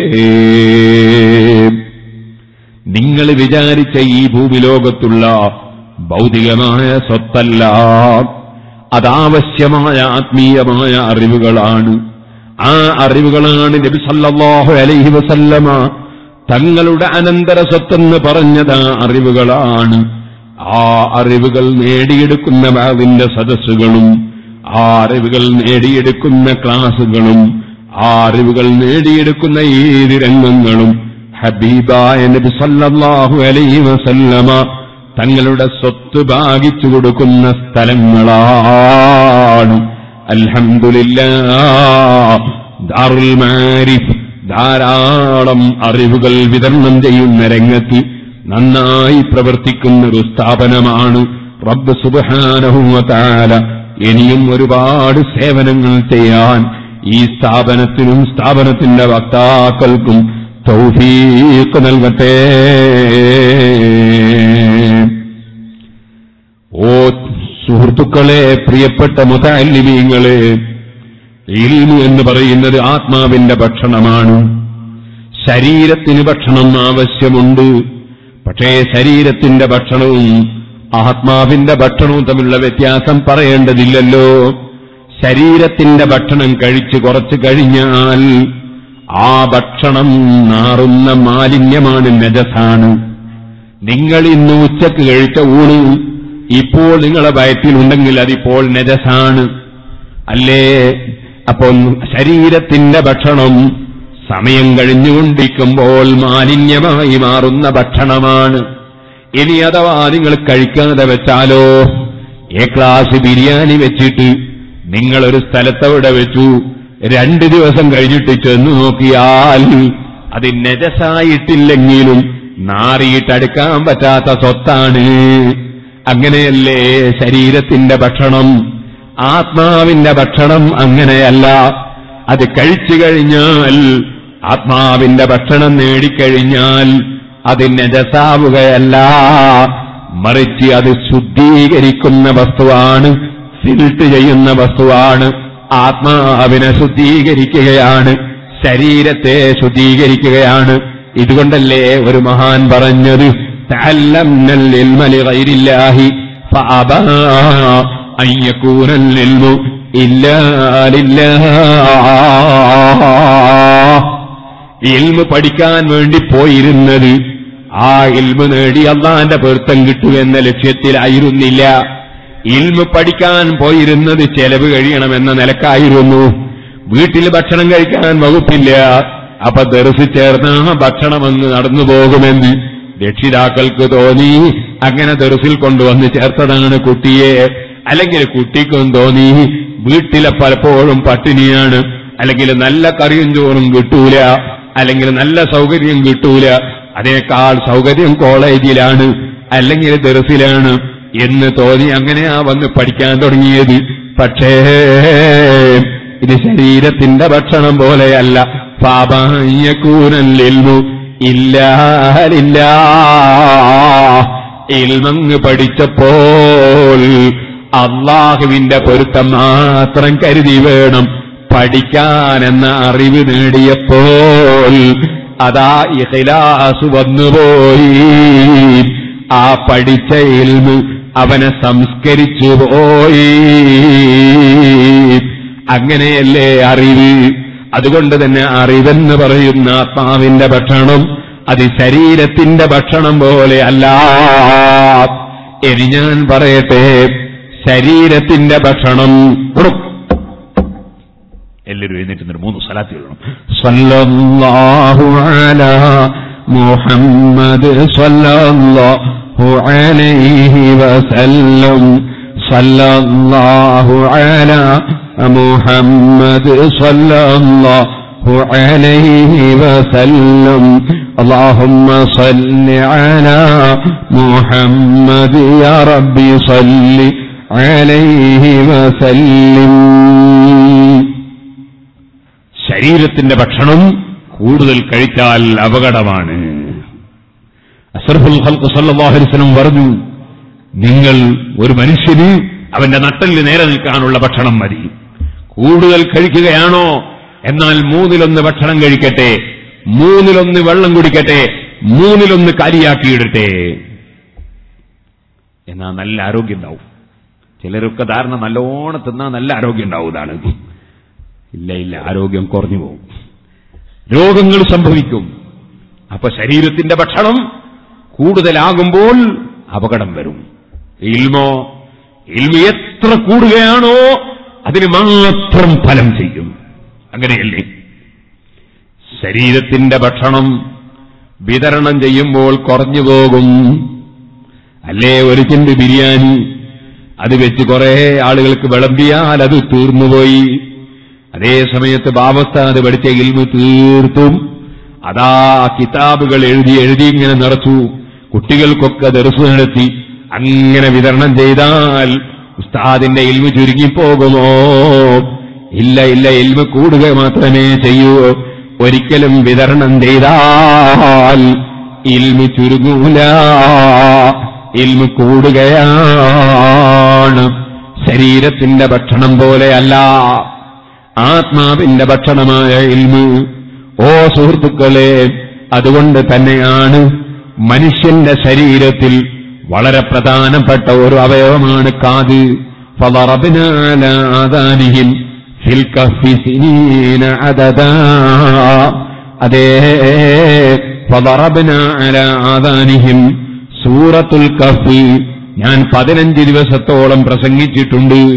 നിങ്ങൾ വിചാരിച്ച ഈ ഭൂമിലോകത്തുള്ള ഭൗതികമായ സ്വത്തല്ല, അതാവശ്യമായ ആത്മീയമായ അറിവുകളാണ്. ആ അറിവുകളാണ് നബി സല്ലല്ലാഹു അലൈഹി വസല്ലമ തങ്ങളുടെ അനന്തര സ്വത്തെന്ന് പറഞ്ഞത്. ആ അറിവുകളാണ്. ആ അറിവുകൾ നേടിയെടുക്കുന്ന ബാവിന്റെ സദസ്സുകളും, ആ അറിവുകൾ നേടിയെടുക്കുന്ന ക്ലാസുകളും, ആ അറിവുകൾ നേടിയെടുക്കുന്ന ഏത് രംഗങ്ങളും ഹബീബായ നബി സല്ലല്ലാഹു അലൈഹി വസല്ലമ തങ്ങളുടെ സ്വത്ത് ഭാഗിച്ചു കൊടുക്കുന്ന സ്ഥലങ്ങളാണ്. അൽഹംദുലില്ലാഹ്, ദാറുൽ മാരിഫ് ധാരാളം അറിവുകൾ വിതരണം ചെയ്യുന്ന രംഗത്ത് നന്നായി പ്രവർത്തിക്കുന്ന ഒരു സ്ഥാപനമാണ്. റബ്ബ് സുബ്ഹാനഹു വ തആല ഇനിയും ഒരുപാട് സേവനങ്ങൾ ചെയ്യാൻ ഈ സ്ഥാപനത്തിനും സ്ഥാപനത്തിന്റെ വക്താക്കൾക്കും തൗഫീഖ് നൽകട്ടെ. ഓ സുഹൃത്തുക്കളെ, പ്രിയപ്പെട്ട മുതഅല്ലിമീങ്ങളെ, ഇൽമു എന്ന് പറയുന്നത് ആത്മാവിന്റെ ഭക്ഷണമാണ്. ശരീരത്തിന് ഭക്ഷണം ആവശ്യമുണ്ട്. പക്ഷേ ശരീരത്തിന്റെ ഭക്ഷണവും ആത്മാവിന്റെ ഭക്ഷണവും തമ്മിലുള്ള വ്യത്യാസം പറയേണ്ടതില്ലല്ലോ. ശരീരത്തിന്റെ ഭക്ഷണം കഴിച്ച് കുറച്ചു കഴിഞ്ഞാൽ ആ ഭക്ഷണം നാറുന്ന മാലിന്യമാണ്, നജസാണ്. നിങ്ങൾ ഇന്ന് ഉച്ചക്ക് കഴിച്ച ഊണ് ഇപ്പോൾ നിങ്ങളെ വയറ്റിലുണ്ടെങ്കിൽ അതിപ്പോൾ നജസാണ്. അല്ലേ? അപ്പോൾ ശരീരത്തിന്റെ ഭക്ഷണം സമയം കഴിഞ്ഞുകൊണ്ടിരിക്കുമ്പോൾ മാലിന്യമായി മാറുന്ന ഭക്ഷണമാണ്. ഇനി അഥവാ നിങ്ങൾ കഴിക്കാതെ വെച്ചാലോ, എ ക്ലാസ് ബിരിയാണി വെച്ചിട്ട് നിങ്ങളൊരു സ്ഥലത്തവിടെ വെച്ചു, രണ്ടു ദിവസം കഴിഞ്ഞിട്ട് ചെന്നു നോക്കിയാൽ അത് നജസായിട്ടില്ലെങ്കിലും നാറിയിട്ടടുക്കാൻ പറ്റാത്ത സ്വത്താണ്. അങ്ങനെയല്ലേ ശരീരത്തിന്റെ ഭക്ഷണം? ആത്മാവിന്റെ ഭക്ഷണം അങ്ങനെയല്ല. അത് കഴിച്ചു കഴിഞ്ഞാൽ, ആത്മാവിന്റെ ഭക്ഷണം നേടിക്കഴിഞ്ഞാൽ അത് നജസാവുകയല്ല, മറിച്ച് അത് ശുദ്ധീകരിക്കുന്ന വസ്തുവാണ്, ഫിൽട്ട് ചെയ്യുന്ന വസ്തുവാണ്. ആത്മാവിനെ ശുദ്ധീകരിക്കുകയാണ്, ശരീരത്തെ ശുദ്ധീകരിക്കുകയാണ്. ഇതുകൊണ്ടല്ലേ ഒരു മഹാൻ പറഞ്ഞത്, തഅല്ലംനൽ ഇൽമ ലിഗൈരില്ലാഹി ഫഅബാ അൻ യകൂനൽ ഇൽമു ഇല്ലാ ലില്ലാഹ്. ഇൽമു പഠിക്കാൻ വേണ്ടി പോയിരുന്നത് ആ ഇൽമു നേടി അള്ളാന്റെ പൊരുത്തം കിട്ടുമെന്ന ലക്ഷ്യത്തിലായിരുന്നില്ല. ഇൽമു പഠിക്കാൻ പോയിരുന്നത് ചെലവ് കഴിയണമെന്ന നിലക്കായിരുന്നു. വീട്ടിൽ ഭക്ഷണം കഴിക്കാൻ വകുപ്പില്ല, അപ്പൊ ദർസ് ചേർന്ന ഭക്ഷണമെന്ന് നടന്നു പോകുമെന്ന് രക്ഷിതാക്കൾക്ക് തോന്നി. അങ്ങനെ ദർസിൽ കൊണ്ടുവന്ന് ചേർത്തതാണ് കുട്ടിയെ. അല്ലെങ്കിൽ കുട്ടിക്കും തോന്നി വീട്ടിലെ പലപ്പോഴും പട്ടിണിയാണ്, അല്ലെങ്കിൽ നല്ല കറിയും ചോറും കിട്ടൂല, അല്ലെങ്കിൽ നല്ല സൗകര്യം കിട്ടൂല, അതിനേക്കാൾ സൗകര്യം കോളേജിലാണ് അല്ലെങ്കിൽ ദർസിലാണ് എന്ന് തോന്നി അങ്ങനെയാ വന്ന് പഠിക്കാൻ തുടങ്ങിയത്. പക്ഷേ ഇത് ശരീരത്തിന്റെ ഭക്ഷണം പോലെയല്ല. ഫാബായകൂനല്ലിൽമു ഇല്ലാ ലില്ലാഹ്. ഇൽമങ്ങ് പഠിച്ചപ്പോൾ അള്ളാഹുവിന്റെ പൊരുത്തം മാത്രം കരുതി വേണം പഠിക്കാനെന്ന അറിവ് നേടിയപ്പോൾ അതാ ഇഖ്ലാസ് വന്നുപോയി. ആ പഠിച്ച ഇൽമ് അവനെ സംസ്കരിച്ചു പോയി. അങ്ങനെയല്ലേ അറിവ്? അതുകൊണ്ട് തന്നെ അറിവെന്ന് പറയുന്ന ആത്മാവിന്റെ ഭക്ഷണം അത് ശരീരത്തിന്റെ ഭക്ഷണം പോലെ അല്ല. ഇനി ഞാൻ പറയട്ടെ, ശരീരത്തിന്റെ ഭക്ഷണം എല്ലാവരും എഴുന്നേറ്റ് മൂന്ന് സ്വലാത്ത് എഴുതണം. സ്വല്ലല്ലാഹു അലാ മുഹമ്മദ് സ്വല്ലല്ലാഹു അലൈഹി വസല്ലം. സ്വല്ലല്ലാഹു അലാ മുഹമ്മദ് സ്വല്ലല്ലാഹു അലൈഹി വസല്ലം. اللهم صل على محمد يا ربي صل عليه وسلم. ശരീരത്തിന്റെ ഭക്ഷണം കൂടുതൽ കഴിച്ചാൽ അപകടമാണ്. അഷ്റഫുൽ ഖൽഖ് സല്ലല്ലാഹു അലൈഹി വസല്ലം പറഞ്ഞു, നിങ്ങൾ ഒരു മനുഷ്യന് അവന്റെ നട്ടലിന് നേരെ നിൽക്കാനുള്ള ഭക്ഷണം മതി. കൂടുതൽ കഴിക്കുകയാണോ, എന്നാൽ മൂന്നിലൊന്ന് ഭക്ഷണം കഴിക്കട്ടെ, മൂന്നിലൊന്ന് വെള്ളം കുടിക്കട്ടെ, മൂന്നിലൊന്ന് കാലിയാക്കിയിടട്ടെ, എന്നാ നല്ല ആരോഗ്യം ഉണ്ടാവും. ചിലരൊക്കെ ധാരണ നല്ലോണം തിന്നാ നല്ല ആരോഗ്യം ഉണ്ടാവുന്നതാണ്. ഇല്ല ഇല്ല, ആരോഗ്യം കുറഞ്ഞു പോകും, രോഗങ്ങൾ സംഭവിക്കും. അപ്പൊ ശരീരത്തിന്റെ ഭക്ഷണം കൂടുതലാകുമ്പോൾ അപകടം വരും. ഇൽമോ, ഇൽമ എത്ര കൂടുകയാണോ അതിന് മാത്രം ഫലം ചെയ്യും. അങ്ങനെയല്ലേ? ശരീരത്തിന്റെ ഭക്ഷണം വിതരണം ചെയ്യുമ്പോൾ കുറഞ്ഞു പോകും. അല്ലേ? ഒരു ചിന്ത ബിരിയാണി അത് വെച്ച് കുറെ ആളുകൾക്ക് വിളമ്പിയാൽ അത് തീർന്നുപോയി. അതേ സമയത്ത് ബാബസ്ഥാത് പഠിച്ച ഇൽമു തീർത്തും അതാ കിതാബുകൾ എഴുതി എഴുതി ഇങ്ങനെ നിറച്ചു. കുട്ടികൾക്കൊക്കെ ദർസ് നടത്തി അങ്ങനെ വിതരണം ചെയ്താൽ ഉസ്താദിന്റെ ഇൽമു ചുരുങ്ങിപ്പോകുമോ? ഇല്ല ഇല്ല, ഇൽമു കൂടുക മാത്രമേ ചെയ്യൂ. ഒരിക്കലും വിതരണം ചെയ്താൽ ഇൽമു ചുരുങ്ങൂല, ഇൽമു കൂടുകയാണ്. ശരീരത്തിന്റെ ഭക്ഷണം പോലെയല്ല ആത്മാവിന്റെ ഭക്ഷണമായ ഇൽമു. ഓ സുഹൃത്തുക്കളെ, അതുകൊണ്ട് തന്നെയാണ് മനുഷ്യന്റെ ശരീരത്തിൽ വളരെ പ്രധാനപ്പെട്ട ഒരു അവയവമാണ് കാത്. ഫളറബ്നാ അലാ ആദാനിഹിം ഫിൽ കഹ്ഫി സിനീന അദദാ. അതേ, ഫളറബ്നാ അലാ ആദാനിഹിം സൂറത്തുൽ കഹ്ഫ് ഞാൻ പതിനഞ്ച് ദിവസത്തോളം പ്രസംഗിച്ചിട്ടുണ്ട്.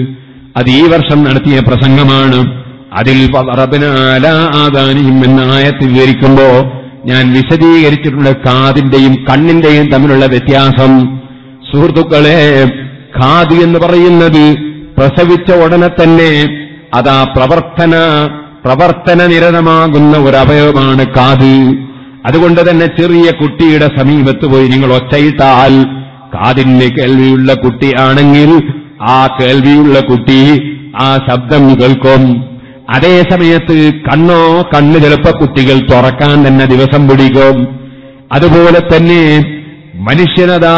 അത് ഈ വർഷം നടത്തിയ പ്രസംഗമാണ്. അതിൽ ആദാനിയും എന്ന ആയത്ത് വിവരിക്കുമ്പോ ഞാൻ വിശദീകരിച്ചിട്ടുണ്ട് കാതിന്റെയും കണ്ണിന്റെയും തമ്മിലുള്ള വ്യത്യാസം. സുഹൃത്തുക്കളെ, കാത് എന്ന് പറയുന്നത് പ്രസവിച്ച ഉടനെ തന്നെ അതാ പ്രവർത്തന പ്രവർത്തന നിരതമാകുന്ന ഒരവയവമാണ് കാത്. അതുകൊണ്ട് തന്നെ ചെറിയ കുട്ടിയുടെ സമീപത്ത് പോയി നിങ്ങൾ ഒച്ചയിട്ടാൽ കാതിന് കേൾവിയുള്ള കുട്ടിയാണെങ്കിൽ ആ കേൾവിയുള്ള കുട്ടി ആ ശബ്ദം കേൾക്കും. അതേ സമയത്ത് കണ്ണോ കണ്ണ് ചിലപ്പോ കുട്ടികൾ തുറക്കാൻ തന്നെ ദിവസം പിടിക്കും. അതുപോലെ തന്നെ മനുഷ്യനതാ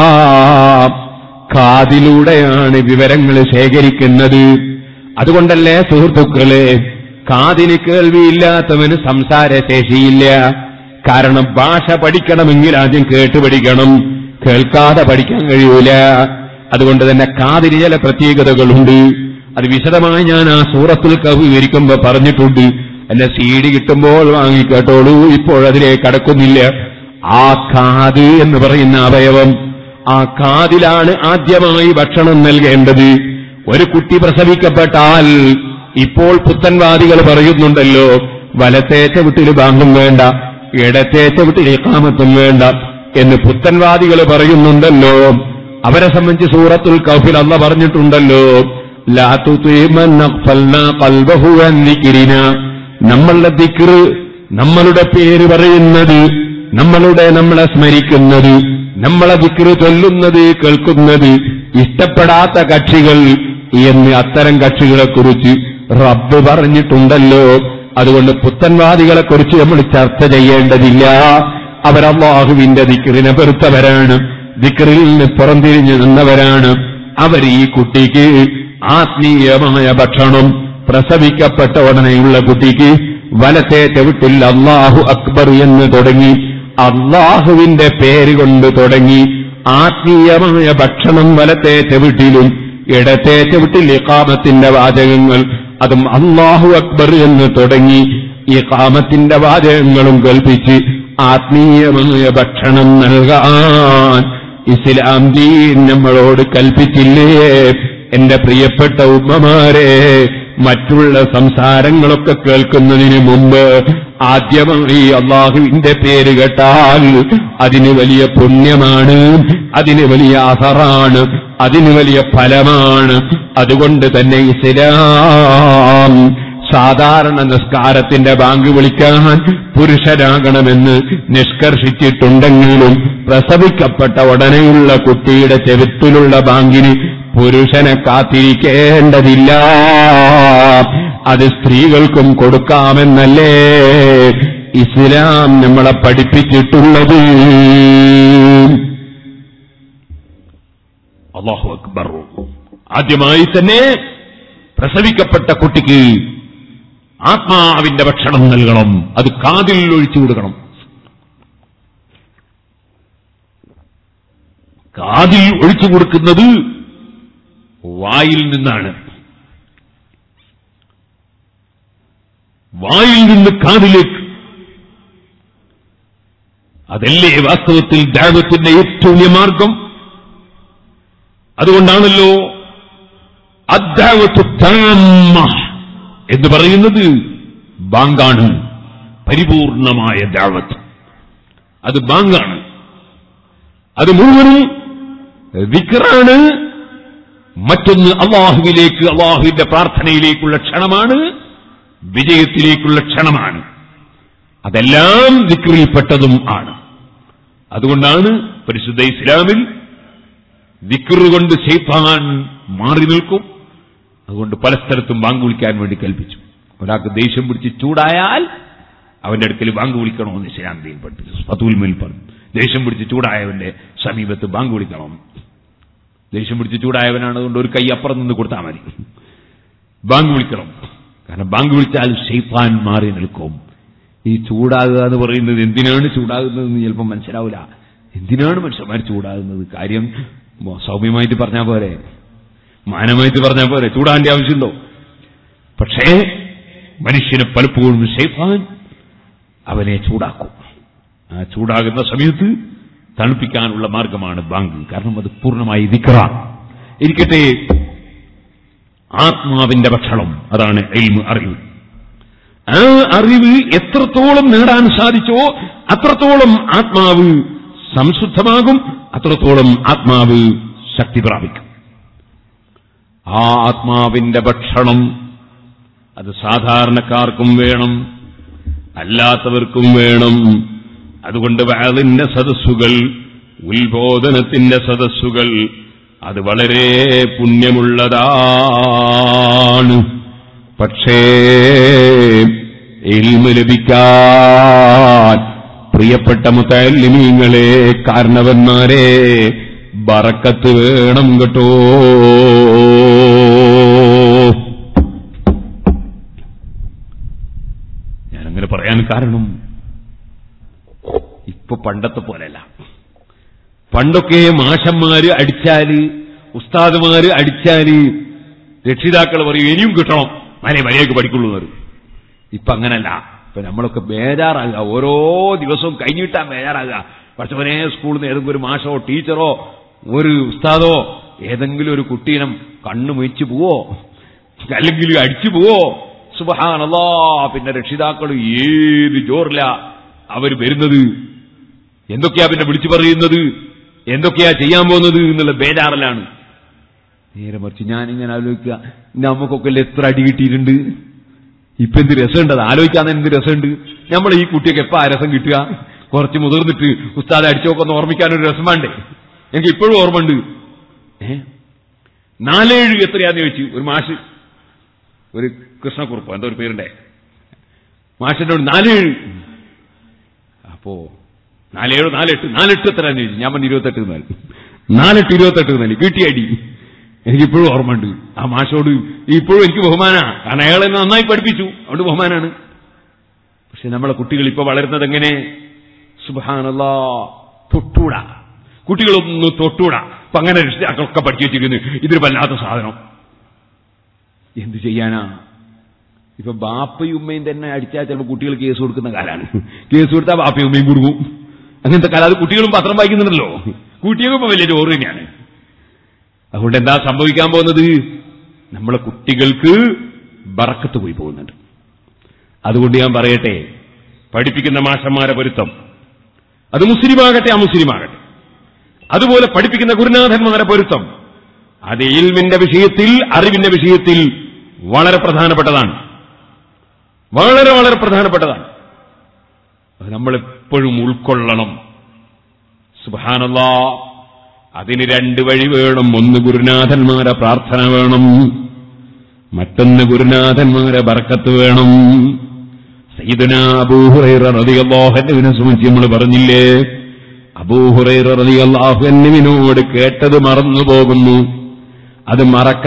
കാതിലൂടെയാണ് വിവരങ്ങൾ ശേഖരിക്കുന്നത്. അതുകൊണ്ടല്ലേ സുഹൃത്തുക്കളെ, കാതിന് കേൾവിയില്ലാത്തവന് സംസാരശേഷിയില്ല. കാരണം ഭാഷ പഠിക്കണമെങ്കിൽ ആദ്യം കേട്ട് പഠിക്കണം, കേൾക്കാതെ പഠിക്കാൻ കഴിയൂല. അതുകൊണ്ട് തന്നെ കാതിന് ചില പ്രത്യേകതകളുണ്ട്. അത് വിശദമായി ഞാൻ ആ സൂറത്തുൽ കഹ്ഫ് വിവരിക്കുമ്പോ പറഞ്ഞിട്ടുണ്ട്. എന്നെ സി ഡി കിട്ടുമ്പോൾ വാങ്ങിക്കേട്ടോളൂ, ഇപ്പോഴതിലേക്ക് കടക്കുന്നില്ല. ആ കാത് എന്ന് പറയുന്ന അവയവം, ആ കാതിലാണ് ആദ്യമായി ഭക്ഷണം നൽകേണ്ടത്. ഒരു കുട്ടി പ്രസവിക്കപ്പെട്ടാൽ ഇപ്പോൾ പുത്തൻവാദികൾ പറയുന്നുണ്ടല്ലോ, വലത്തേറ്റ വീട്ടിൽ ബാങ്കും വേണ്ട, ഇടത്തേറ്റ വീട്ടിൽ ഇഖാമത്തും വേണ്ട എന്ന് പുത്തൻവാദികൾ പറയുന്നുണ്ടല്ലോ. അവരെ സംബന്ധിച്ച് സൂറത്തുൽ കഹ്ഫിൽ അല്ലാഹ് പറഞ്ഞിട്ടുണ്ടല്ലോ, ലാ തുതീ മൻ അഗ്ഫൽനാ ഖൽബഹു അൻ ദിക്രിനാ. നമ്മളുടെ ദിക്ർ, നമ്മളുടെ പേര് പറയുന്നത്, നമ്മളുടെ നമ്മളെ സ്മരിക്കുന്നത്, നമ്മളെ ദിക്ർ ചൊല്ലുന്നത്, കേൾക്കുന്നത് ഇഷ്ടപ്പെടാത്ത കക്ഷികൾ എന്ന് അത്തരം കക്ഷികളെക്കുറിച്ച് റബ്ബ് പറഞ്ഞിട്ടുണ്ടല്ലോ. അതുകൊണ്ട് പുത്തൻവാദികളെക്കുറിച്ച് നമ്മൾ ചർച്ച ചെയ്യേണ്ടതില്ല. അവർ അല്ലാഹുവിന്റെ ദിക്റിനെ വെറുത്തവരാണ്, ദിക്റിൽ നിന്ന് പുറംതിരിഞ്ഞു നിന്നവരാണ്. അവർ ഈ കുട്ടിക്ക് ആത്മീയമായ ഭക്ഷണം, പ്രസവിക്കപ്പെട്ട ഉടനെയുള്ള കുട്ടിക്ക് വലത്തെ ചവിട്ടിൽ അല്ലാഹു അക്ബർ എന്ന് തുടങ്ങി, അല്ലാഹുവിന്റെ പേര് കൊണ്ട് തുടങ്ങി ആത്മീയമായ ഭക്ഷണം വലത്തെ ചവിട്ടിലും ഇടത്തെ ചവിട്ടിൽ ഇഖാമത്തിന്റെ വാചകങ്ങൾ, അതും അല്ലാഹു അക്ബർ എന്ന് തുടങ്ങി ഇഖാമത്തിന്റെ വാചകങ്ങളും കൽപ്പിച്ച് ആത്മീയമായ ഭക്ഷണം നൽകാൻ ഇസ്ലാം ദീൻ നമ്മളോട് കൽപ്പിച്ചില്ലേ? എന്റെ പ്രിയപ്പെട്ട ഉമ്മമാരെ, മറ്റുള്ള സംസാരങ്ങളൊക്കെ കേൾക്കുന്നതിന് മുമ്പ് ആദ്യമായി അല്ലാഹുവിന്റെ പേര് കേട്ടാൽ അതിന് വലിയ പുണ്യമാണ്, അതിന് വലിയ അസറാണ്, അതിന് വലിയ ഫലമാണ്. അതുകൊണ്ട് തന്നെ ഇസ്ലാം സാധാരണ നിസ്കാരത്തിന്റെ ബാങ്ക് വിളിക്കാൻ പുരുഷനാകണമെന്ന് നിഷ്കർഷിച്ചിട്ടുണ്ടെങ്കിലും പ്രസവിക്കപ്പെട്ട ഉടനെയുള്ള കുട്ടിയുടെ ചെവിട്ടിലുള്ള ബാങ്കിന് പുരുഷനെ കാത്തിരിക്കേണ്ടതില്ല. അത് സ്ത്രീകൾക്കും കൊടുക്കാമെന്നല്ലേ ഇസ്ലാം നമ്മളെ പഠിപ്പിച്ചിട്ടുള്ളത്. അല്ലാഹു അക്ബർ. ആദ്യമായി തന്നെ പ്രസവിക്കപ്പെട്ട കുട്ടിക്ക് ആത്മാവിന്റെ ഭക്ഷണം നൽകണം. അത് കാതിൽ ഒഴിച്ചു കൊടുക്കണം. കാതിൽ ഒഴിച്ചു കൊടുക്കുന്നത് വായിൽ നിന്നാണ്. വായിൽ നിന്ന് കാതിലേക്ക്. അതല്ലേ വാസ്തവത്തിൽ ദഅവത്തിന്റെ ഏറ്റവും വലിയ മാർഗം. അതുകൊണ്ടാണല്ലോ അദ്ദഅവത്തു തമ്മ എന്ന് പറയുന്നത് ബാങ്കാണ്. പരിപൂർണമായ ദഅവത്ത് അത് ബാങ്കാണ്. അത് മുഴുവനും ദിക്റാണ്. മറ്റൊന്ന് അല്ലാഹുവിലേക്ക്, അല്ലാഹുവിന്റെ പ്രാർത്ഥനയിലേക്കുള്ള ക്ഷണമാണ്, വിജയത്തിലേക്കുള്ള ക്ഷണമാണ്. അതെല്ലാം ദിക്റിൽപ്പെട്ടതും ആണ്. അതുകൊണ്ടാണ് പരിശുദ്ധ ഇസ്ലാമിൽ ദിക്റ് കൊണ്ട് ശൈത്താൻ മാറി നിൽക്കും. അതുകൊണ്ട് പല സ്ഥലത്തും ബാങ്ക് വിളിക്കാൻ വേണ്ടി കൽപ്പിച്ചു. ഒരാൾക്ക് ദേഷ്യം പിടിച്ച് ചൂടായാൽ അവന്റെ അടുക്കൽ ബാങ്ക് വിളിക്കണമെന്ന് ഇസ്ലാം ദീൻ പഠിപ്പിച്ചു. ഫതുൽ മിൽ പറഞ്ഞു, ദേഷ്യം പിടിച്ച് ചൂടായവന്റെ സമീപത്ത് ബാങ്ക് വിളിക്കണം. ദേഷ്യം പിടിച്ച് ചൂടായവനാണ്, അതുകൊണ്ട് ഒരു കൈ അപ്പുറം നിന്ന് കൊടുത്താൽ മതി. ബാങ്ക് വിളിക്കണം. കാരണം ബാങ്ക് വിളിച്ചാൽ ശൈത്താൻ മാറി നിൽക്കും. ഈ ചൂടാകുക എന്ന് പറയുന്നത് എന്തിനാണ് ചൂടാകുന്നതെന്ന് ചിലപ്പോൾ മനസ്സിലാവില്ല. എന്തിനാണ് മനുഷ്യന്മാർ ചൂടാകുന്നത്? കാര്യം സൗമ്യമായിട്ട് പറഞ്ഞാൽ പോരെ, മാനമായിട്ട് പറഞ്ഞാൽ പോരെ, ചൂടാന്റെ ആവശ്യമുണ്ടോ? പക്ഷേ മനുഷ്യനെ പലപ്പോഴും ശൈത്താൻ അവനെ ചൂടാക്കും. ആ ചൂടാകുന്ന സമയത്ത് തണുപ്പിക്കാനുള്ള മാർഗമാണ് ബാങ്ക്. കാരണം അത് പൂർണ്ണമായി ദിക്റാണ്. ഇരിക്കട്ടെ, ആത്മാവിന്റെ ഭക്ഷണം. അതാണ് ഇൽമ്, അറിവ്. ആ അറിവ് എത്രത്തോളം നേടാൻ സാധിച്ചോ അത്രത്തോളം ആത്മാവ് സംശുദ്ധമാകും, അത്രത്തോളം ആത്മാവ് ശക്തി പ്രാപിക്കും. ആ ആത്മാവിന്റെ ഭക്ഷണം അത് സാധാരണക്കാർക്കും വേണം, അല്ലാത്തവർക്കും വേണം. അതുകൊണ്ട് വഅദിന്റെ സദസ്സുകൾ, ഉത്ബോധനത്തിന്റെ സദസ്സുകൾ അത് വളരെ പുണ്യമുള്ളതാണ്. പക്ഷേ ഇൽമു ലഭിക്കാൻ പ്രിയപ്പെട്ട മുതഅല്ലിമീങ്ങളെ, കാരണവന്മാരെ, ബറക്കത്ത് വേണം കേട്ടോ. ഞാനങ്ങനെ പറയാൻ കാരണം ഇപ്പൊ പണ്ടത്തെ പോലെയല്ല. പണ്ടൊക്കെ മാഷന്മാര് അടിച്ചാല്, ഉസ്താദുമാര് അടിച്ചാല് രക്ഷിതാക്കൾ പറയും ഇനിയും കിട്ടണം, മനെ മര്യാദക്ക് പഠിക്കുള്ളൂ എന്ന് പറയും. ഇപ്പൊ അങ്ങനല്ല. ഇപ്പൊ നമ്മളൊക്കെ ബേജാറാകുക, ഓരോ ദിവസവും കഴിഞ്ഞിട്ടാ ബേജാറാകുക. പക്ഷെ ഒരേ സ്കൂളിൽ നിന്ന് ഏതെങ്കിലും ഒരു മാഷോ ടീച്ചറോ ഒരു ഉസ്താദോ ഏതെങ്കിലും ഒരു കുട്ടീനം കണ്ണു മൊയിച്ചു പോവോ, അല്ലെങ്കിൽ അടിച്ചു പോവോ, സുബ്ഹാനല്ലാഹ്. പിന്നെ രക്ഷിതാക്കൾ ഏത് ജോറില അവർ വരുന്നത്, എന്തൊക്കെയാ പിന്നെ വിളിച്ചു പറയുന്നത്, എന്തൊക്കെയാ ചെയ്യാൻ പോകുന്നത് എന്നുള്ള ബേജാറിലാണ്. നേരെ മറിച്ച് ഞാനിങ്ങനെ ആലോചിക്കുക, നമുക്കൊക്കെ എത്ര അടി കിട്ടിയിട്ടുണ്ട്. ഇപ്പൊ എന്ത് രസമുണ്ട്, അത് ആലോചിക്കാൻ എന്ത് രസമുണ്ട്. നമ്മൾ ഈ കുട്ടിയൊക്കെ എപ്പോ ആ രസം കിട്ടുക? കുറച്ച് മുതിർന്നിട്ട് ഉസ്താദ് അടിച്ചൊക്കെ ഒന്ന് ഓർമ്മിക്കാനൊരു രസം വേണ്ടേ? എനിക്ക് ഇപ്പോഴും ഓർമ്മയുണ്ട്. ഏ നാലേഴ് എത്രയാന്ന് ചോദിച്ചു ഒരു മാഷ്, ഒരു കൃഷ്ണക്കുറുപ്പ് എന്തോ ഒരു പേരുണ്ടേ, മാഷിന്റെ നാലേഴ്. അപ്പോ നാലേഴ് നാലെട്ട് നാലെട്ട് എത്രയാന്ന് ചോദിച്ചു. ഞാൻ പറഞ്ഞു ഇരുപത്തെട്ട് എന്നാൽ നാലെട്ട് ഇരുപത്തെട്ട് എന്നാൽ കിട്ടിയടി. എനിക്കിപ്പോഴും ഓർമ്മയുണ്ട്. ആ മാഷോട് ഇപ്പോഴും എനിക്ക് ബഹുമാനാ, കാരണം അയാളെ നന്നായി പഠിപ്പിച്ചു, അതുകൊണ്ട് ബഹുമാനാണ്. പക്ഷെ നമ്മളെ കുട്ടികൾ ഇപ്പൊ വളരുന്നത് എങ്ങനെ? സുബ്ഹാനല്ലാഹ്, തൊട്ടൂടാ, കുട്ടികളൊന്നും തൊട്ടൂടാ. അപ്പൊ അങ്ങനെ രക്ഷിതാക്കളൊക്കെ പഠിച്ചു വെച്ചിരിക്കുന്നു, ഇതൊരു വല്ലാത്ത സാധനം. എന്തു ചെയ്യാനാ? ഇപ്പൊ ബാപ്പയും ഉമ്മയും തന്നെ അടിച്ചാൽ ചിലപ്പോൾ കുട്ടികൾ കേസ് കൊടുക്കുന്ന കാലാണ്. കേസ് കൊടുത്താൽ ബാപ്പയും ഉമ്മയും കൊടുക്കും. അങ്ങനത്തെ കാലം. അത് കുട്ടികളും പത്രം വായിക്കുന്നുണ്ടല്ലോ, കുട്ടികൾക്കും വലിയ ചോറ് തന്നെയാണ്. അതുകൊണ്ട് എന്താ സംഭവിക്കാൻ പോകുന്നത്? നമ്മളെ കുട്ടികൾക്ക് ബറക്കത്ത് പോയി പോകുന്നുണ്ട്. അതുകൊണ്ട് ഞാൻ പറയട്ടെ, പഠിപ്പിക്കുന്ന മാഷന്മാരെ പൊരുത്തം, അത് മുസ്ലിമാകട്ടെ അമുസ്ലിമാകട്ടെ, അതുപോലെ പഠിപ്പിക്കുന്ന ഗുരുനാഥന്മാരെ പൊരുത്തം, അത് ഇൽമിന്റെ വിഷയത്തിൽ, അറിവിന്റെ വിഷയത്തിൽ വളരെ പ്രധാനപ്പെട്ടതാണ്. വളരെ വളരെ പ്രധാനപ്പെട്ടതാണ്. അത് നമ്മളെപ്പോഴും ഉൾക്കൊള്ളണം. സുബ്ഹാനല്ലാഹ്. അതിന് രണ്ട് വഴി വേണം. ഒന്ന് ഗുരുനാഥന്മാരെ പ്രാർത്ഥന വേണം, മറ്റൊന്ന് ഗുരുനാഥന്മാരെ ബർക്കത്ത് വേണം. സയ്യിദുനാ അബൂ ഹുറൈറ റളിയല്ലാഹു അൻഹുവിനെ സംബന്ധിച്ച് നമ്മൾ പറഞ്ഞില്ലേ, അബൂ ഹുറൈറ റളിയല്ലാഹു അൻഹുവിനോട് കേട്ടത് മറന്നുപോകുന്നു. അത്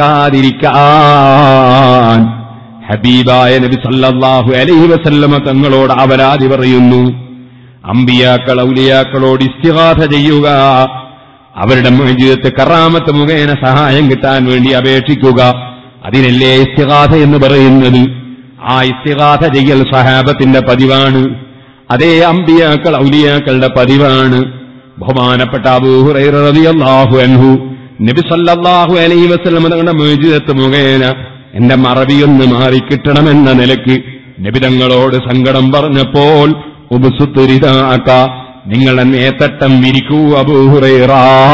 മറക്കാതിരിക്കാൻ ഹബീബായ നബി സല്ലല്ലാഹു അലൈഹി വസല്ലമ തങ്ങളോട് അവരാതി പറയുന്നു. അമ്പിയാക്കൾ ഔലിയാക്കളോട് ഇസ്തിഗാഥ ചെയ്യുക, അവരുടെ ജീവിതത്തെ കറാമത്ത് മുഖേന സഹായം കിട്ടാൻ വേണ്ടി അപേക്ഷിക്കുക. അതിനല്ലേ ഇസ്തിഗാഥ എന്ന് പറയുന്നത്. ആ ഇസ്തിഗാഥ ചെയ്യൽ സഹാബത്തിന്റെ പതിവാണ്. അതേ അമ്പിയാക്കൾ ഔലിയാക്കളുടെ പതിവാണ്. ബഹുമാനപ്പെട്ട അബൂ ഹുറൈറ റളിയല്ലാഹു അൻഹു നബി സല്ലല്ലാഹു അലൈഹി വസല്ലം തങ്ങളുടെ മുഅ്ജിസത്ത് മുഖേന എന്റെ മറവിയൊന്ന് മാറിക്കിട്ടണമെന്ന നിലയ്ക്ക് നബി തങ്ങളോട് സങ്കടം പറഞ്ഞപ്പോൾ ഉബ്സുത്തുരിദാക, നിങ്ങളുടെ നേത്തട്ടം വിരിക്കൂ അബൂ ഹുറൈറ.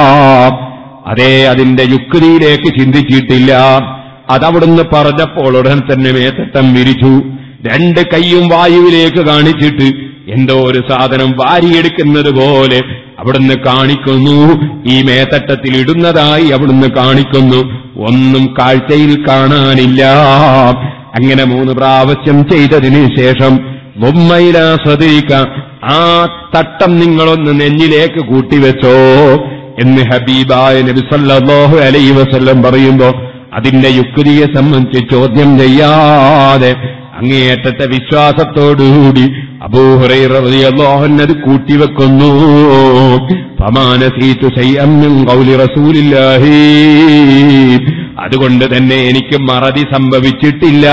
അതേ, അതിന്റെ യുക്തിയിലേക്ക് ചിന്തിച്ചിട്ടില്ല. അതവിടുന്ന് പറഞ്ഞപ്പോൾ ഉടൻ തന്നെ മേത്തട്ടം വിരിച്ചു. രണ്ട് കൈയും വായുവിലേക്ക് കാണിച്ചിട്ട് എന്തോ ഒരു സാധനം വാരിയെടുക്കുന്നത് പോലെ അവിടുന്ന് കാണിക്കുന്നു. ഈ മേത്തട്ടത്തിൽ ഇടുന്നതായി അവിടുന്ന് കാണിക്കുന്നു. ഒന്നും കാഴ്ചയിൽ കാണാനില്ല. അങ്ങനെ മൂന്ന് പ്രാവശ്യം ചെയ്തതിന് ശേഷം മുമ്മയിലാ സദീക, ആ തട്ടം നിങ്ങളൊന്ന് നെഞ്ഞിലേക്ക് കൂട്ടിവെച്ചോ എന്ന് ഹബീബായ നബി സല്ലല്ലാഹു അലൈഹി വസല്ലം പറയുമ്പോ അതിന്റെ യുക്തിയെ സംബന്ധിച്ച് ചോദ്യം ചെയ്യാതെ അങ്ങേയറ്റത്തെ വിശ്വാസത്തോടുകൂടി അബൂ ഹുറൈറ റളിയല്ലാഹു അൻഹു അത് കൂട്ടിവെക്കുന്നു. ഫമാനസീതു ശൈഅൻ മിൻ ഖൗലി റസൂലില്ലാഹി, അതുകൊണ്ട് തന്നെ എനിക്ക് മറതി സംഭവിച്ചിട്ടില്ല.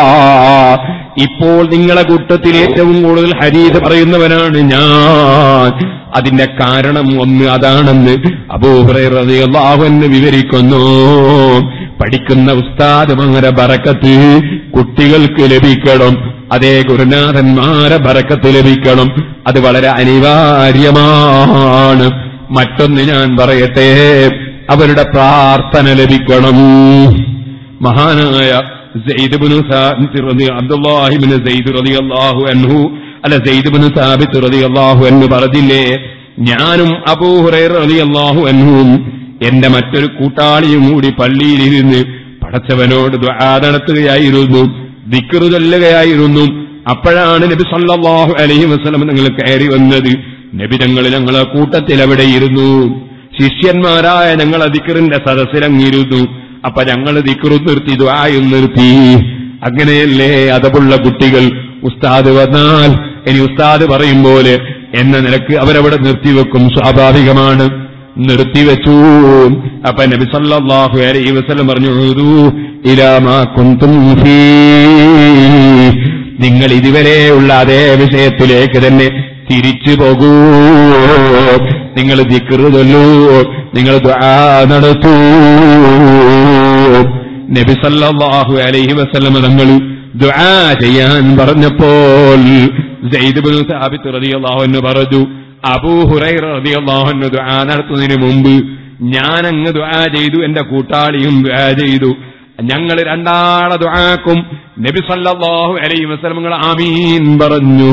ഇപ്പോൾ നിങ്ങളെ കൂട്ടത്തിൽ ഏറ്റവും കൂടുതൽ ഹദീസ് പറയുന്നവനാണ് ഞാൻ. അതിന്റെ കാരണം ഒന്ന് അതാണെന്ന് അബൂ ഹുറൈറ റളിയല്ലാഹു അൻഹു വിവരിക്കുന്നു. പഠിക്കുന്ന ഉസ്താദുമാരെ ബറക്കത്ത് കുട്ടികൾക്ക് ലഭിക്കണം. അതേ ഗുരുനാഥന്മാരെ ബറക്കത്ത് ലഭിക്കണം. അത് വളരെ അനിവാര്യമാണ്. മറ്റൊന്ന് ഞാൻ പറയട്ടെ, അവരുടെ പ്രാർത്ഥന ലഭിക്കണം. മഹാനായ സെയ്ദ് ഇബ്നു സാബിത്ത് റളി അബ്ദുല്ലാഹി ഇബ്നു സെയ്ദ് റളിയല്ലാഹു അൻഹു അല്ല സെയ്ദ് ഇബ്നു സാബിത്ത് റളിയല്ലാഹു അൻഹു പറഞ്ഞില്ലേ, ഞാനും അബൂ ഹുറൈറ റളിയല്ലാഹു അൻഹുവും എന്റെ മറ്റൊരു കൂട്ടാളിയും കൂടി പള്ളിയിലിരുന്ന് പടച്ചവനോട് ദുആ നടത്തുകയായിരുന്നു, ദിക്ർ ചൊല്ലുകയായിരുന്നു. അപ്പോഴാണ് നബി സല്ലല്ലാഹു അലൈഹി വസല്ലം നിങ്ങൾ കയറി വന്നത്. നബി തങ്ങൾ ഞങ്ങളെ കൂട്ടത്തിൽ അവിടെ ഇരുന്നു. ശിഷ്യന്മാരായ ഞങ്ങളെ ദിക്റിന്റെ സദസ്സിലങ്ങിരുന്നു. അപ്പൊ ഞങ്ങൾ ദിക്റും നിർത്തി ദുആയും നിർത്തി. അങ്ങനെയല്ലേ അതബുള്ള കുട്ടികൾ. ഉസ്താദ് വന്നാൽ ഇനി ഉസ്താദ് പറയും പോലെ എന്ന നിലക്ക് അവരവിടെ നിർത്തിവെക്കും, സ്വാഭാവികമാണ്. നിർത്തിവെച്ചു. അപ്പൊ നബി സല്ലല്ലാഹു അലൈഹി വസല്ലം പറഞ്ഞു, ഇലാ മാ കുന്തും ഫീ, നിങ്ങൾ ഇതുവരെയുള്ള അതേ വിഷയത്തിലേക്ക് തന്നെ തിരിച്ചു പോകൂ. നിങ്ങൾ ദിക്ർ ചൊല്ലൂ, നിങ്ങൾ ദുആ നടത്തൂ. നബി സല്ലല്ലാഹു അലൈഹി വസല്ലം തങ്ങൾ ദുആ ചെയ്യാൻ പറഞ്ഞപ്പോൾ സെയ്ദ് ഇബ്നു സാബിത്ത് റളിയല്ലാഹു അൻഹു പറഞ്ഞു, അബൂ ഹുറൈറ റളിയല്ലാഹു അൻഹു ദുആ നടത്തുന്നതിന് മുമ്പ് ഞാനങ്ങ് ദുആ ചെയ്തു, എന്റെ കൂട്ടാളിയും ദുആ ചെയ്തു. ഞങ്ങൾ രണ്ടാളെ ദുആക്കും നബി സല്ലല്ലാഹു അലൈഹി വസല്ലം തങ്ങൾ ആമീൻ പറഞ്ഞു.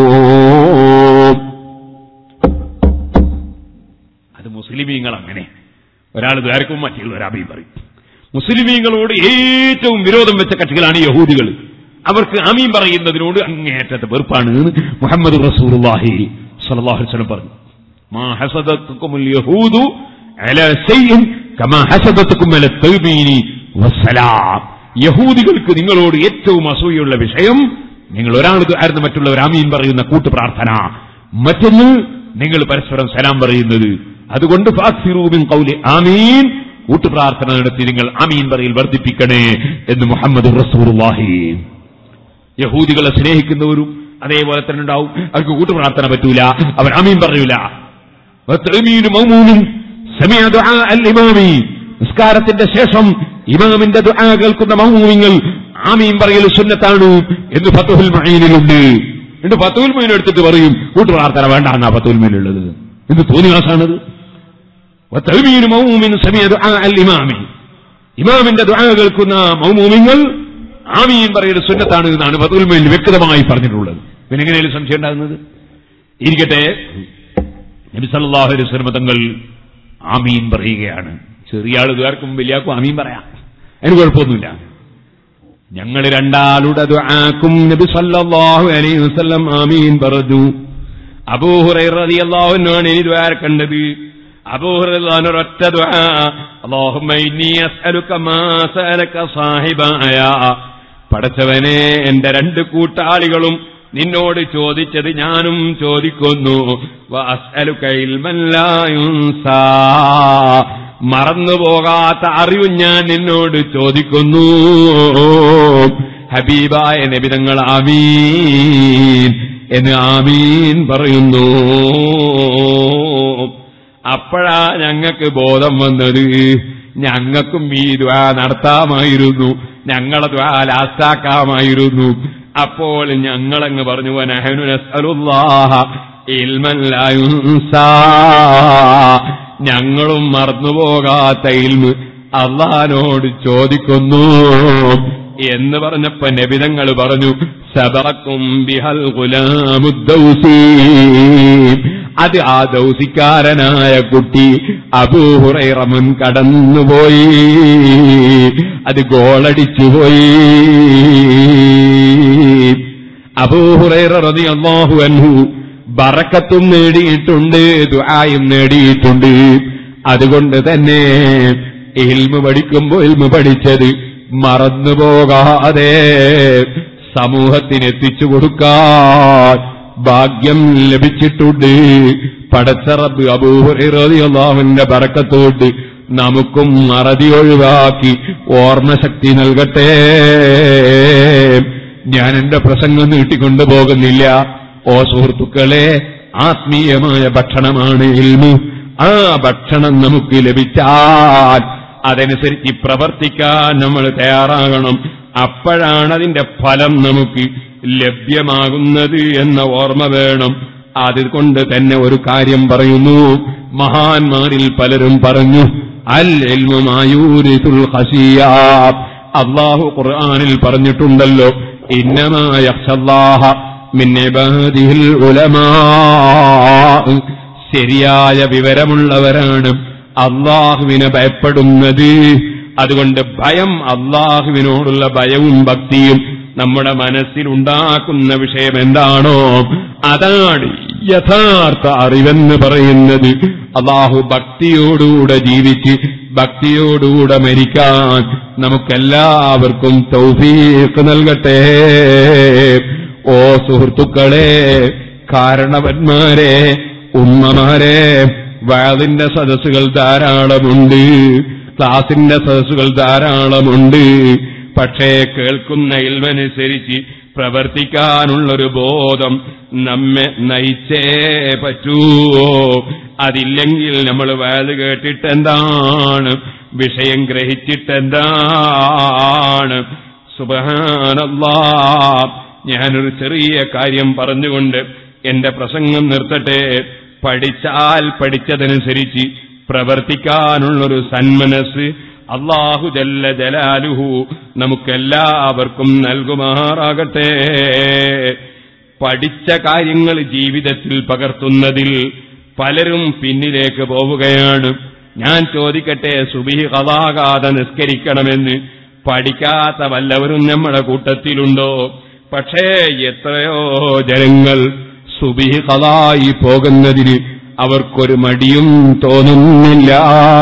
അത് മുസ്ലിമീങ്ങൾ അങ്ങനെ ഒരാൾ ദ്വാരക്കും മറ്റുള്ളവർ ആമീൻ പറയും. മുസ്ലിമീങ്ങളോട് ഏറ്റവും വിരോധം വെച്ച കക്ഷികളാണ് യഹൂദികൾ. അവർക്ക് ആമീൻ പറയുന്നതിനോട് അങ്ങേയറ്റത്തെ വെറുപ്പാണ് മുഹമ്മദ് റസൂലുള്ളാഹി സ്വല്ലല്ലാഹു അലൈഹി വസല്ലം പറഞ്ഞു. മാ ഹസദത്തുകുമുൽ യഹൂദു അലാ ശൈഇൻ കമാ ഹസദത്തുകും അലാ തൗബീനി വസ്സലാം. യഹൂദികൾക്ക് നിങ്ങളോട് ഏറ്റവും അസൂയുള്ള വിഷയം നിങ്ങൾ ഒരാൾ ആയിരുന്നു മറ്റുള്ളവർ ആമീൻ പറയുന്ന കൂട്ടുപ്രാർത്ഥന, മറ്റൊന്ന് നിങ്ങൾ പരസ്പരം സലാം പറയുന്നത്. അതുകൊണ്ട് ഫാക്സിറൂ മിൻ ഖൗലി ആമീൻ, കൂട്ടുപ്രാർത്ഥന നടത്തി നിങ്ങൾ ആമീൻ പറയിൽ വർദ്ധിപ്പിക്കണേ എന്ന് മുഹമ്മദ് റസൂലുള്ളാഹി. യഹൂദികളെ സ്നേഹിക്കുന്നവരും അതേപോലെ തന്നെ ഉണ്ടാവും. അവർക്ക് കൂട്ടുപ്രാർത്ഥന പറ്റൂല, അവർ ആമീൻ പറയൂല. നിസ്കാരത്തിന്റെ ശേഷം ഇമാമിന്റെ ദുആ കേൾക്കുന്ന മഅ്മൂമിങ്ങൾ ആമീൻ പറയൽ സുന്നത്താണ് എന്ന് ഫത്ഹുൽ മുഈനിലുണ്ട്. എന്നിട്ട് ഫത്ഹുൽ മുഈൻ എടുത്തിട്ട് പറയും കൂട്ടുപ്രാർത്ഥന വേണ്ട എന്നാ ഫത്ഹുൽ മുഈനിലുള്ളത്. എന്ത് തോന്നിവാസാണത്? ഇമാമിന്റെ ദുആ കേൾക്കുന്ന മഅ്മൂമിങ്ങൾ ആമീൻ പറയൽ സുന്നത്താണ് എന്നാണ് ഫത്ഹുൽ മുഈനിൽ വ്യക്തമായി പറഞ്ഞിട്ടുള്ളത്. പിന്നെ എങ്ങനെയാണ് സംശയം ഉണ്ടാകുന്നത്? ഇരിക്കട്ടെ, നബി സല്ലല്ലാഹു അലൈഹി വസല്ലം തങ്ങൾ ആമീൻ പറയുകയാണ്. ചെറിയ ആൾ ഇതുവരെക്കും വലിയാക്കും ആമീൻ പറയാം, അതിന് കുഴപ്പമൊന്നുമില്ല. ഞങ്ങൾ രണ്ടാളുടെ ദുആക്കും നബി സല്ലല്ലാഹു അലൈഹി വസല്ലം ആമീൻ പറഞ്ഞു. അബൂ ഹുറൈറ റളിയല്ലാഹു അൻഹു ആണ് ഈ ദുആ കണ്ടത്. അബൂ ഹുറൈറ ഒരൊറ്റ ദുആ, അല്ലാഹുമ്മ ഇന്നി അസ്അലുക മാ സഅലക സാഹിബായ, പടച്ചവനെ എന്റെ രണ്ട് കൂട്ടാളികളും നിന്നോട് ചോദിച്ചത് ഞാനും ചോദിക്കുന്നു. വഅസ്അലുക ഇൽമൻ ലാ യുൻസാ, മറന്നുപോകാത്ത അറിവ് ഞാൻ നിന്നോട് ചോദിക്കുന്നു. ഹബീബായ നബി തങ്ങൾ ആമീൻ എന്ന് ആമീൻ പറയുന്നു. അപ്പോഴാ ഞങ്ങൾക്ക് ബോധം വന്നത്, ഞങ്ങൾക്കും ഈ ദുആ നടത്താമായിരുന്നു, ഞങ്ങളെ ദുആ ലാസ്റ്റാക്കാമായിരുന്നു. അപ്പോൾ ഞങ്ങളങ്ങ് പറഞ്ഞു, വനഹ്നു നസ്അലുല്ലാഹ ഇൽമൻ ലാ യുൻസാ, ഞങ്ങളും മറന്നുപോകാത്ത ഇൽമ് അല്ലാഹുവോട് ചോദിക്കുന്നു എന്ന് പറഞ്ഞപ്പോ നബിതങ്ങൾ പറഞ്ഞു, സബഖക്കും ബിഹൽ ഗുലാമുദ് ദൗസി, അത് ആ ദൗസിക്കാരനായ കുട്ടി അബൂ ഹുറൈറ മുൻ കടന്നുപോയി, അത് ഗോളടിച്ചുപോയി. അബൂ ഹുറൈറ റളിയല്ലാഹു അൻഹു ബറക്കത്തും നേടിയിട്ടുണ്ട്, ദുആയും നേടിയിട്ടുണ്ട്. അതുകൊണ്ട് തന്നെ ഇൽമു പഠിക്കുമ്പോൾ ഇൽമു പഠിച്ചത് മറന്നുപോകാതെ സമൂഹത്തിന് എത്തിച്ചു കൊടുക്കാൻ ഭാഗ്യം ലഭിച്ചിട്ടുണ്ട്. പടച്ച റബ്ബ് അബൂ ഹുറൈറ റളിയല്ലാഹു അൻഹുവിന്റെ ബറക്കത്തോട് നമുക്കും മറതി ഒഴിവാക്കി ഓർമ്മശക്തി നൽകട്ടെ. ഞാൻ എന്റെ പ്രസംഗം നീട്ടിക്കൊണ്ടു പോകുന്നില്ല. ഓ സുഹൃത്തുക്കളെ, ആത്മീയമായ ഭക്ഷണമാണ് ഇൽമു. ആ ഭക്ഷണം നമുക്ക് ലഭിച്ചാൽ അതനുസരിച്ച് പ്രവർത്തിക്കാൻ നമ്മൾ തയ്യാറാകണം. അപ്പോഴാണ് അതിന്റെ ഫലം നമുക്ക് ലഭ്യമാകുന്നത് എന്ന ഓർമ്മ വേണം. അതുകൊണ്ട് തന്നെ ഒരു കാര്യം പറയുന്നു, മഹാന്മാരിൽ പലരും പറഞ്ഞു, അൽ ഇൽമു മാ യൂരിസുൽ ഖശിയ. അല്ലാഹു ഖുർആനിൽ പറഞ്ഞിട്ടുണ്ടല്ലോ, ഇന്നമാ യഖ്ശല്ലാഹ മിൻ ഇബാദിഹിൽ ഉലമാ. ശരിയായ വിവരമുള്ളവരാണ് അല്ലാഹുവിനെ ഭയപ്പെടുന്നത്. അതുകൊണ്ട് ഭയം, അല്ലാഹുവിനോടുള്ള ഭയവും ഭക്തിയും നമ്മുടെ മനസ്സിലുണ്ടാക്കുന്ന വിഷയം എന്താണോ അതാണ് യഥാർത്ഥ അറിവെന്ന് പറയുന്നത്. അല്ലാഹു ഭക്തിയോടുകൂടെ ജീവിച്ച് ഭക്തിയോടുകൂടെ മരിക്കാൻ നമുക്കെല്ലാവർക്കും തൗഫീഖ് നൽകട്ടെ. ഓ സുഹൃത്തുക്കളെ, കാരണവന്മാരെ, ഉമ്മമാരെ, വഅദിന്റെ സദസ്സുകൾ ധാരാളമുണ്ട്, ക്ലാസിന്റെ സദസ്സുകൾ ധാരാളമുണ്ട്. പക്ഷേ കേൾക്കുന്ന ഇൽമനുസരിച്ച് പ്രവർത്തിക്കാനുള്ളൊരു ബോധം നമ്മെ നയിച്ചേ പറ്റൂ. അതില്ലെങ്കിൽ നമ്മൾ വഅദ് കേട്ടിട്ടെന്താണ്, വിഷയം ഗ്രഹിച്ചിട്ടെന്താണ്? സുബ്ഹാനല്ലാഹ്. ഞാനൊരു ചെറിയ കാര്യം പറഞ്ഞുകൊണ്ട് എന്റെ പ്രസംഗം നിർത്തട്ടെ. പഠിച്ചാൽ പഠിച്ചതനുസരിച്ച് പ്രവർത്തിക്കാനുള്ളൊരു സന്മനസ് അല്ലാഹു ജല്ല ജലാലുഹു നമുക്കെല്ലാവർക്കും നൽകുമാറാകട്ടെ. പഠിച്ച കാര്യങ്ങൾ ജീവിതത്തിൽ പകർത്തുന്നതിൽ പലരും പിന്നിലേക്ക് പോവുകയാണ്. ഞാൻ ചോദിക്കട്ടെ, സുബ്ഹി ഖളാകാതെ നിസ്കരിക്കണമെന്ന് പഠിക്കാത്ത വല്ലവരും നമ്മുടെ കൂട്ടത്തിലുണ്ടോ? പക്ഷേ എത്രയോ ജനങ്ങൾ സുബ്ഹി ഖളായി പോകുന്നതിന് അവർക്കൊരു മടിയും തോന്നുന്നില്ല.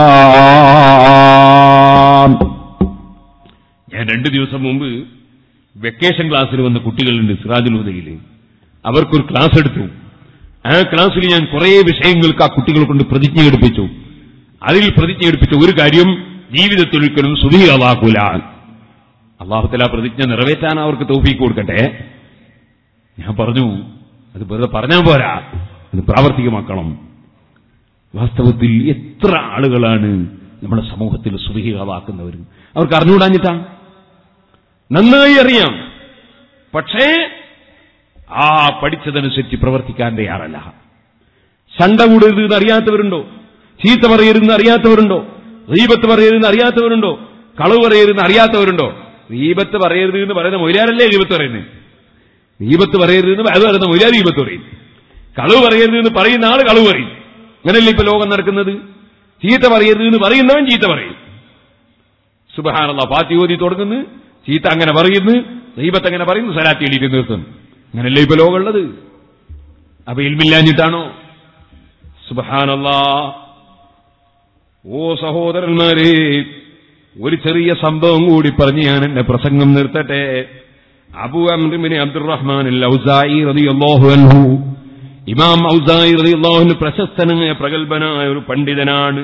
ഞാൻ രണ്ടു ദിവസം മുമ്പ് വെക്കേഷൻ ക്ലാസ്സിൽ വന്ന കുട്ടികളുണ്ട് സിറാജുൽ ഹുദയിൽ. അവർക്കൊരു ക്ലാസ് എടുത്തു. ആ ക്ലാസ്സിൽ ഞാൻ കുറെ വിഷയങ്ങൾക്ക് ആ കുട്ടികളെ കൊണ്ട് പ്രതിജ്ഞ എടുപ്പിച്ചു. അതിൽ പ്രതിജ്ഞ എടുപ്പിച്ച ഒരു കാര്യം, ജീവിതത്തിൽ ഒരിക്കലും സുബ്ഹി ഖളാക്കൂല. അല്ലാഹു തആല പ്രതിജ്ഞ നിറവേറ്റാൻ അവർക്ക് തൗഫീഖ് കൊടുക്കട്ടെ. ഞാൻ പറഞ്ഞു, അത് വെറുതെ പറഞ്ഞാൽ പോരാ, അത് പ്രാവർത്തികമാക്കണം. വാസ്തവത്തിൽ എത്ര ആളുകളാണ് നമ്മുടെ സമൂഹത്തിൽ സുബ്ഹി ഖളാക്കുന്നവർ? അവർക്ക് അറിഞ്ഞുകൂടാഞ്ഞിട്ടാണ്. നന്നായി അറിയാം, പക്ഷേ ആ പഠിച്ചതനുസരിച്ച് പ്രവർത്തിക്കാൻ തയ്യാറല്ല. ശണ്ട കൂടരുത് എന്ന് അറിയാത്തവരുണ്ടോ? ചീത്ത പറയരുതെന്ന് അറിയാത്തവരുണ്ടോ? ഗീബത്ത് പറയരുതെന്ന് അറിയാത്തവരുണ്ടോ? കളവ് പറയരുതെന്ന് അറിയാത്തവരുണ്ടോ? ഗീബത്ത് പറയരുത് എന്ന് പറയുന്ന മൊയ്ലാരല്ലേ ഗീബത്ത് പറയുന്നത്? ഗീബത്ത് പറയരുത് എന്ന് അത് പറയുന്ന മൊയ്ലാർ ഗീബത്ത് പറയും. കളവ് പറയരുത് എന്ന് പറയുന്ന ആള് കളവ് പറയും. അങ്ങനെയല്ലേ ഇപ്പൊ ലോകം നടക്കുന്നത്? ചീത്ത പറയരുത് എന്ന് പറയുന്നവൻ ചീത്ത പറയും. സുബ്ഹാനല്ലാഹ്. ഫാത്തി ഓതി തുടങ്ങുന്നു, ചീത്ത അങ്ങനെ പറയുന്നു, ഗീബത്ത് അങ്ങനെ പറയുന്നു, സലാത്ത് എഴുതി നിർത്തുന്നു. അങ്ങനെയല്ലേ ഇപ്പൊ ലോകമുള്ളത്? അപ്പൊ ഇൽമില്ലാഞ്ഞിട്ടാണോ? സുബ്ഹാനല്ലാഹ്. ഓ സഹോദരന്മാരെ, ഒരു ചെറിയ സംഭവം കൂടി പറഞ്ഞ് ഞാൻ എന്റെ പ്രസംഗം നിർത്തട്ടെ. അബൂ അംർ ഇബ്നു അബ്ദുറഹ്മാൻ അൽ-ഔസാഇ റളിയല്ലാഹു അൻഹു, ഇമാം ഔസാഇ റളിയല്ലാഹു അൻഹു പ്രശസ്തനായ പ്രഗൽഭനായ ഒരു പണ്ഡിതനാണ്.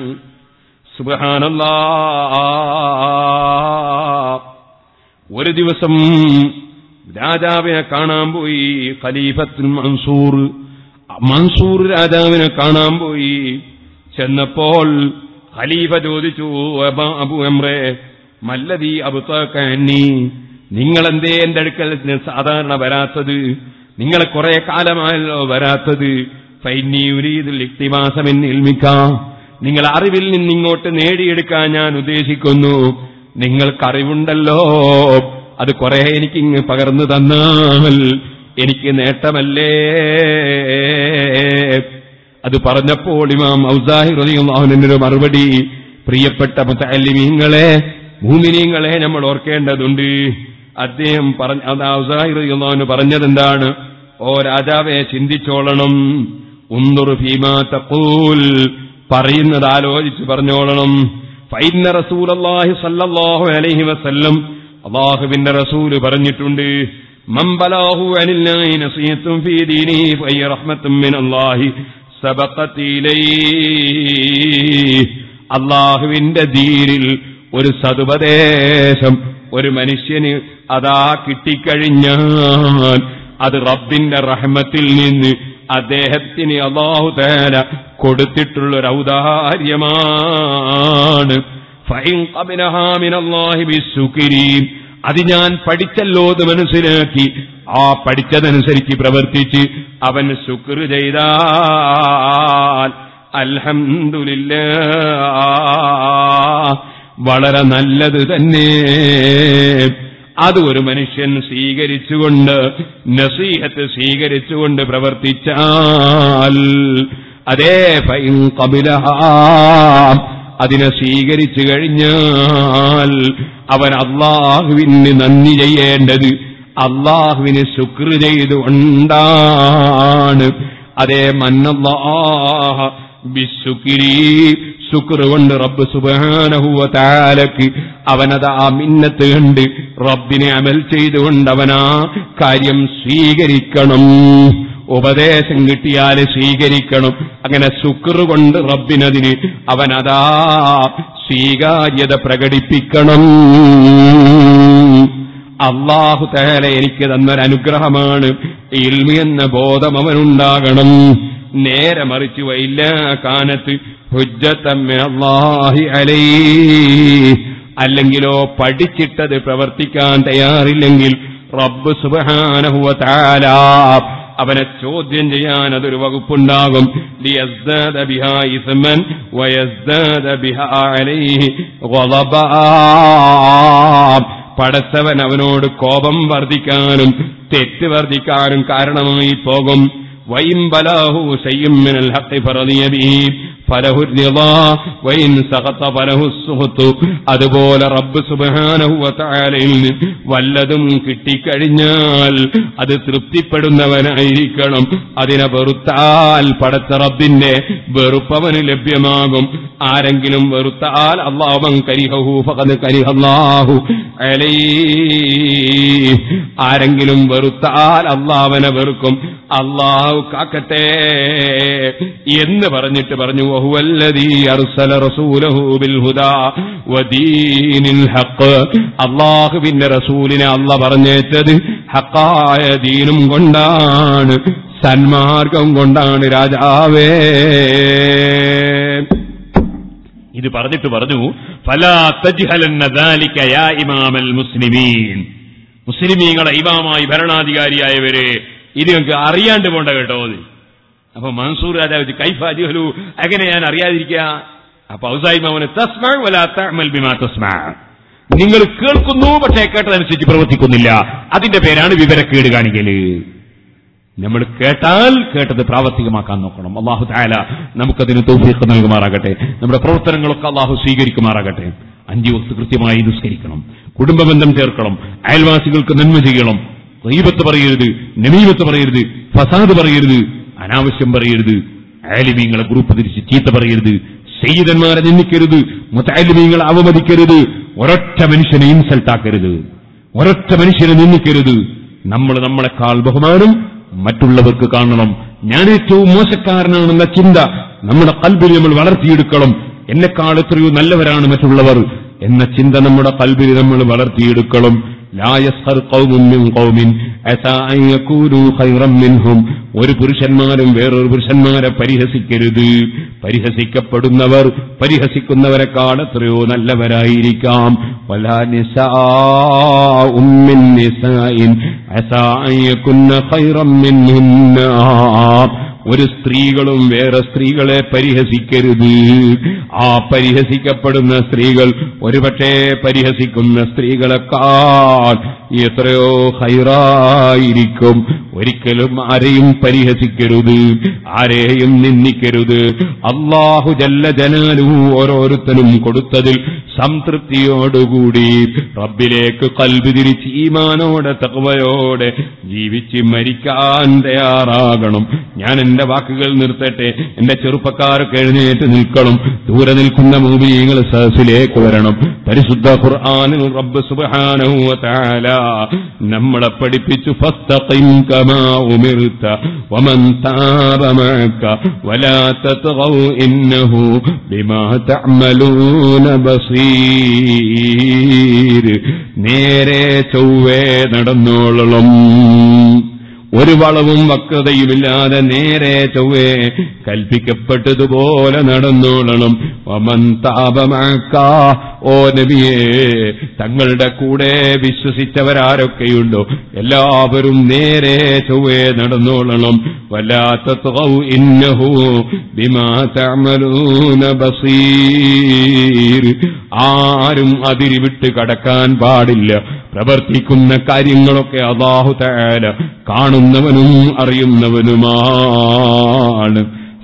സുബ്ഹാനല്ലാഹ്. ഒരു ദിവസം രാജാവിനെ കാണാൻ പോയി. ഖലീഫത്തുൽ മൻസൂർ മൻസൂർ രാജാവിനെ കാണാൻ പോയി. ചെന്നപ്പോൾ ഖലീഫ ചോദിച്ചു, അബൂ അംറേ മല്ലദീ അബ്തക അന്നി, നിങ്ങളെന്തേ എന്റെ അടുക്കൽ സാധാരണ വരാത്തത്? നിങ്ങളെ കുറെ കാലമായല്ലോ വരാത്തത്. ഫൈന്നി യുരീദുൽ ഇഖ്തിബാസ മിൻ ഇൽമിക, നിങ്ങൾ അറിവിൽ നിന്ന് ഇങ്ങോട്ട് നേടിയെടുക്കാൻ ഞാൻ ഉദ്ദേശിക്കുന്നു. നിങ്ങൾക്കറിവുണ്ടല്ലോ, അത് കുറെ എനിക്കിങ്ങ് പകർന്നു തന്നാൽ എനിക്ക് നേട്ടമല്ലേ? അത് പറഞ്ഞപ്പോൾ ഇമാം ഔസാഇ റളിയല്ലാഹു അൻഹു മറുപടി, പ്രിയപ്പെട്ട മുതഅല്ലിമീങ്ങളെ, മുഅ്മിനീങ്ങളെ നമ്മൾ ഓർക്കേണ്ടതുണ്ട്. അദ്ദേഹം പറഞ്ഞ ഔസാഇ റളിയല്ലാഹു അൻഹു പറഞ്ഞതെന്താണ്? ഓ രാജാവെ, ചിന്തിച്ചോളണം. ഉൻദുർ ഫീമാ തഖൂൽ, പറയുന്നത് ആലോചിച്ച് പറഞ്ഞോളണം. ഫഇന്ന റസൂലല്ലാഹി സ്വല്ലല്ലാഹു അലൈഹി വസല്ലം, അല്ലാഹുവിന്റെ റസൂല് പറഞ്ഞിട്ടുണ്ട്, മൻ ബലഗഹു അനില്ലാഹി നസിയത്തുൻ ഫീ ദീനിഹി ഫഹിയ റഹ്മത്തുൻ മിനല്ലാഹി സബഖത് ഇലൈഹി. അല്ലാഹുവിന്റെ ദീനിൽ ഒരു സതുപദേശം ഒരു മനുഷ്യന് അതാ കിട്ടിക്കഴിഞ്ഞാൽ അത് റബ്ബിന്റെ റഹ്മത്തിൽ നിന്ന് അദ്ദേഹത്തിന് അല്ലാഹു തആല കൊടുത്തിട്ടുള്ളൊരു ഔദാര്യമാണ്. ഫഇൻ ഖബലഹാ മിനല്ലാഹി ബിസ്സുക്രി, അത് ഞാൻ പഠിച്ചല്ലോ എന്ന് മനസ്സിലാക്കി ആ പഠിച്ചതനുസരിച്ച് പ്രവർത്തിച്ച് അവൻ ശുക്ർ ചെയ്താൽ അൽഹംദുലില്ലാഹ്, വളരെ നല്ലത് തന്നെ. അത് ഒരു മനുഷ്യൻ സ്വീകരിച്ചുകൊണ്ട്, നസീഹത്ത് സ്വീകരിച്ചുകൊണ്ട് പ്രവർത്തിച്ചാൽ, അതേ ഫഇൻ ഖബലഹാ, അതിനെ സ്വീകരിച്ചു കഴിഞ്ഞാൽ അവൻ അല്ലാഹുവിന് നന്ദി ചെയ്യേണ്ടത് അല്ലാഹുവിന് ശുക്ർ ചെയ്തുകൊണ്ടാണ്. അതേ മന്നല്ലാഹ ബിശുക്രി, ശുക്ർ കൊണ്ട് റബ്ബ് സുബ്ഹാനഹു വ തആലക്ക് അവനത് ആ മിന്നത്ത് കണ്ട് റബ്ബിനെ അമൽ ചെയ്തുകൊണ്ട് അവനാ കാര്യം സ്വീകരിക്കണം. ഉപദേശം കിട്ടിയാൽ സ്വീകരിക്കണം. അങ്ങനെ ശുക്ർ കൊണ്ട് റബ്ബിനതിന് അവനതാ സ്വീകാര്യത പ്രകടിപ്പിക്കണം. അല്ലാഹു തആല എനിക്ക് തന്നൊരനുഗ്രഹമാണ് ഇൽമി എന്ന ബോധം അവനുണ്ടാകണം. നേരെ മറിച്ച് വൈല്ലാ കാനത്ത് ഹുജ്ജത്തൻ മിനല്ലാഹി അലൈഹി, അല്ലെങ്കിലോ പഠിച്ചിട്ടത് പ്രവർത്തിക്കാൻ തയ്യാറില്ലെങ്കിൽ റബ്ബ് സുബ്ഹാനഹു വ തആല അവനെ ചോദ്യം ചെയ്യാൻ അതൊരു വകുപ്പുണ്ടാകും. ലിയസ്ദാദ ബിഹാ ഇസ്മൻ വയസ്ദാദ ബിഹാ അലൈഹി ഗളബ, പടച്ചവൻ അവനോട് കോപം വർദ്ധിക്കാനും തെറ്റ് വർദ്ധിക്കാനും കാരണമായി പോകും. വഇൻ ബലാഹു ശൈഉം മിനൽ ഹഖ് ഫറദിയ ബിഹി ഫലഹു റിളാ വഇൻ സഖത ഫലഹു സുഖ്തു. അതുപോലെ റബ്ബ് സുബ്ഹാനഹു വ തആലയിൽ നിന്ന് വല്ലതും കിട്ടിക്കഴിഞ്ഞാൽ അത് തൃപ്തിപ്പെടുന്നവനായിരിക്കണം. അതിനെ വെറുത്താൽ പടച്ച റബ്ബിന്റെ വെറുപ്പവന് ലഭ്യമാകും. ആരെങ്കിലും വെറുത്താൽ അല്ലാഹു കരിഹഹു ഫഖദ് കരിഹല്ലാഹു അലൈഹി, ആരെങ്കിലും വെറുത്താൽ അല്ലാഹുവിനെ വെറുക്കും. അല്ലാഹു കാക്കട്ടെ എന്ന് പറഞ്ഞിട്ട് പറഞ്ഞു വഹുവല്ലദീ അർസല റസൂലഹു ബിൽ ഹുദാ വദീനിൽ ഹഖ്, അല്ലാഹുവിന്റെ റസൂലിനെ അല്ലാഹു പറഞ്ഞേച്ചത് ഹഖായ ദീനും കൊണ്ടാണ്, സന്മാർഗം കൊണ്ടാണ് രാജാവേ. ഇത് പറഞ്ഞിട്ട് പറഞ്ഞു ഫലാ തജ്ഹലന്ന ദാലിക യാ ഇമാമൽ മുസ്ലിമീൻ, മുസ്ലിമീങ്ങളെ ഇമാമായി ഭരണാധികാരിയായവരെ ഇത് നിങ്ങൾക്ക് അറിയാണ്ട് പോണ്ട കേട്ടോ. അപ്പൊ മൻസൂർ രാജാവ് കൈഫ അജ്ഹലു, എങ്ങനെ ഞാൻ അറിയാതിരിക്കുക? അപ്പൊ ഔസായി മാമന് തസ്മഅ വലാ തഅമൽ ബിമാ തസ്മഅ, നിങ്ങൾ കേൾക്കുന്നു പക്ഷേ കേട്ടതനുസരിച്ച് പ്രവർത്തിക്കുന്നില്ല, അതിന്റെ പേരാണ് വിവരക്കേട് കാണിക്കല്. നമ്മൾ കേട്ടാൽ കേട്ടത് പ്രാവർത്തികമാക്കാൻ നോക്കണം. അല്ലാഹു തആല നമുക്കതിന് തൗഫീഖ് നൽകുമാറാകട്ടെ. നമ്മുടെ പ്രവർത്തനങ്ങളൊക്കെ അല്ലാഹു സ്വീകരിക്കുമാറാകട്ടെ. അഞ്ചു വക്ത് കൃത്യമായി നിസ്കരിക്കണം, കുടുംബബന്ധം ചേർക്കണം, അയൽവാസികൾക്ക് നന്മ ചെയ്യണം, ഗീബത്ത് പറയരുത്, നമീമത്ത് പറയരുത്, ഫസാദ് പറയരുത്, അനാവശ്യം പറയരുത്, ആലിമീങ്ങളെ ഗ്രൂപ്പ് തിരിച്ച് ചീത്ത പറയരുത്, സയ്യിദന്മാരെ നിന്ദിക്കരുത്, മുതഅല്ലിമീങ്ങളെ അവമതിക്കരുത്, ഒരൊറ്റ മനുഷ്യനെ ഇൻസൾട്ടാക്കരുത്, ഒരൊറ്റ മനുഷ്യനെ നിന്ദിക്കരുത്. നമ്മൾ നമ്മളെക്കാൾ ബഹുമാനം മറ്റുള്ളവർക്ക് കാണണം. ഞാൻ ഏറ്റവും മോശക്കാരനാണെന്ന ചിന്ത നമ്മുടെ ഖൽബിൽ നമ്മൾ വളർത്തിയെടുക്കണം. എന്നെക്കാൾ എത്രയോ നല്ലവരാണ് മറ്റുള്ളവർ എന്ന ചിന്ത നമ്മുടെ ഖൽബിൽ നമ്മൾ വളർത്തിയെടുക്കണം. ലാ യസ്ഖർ ഖൗമുൻ മിൻ ഖൗമിൻ അസാ അൻ യകൂനു ഖൈറൻ മിൻഹും, ഒരു പുരുഷന്മാരും വേറൊരു പുരുഷന്മാരെ പരിഹസിക്കരുത്. പരിഹസിക്കപ്പെടുന്നവർ പരിഹസിക്കുന്നവരെക്കാൾ എത്രയോ നല്ലവരായിരിക്കാം. വലാ നിസാഉം മിൻ നിസാഇൻ അസാ അൻ യകുന്ന ഖൈറൻ മിൻഹുന്ന, ഒരു സ്ത്രീകളും വേറെ സ്ത്രീകളെ പരിഹസിക്കരുത്. ആ പരിഹസിക്കപ്പെടുന്ന സ്ത്രീകൾ ഒരുപക്ഷേ പരിഹസിക്കുന്ന സ്ത്രീകളെക്കാൾ എത്രയോ ഖൈറായിരിക്കും. ഒരിക്കലും ആരെയും പരിഹസിക്കരുത്, ആരെയും നിന്ദിക്കരുത്. അല്ലാഹു ജല്ല ജലാലുഹു ഓരോരുത്തരും കൊടുത്തതിൽ സംതൃപ്തിയോടുകൂടി റബ്ബിലേക്ക് ഖൽബ് തിരിച്ച് ഈമാനോടെ തഖ്വയോടെ ജീവിച്ച് മരിക്കാൻ തയ്യാറാകണം. ഞാൻ എന്റെ വാക്കുകൾ നിർത്തട്ടെ. എന്റെ ചെറുപ്പക്കാർക്ക് എഴുന്നേറ്റ് നിൽക്കണം. ദൂരെ നിൽക്കുന്ന മുഅ്മിനീങ്ങൾ സദസ്സിലേക്ക് വരണം. പരിശുദ്ധ ഖുർആനിൽ റബ്ബ് സുബ്ഹാനഹു വ തആല നമ്മളെ പഠിപ്പിച്ചു ഫസ്തഖിം കമാ ഉമിർത വമൻ താബ മഅക വലാ തത്ഗൗ ഇന്നഹു ബിമാ തഅമലൂന ബസീർ. നേരെ ചൊവ്വേ നടന്നോളണം, ഒരു വളവും വക്രതയുമില്ലാതെ നേരെ ചൊവ്വേ കൽപ്പിക്കപ്പെട്ടതുപോലെ നടന്നോളണം. വമൻ താബ മഅക, ഓ നബിയേ, തങ്ങളുടെ കൂടെ വിശ്വസിച്ചവരാരൊക്കെയുണ്ടോ എല്ലാവരും നേരെ ചൊവ്വേ നടന്നോളണം. വലാ തത്ഗൗ ഇന്നഹു ബിമാ തഅമലൂന ബസീർ. ആരും അതിരിവിട്ട് കടക്കാൻ പാടില്ല. പ്രവർത്തിക്കുന്ന കാര്യങ്ങളൊക്കെ അല്ലാഹു തആല കാണുന്നവനും അറിയുന്നവനുമാണ്.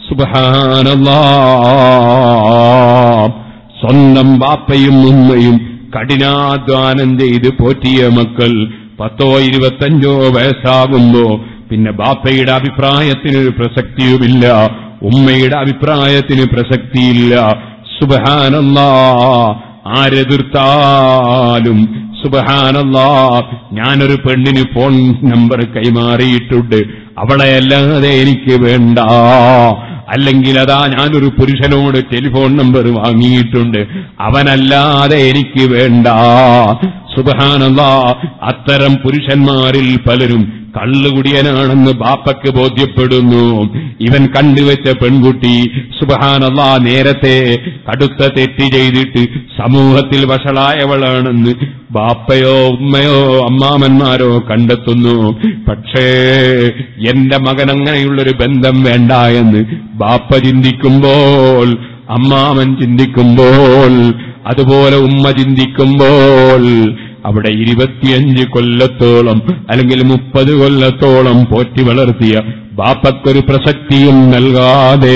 സുബ്ഹാനല്ലാഹ്. സ്വന്തം ബാപ്പയും ഉമ്മയും കഠിനാധ്വാനം ചെയ്ത് പോറ്റിയ മക്കൾ പത്തോ ഇരുപത്തഞ്ചോ വയസ്സാകുമ്പോ പിന്നെ ബാപ്പയുടെ അഭിപ്രായത്തിനൊരു പ്രസക്തിയുമില്ല, ഉമ്മയുടെ അഭിപ്രായത്തിന് പ്രസക്തിയില്ല. സുബ്ഹാനല്ലാഹ്. ആരെതിർത്താലും സുബ്ഹാനല്ലാഹ്. ഞാനൊരു പെണ്ണിന് ഫോൺ നമ്പർ കൈമാറിയിട്ടുണ്ട്, അവളെയല്ലാതെ എനിക്ക് വേണ്ട. അല്ലെങ്കിൽ അതാ ഞാനൊരു പുരുഷനോട് ടെലിഫോൺ നമ്പർ വാങ്ങിയിട്ടുണ്ട്, അവനല്ലാതെ എനിക്ക് വേണ്ട. സുബ്ഹാനല്ലാഹ്. അത്തരം പുരുഷന്മാരിൽ പലരും കള്ളുകുടിയനാണെന്ന് ബാപ്പയ്ക്ക് ബോധ്യപ്പെടുന്നു. ഇവൻ കണ്ടുവെച്ച പെൺകുട്ടി സുബ്ഹാനല്ലാഹ് നേരത്തെ കടുത്ത തെറ്റ് ചെയ്തിട്ട് സമൂഹത്തിൽ വഷളായവളാണെന്ന് ബാപ്പയോ ഉമ്മയോ അമ്മാമന്മാരോ കണ്ടെത്തുന്നു. പക്ഷേ എന്റെ മകൻ അങ്ങനെയുള്ളൊരു ബന്ധം വേണ്ട എന്ന് ബാപ്പ ചിന്തിക്കുമ്പോൾ, അമ്മാമൻ ചിന്തിക്കുമ്പോൾ, അതുപോലെ ഉമ്മ ചിന്തിക്കുമ്പോൾ, അവിടെ ഇരുപത്തിയഞ്ച് കൊല്ലത്തോളം അല്ലെങ്കിൽ മുപ്പത് കൊല്ലത്തോളം പോറ്റി വളർത്തിയ ബാപ്പക്കൊരു പ്രസക്തിയും നൽകാതെ,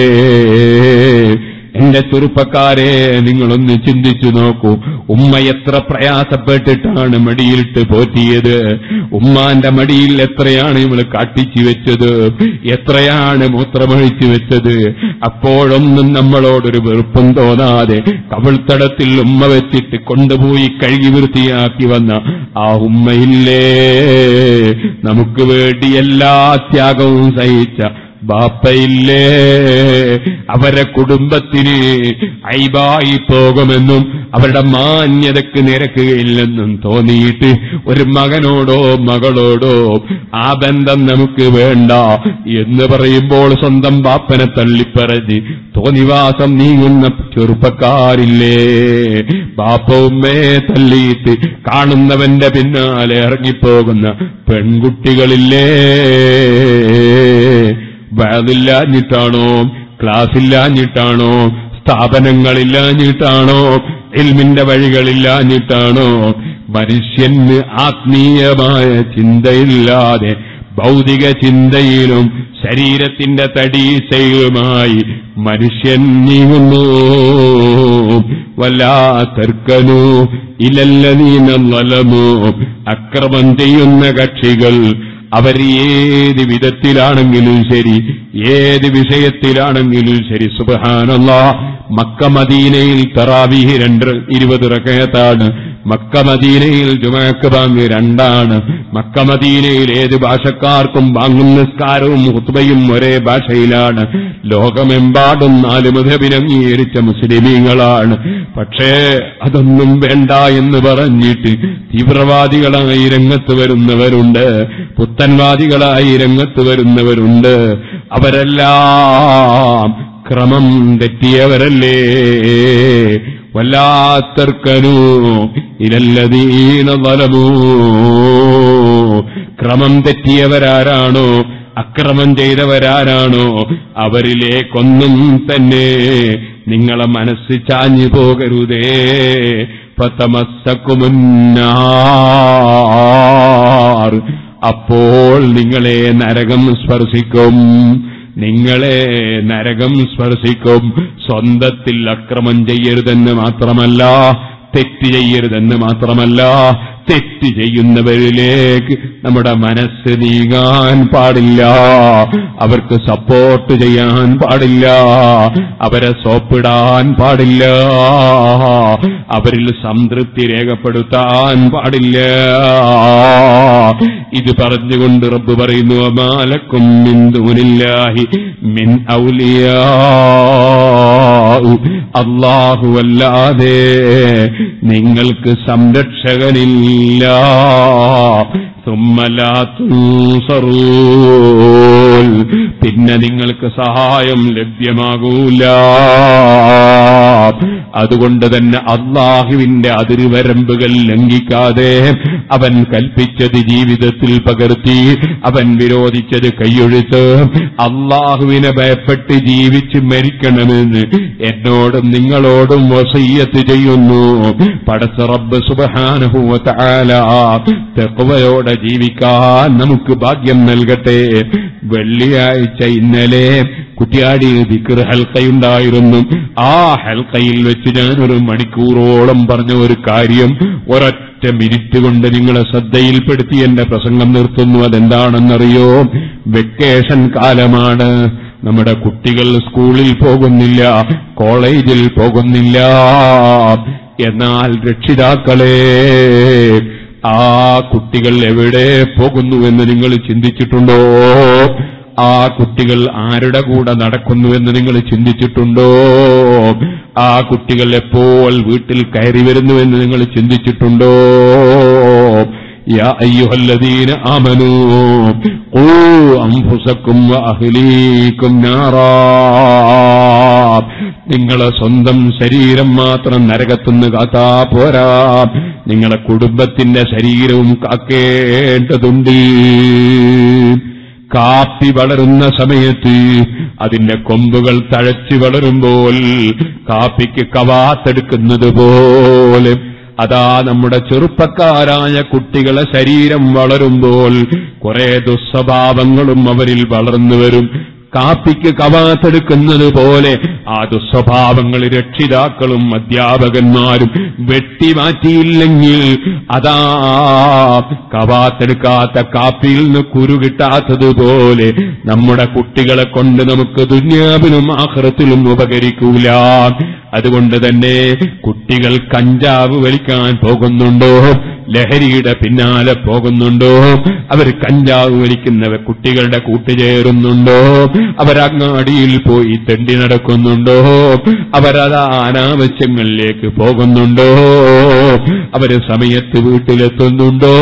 എന്റെ ചെറുപ്പക്കാരെ നിങ്ങളൊന്ന് ചിന്തിച്ചു നോക്കൂ. ഉമ്മ എത്ര പ്രയാസപ്പെട്ടിട്ടാണ് മടിയിലിട്ട് പോറ്റിയത്. ഉമ്മാന്റെ മടിയിൽ എത്രയാണ് ഇവള് കാട്ടിച്ചു വെച്ചത്, എത്രയാണ് മൂത്രമൊഴിച്ചു വെച്ചത്. അപ്പോഴൊന്നും നമ്മളോടൊരു വെറുപ്പും തോന്നാതെ കവിൾത്തടത്തിൽ ഉമ്മ വെച്ചിട്ട് കൊണ്ടുപോയി കഴുകി വൃത്തിയാക്കി വന്ന ആ ഉമ്മയില്ലേ, നമുക്ക് വേണ്ടി എല്ലാ ത്യാഗവും സഹിച്ച ബാപ്പയില്ലേ, അവരെ കുടുംബത്തിന് ഐബായി പോകുമെന്നും അവരുടെ മാന്യതയ്ക്ക് നിരക്കുകയില്ലെന്നും തോന്നിയിട്ട് ഒരു മകനോടോ മകളോടോ ആ ബന്ധം നമുക്ക് വേണ്ട എന്ന് പറയുമ്പോൾ സ്വന്തം ബാപ്പനെ തള്ളിപ്പറഞ്ഞ് തോന്നിവാസം നീങ്ങുന്ന ചെറുപ്പക്കാരില്ലേ, ബാപ്പ ഉമ്മയെ തള്ളിയിട്ട് കാണുന്നവന്റെ പിന്നാലെ ഇറങ്ങിപ്പോകുന്ന പെൺകുട്ടികളില്ലേ. വഅദില്ലാഞ്ഞിട്ടാണോ, ക്ലാസ്സില്ലാഞ്ഞിട്ടാണോ, സ്ഥാപനങ്ങളില്ലാഞ്ഞിട്ടാണോ, ഇൽമിന്റെ വഴികളില്ലാഞ്ഞിട്ടാണോ, മനുഷ്യന് ആത്മീയമായ ചിന്തയില്ലാതെ ഭൗതിക ചിന്തയിലും ശരീരത്തിന്റെ തടീശയുമായി മനുഷ്യൻ നീങ്ങുന്നു. വലാ തർക്കനു ഇലല്ലദീന ളലമു. അക്രമം ചെയ്യുന്ന കക്ഷികൾ അവർ ഏത് വിധത്തിലാണെങ്കിലും ശരി, ഏത് വിഷയത്തിലാണെങ്കിലും ശരി, സുബ്ഹാനല്ലാഹ്. മക്ക മദീനയിൽ തറാവീഹ് രണ്ട് ഇരുപത് റകഅത്താണ്. മക്ക മദീനയിൽ ജുമുഅക്ക് ബാങ്ക് രണ്ടാണ്. മക്ക മദീനയിൽ ഏത് ഭാഷക്കാർക്കും ബാങ്കും നിസ്കാരവും ഖുത്ബയും ഒരേ ഭാഷയിലാണ്. ലോകമെമ്പാടും നാല് മദ്ഹബിനെ അംഗീകരിച്ച മുസ്ലിമീങ്ങളാണ്. പക്ഷേ അതൊന്നും വേണ്ട എന്ന് പറഞ്ഞിട്ട് തീവ്രവാദികളായി രംഗത്ത് വരുന്നവരുണ്ട്, പുത്തൻവാദികളായി രംഗത്ത് വരുന്നവരുണ്ട്. അവരെല്ലാം ക്രമം തെറ്റിയവരല്ലേ. വല്ലാത്തർക്കനു ഇലല്ലദീന ളലമൂ. ക്രമം തെറ്റിയവരാരാണോ, അക്രമം ചെയ്തവരാരാണോ, അവരിലേക്കൊന്നും തന്നെ നിങ്ങളെ മനസ്സ് ചാഞ്ഞു പോകരുതേ. ഫതമസ്സകുമുന്നാർ. അപ്പോൾ നിങ്ങളെ നരകം സ്പർശിക്കും, നിങ്ങളെ നരകം സ്പർശിക്കും. സ്വന്തത്തിൽ അക്രമം ചെയ്യരുതെന്ന് മാത്രമല്ല, തെറ്റ് ചെയ്യരുതെന്ന് മാത്രമല്ല, തെറ്റ് ചെയ്യുന്നവരിലേക്ക് നമ്മുടെ മനസ്സ് നീങ്ങാൻ പാടില്ല, അവർക്ക് സപ്പോർട്ട് ചെയ്യാൻ പാടില്ല, അവരെ സോപ്പിടാൻ പാടില്ല, അവരിൽ സംതൃപ്തി രേഖപ്പെടുത്താൻ പാടില്ല. ഇത് പറഞ്ഞുകൊണ്ട് റബ്ബ് പറയുന്നു, വമാലക്കും മിൻ ദൂനില്ലാഹി മിൻ ഔലിയാ. അല്ലാഹുവല്ലാതെ നിങ്ങൾക്ക് സംരക്ഷകനില്ല. ثم لا تنصرون പിന്നെ നിങ്ങൾക്ക് സഹായം ലഭ്യമാകൂല. അതുകൊണ്ട് തന്നെ അള്ളാഹുവിന്റെ അതിർവരമ്പുകൾ ലംഘിക്കാതെ അവൻ കൽപ്പിച്ചത് ജീവിതത്തിൽ പകർത്തി, അവൻ വിരോധിച്ചത് കൈയൊഴുത്ത് അള്ളാഹുവിനെ ഭയപ്പെട്ട് ജീവിച്ച് മരിക്കണമെന്ന് എന്നോടും നിങ്ങളോടും വസിയ്യത്ത് ചെയ്യുന്നു. പടച്ച റബ്ബ് സുബ്ഹാനഹു വ തആല തഖ്വയോടെ ജീവിക്കാൻ നമുക്ക് ഭാഗ്യം നൽകട്ടെ. വെള്ളിയാഴ്ച ഇന്നലെ കുറ്റ്യാടി ദിക്ർ ഹൽക്കയുണ്ടായിരുന്നു. ആ ഹൽക്കയിൽ വെച്ച് ഞാനൊരു മണിക്കൂറോളം പറഞ്ഞ ഒരു കാര്യം ഒരൊറ്റ മിനിറ്റ് കൊണ്ട് നിങ്ങളെ ശ്രദ്ധയിൽപ്പെടുത്തി എന്റെ പ്രസംഗം നിർത്തുന്നു. അതെന്താണെന്നറിയോ? വെക്കേഷൻ കാലമാണ്. നമ്മുടെ കുട്ടികൾ സ്കൂളിൽ പോകുന്നില്ല, കോളേജിൽ പോകുന്നില്ല. എന്നാൽ രക്ഷിതാക്കളെ, ആ കുട്ടികൾ എവിടെ പോകുന്നുവെന്ന് നിങ്ങൾ ചിന്തിച്ചിട്ടുണ്ടോ? ആ കുട്ടികൾ ആരുടെ കൂടെ നടക്കുന്നുവെന്ന് നിങ്ങൾ ചിന്തിച്ചിട്ടുണ്ടോ? ആ കുട്ടികൾ എപ്പോൾ വീട്ടിൽ കയറി വരുന്നുവെന്ന് നിങ്ങൾ ചിന്തിച്ചിട്ടുണ്ടോ? യാ അയ്യുഹല്ലദീന ആമനൂ ഖൂ അൻഫുസകും വഅഹ്ലീകും നാറാ. നിങ്ങളെ സ്വന്തം ശരീരം മാത്രം നരകത്തുനിന്ന് കാത്താ പോരാ, നിങ്ങളെ കുടുംബത്തിന്റെ ശരീരവും കാക്കേണ്ടതുണ്ട്. കാപ്പി വളരുന്ന സമയത്ത് അതിന്റെ കൊമ്പുകൾ തഴച്ചു വളരുമ്പോൾ കാപ്പിക്ക് കവാത്തെടുക്കുന്നത് പോലെ അതാ നമ്മുടെ ചെറുപ്പക്കാരായ കുട്ടികളെ ശരീരം വളരുമ്പോൾ കുറെ ദുസ്വഭാവങ്ങളും അവരിൽ വളർന്നു വരും. കാപ്പിക്ക് കവാത്തെടുക്കുന്നത് പോലെ ആ ദുസ്വഭാവങ്ങൾ രക്ഷിതാക്കളും അധ്യാപകന്മാരും വെട്ടിമാറ്റിയില്ലെങ്കിൽ അതാ കവാത്തെടുക്കാത്ത കാപ്പിയിൽ നിന്ന് കുരു കിട്ടാത്തതുപോലെ നമ്മുടെ കുട്ടികളെ കൊണ്ട് നമുക്ക് ദുനിയാവിലും ആഖിറത്തിലും ഉപകരിക്കൂല. അതുകൊണ്ട് തന്നെ കുട്ടികൾ കഞ്ചാവ് വലിക്കാൻ പോകുന്നുണ്ടോ, ലഹരിയുടെ പിന്നാലെ പോകുന്നുണ്ടോ, അവർ കഞ്ചാവ് വലിക്കുന്നവ കുട്ടികളുടെ കൂട്ടുചേരുന്നുണ്ടോ, അവരങ്ങാടിയിൽ പോയി തെണ്ടി നടക്കുന്നുണ്ടോ, അവരതാ അനാവശ്യങ്ങളിലേക്ക് പോകുന്നുണ്ടോ, അവര് സമയത്ത് വീട്ടിലെത്തുന്നുണ്ടോ?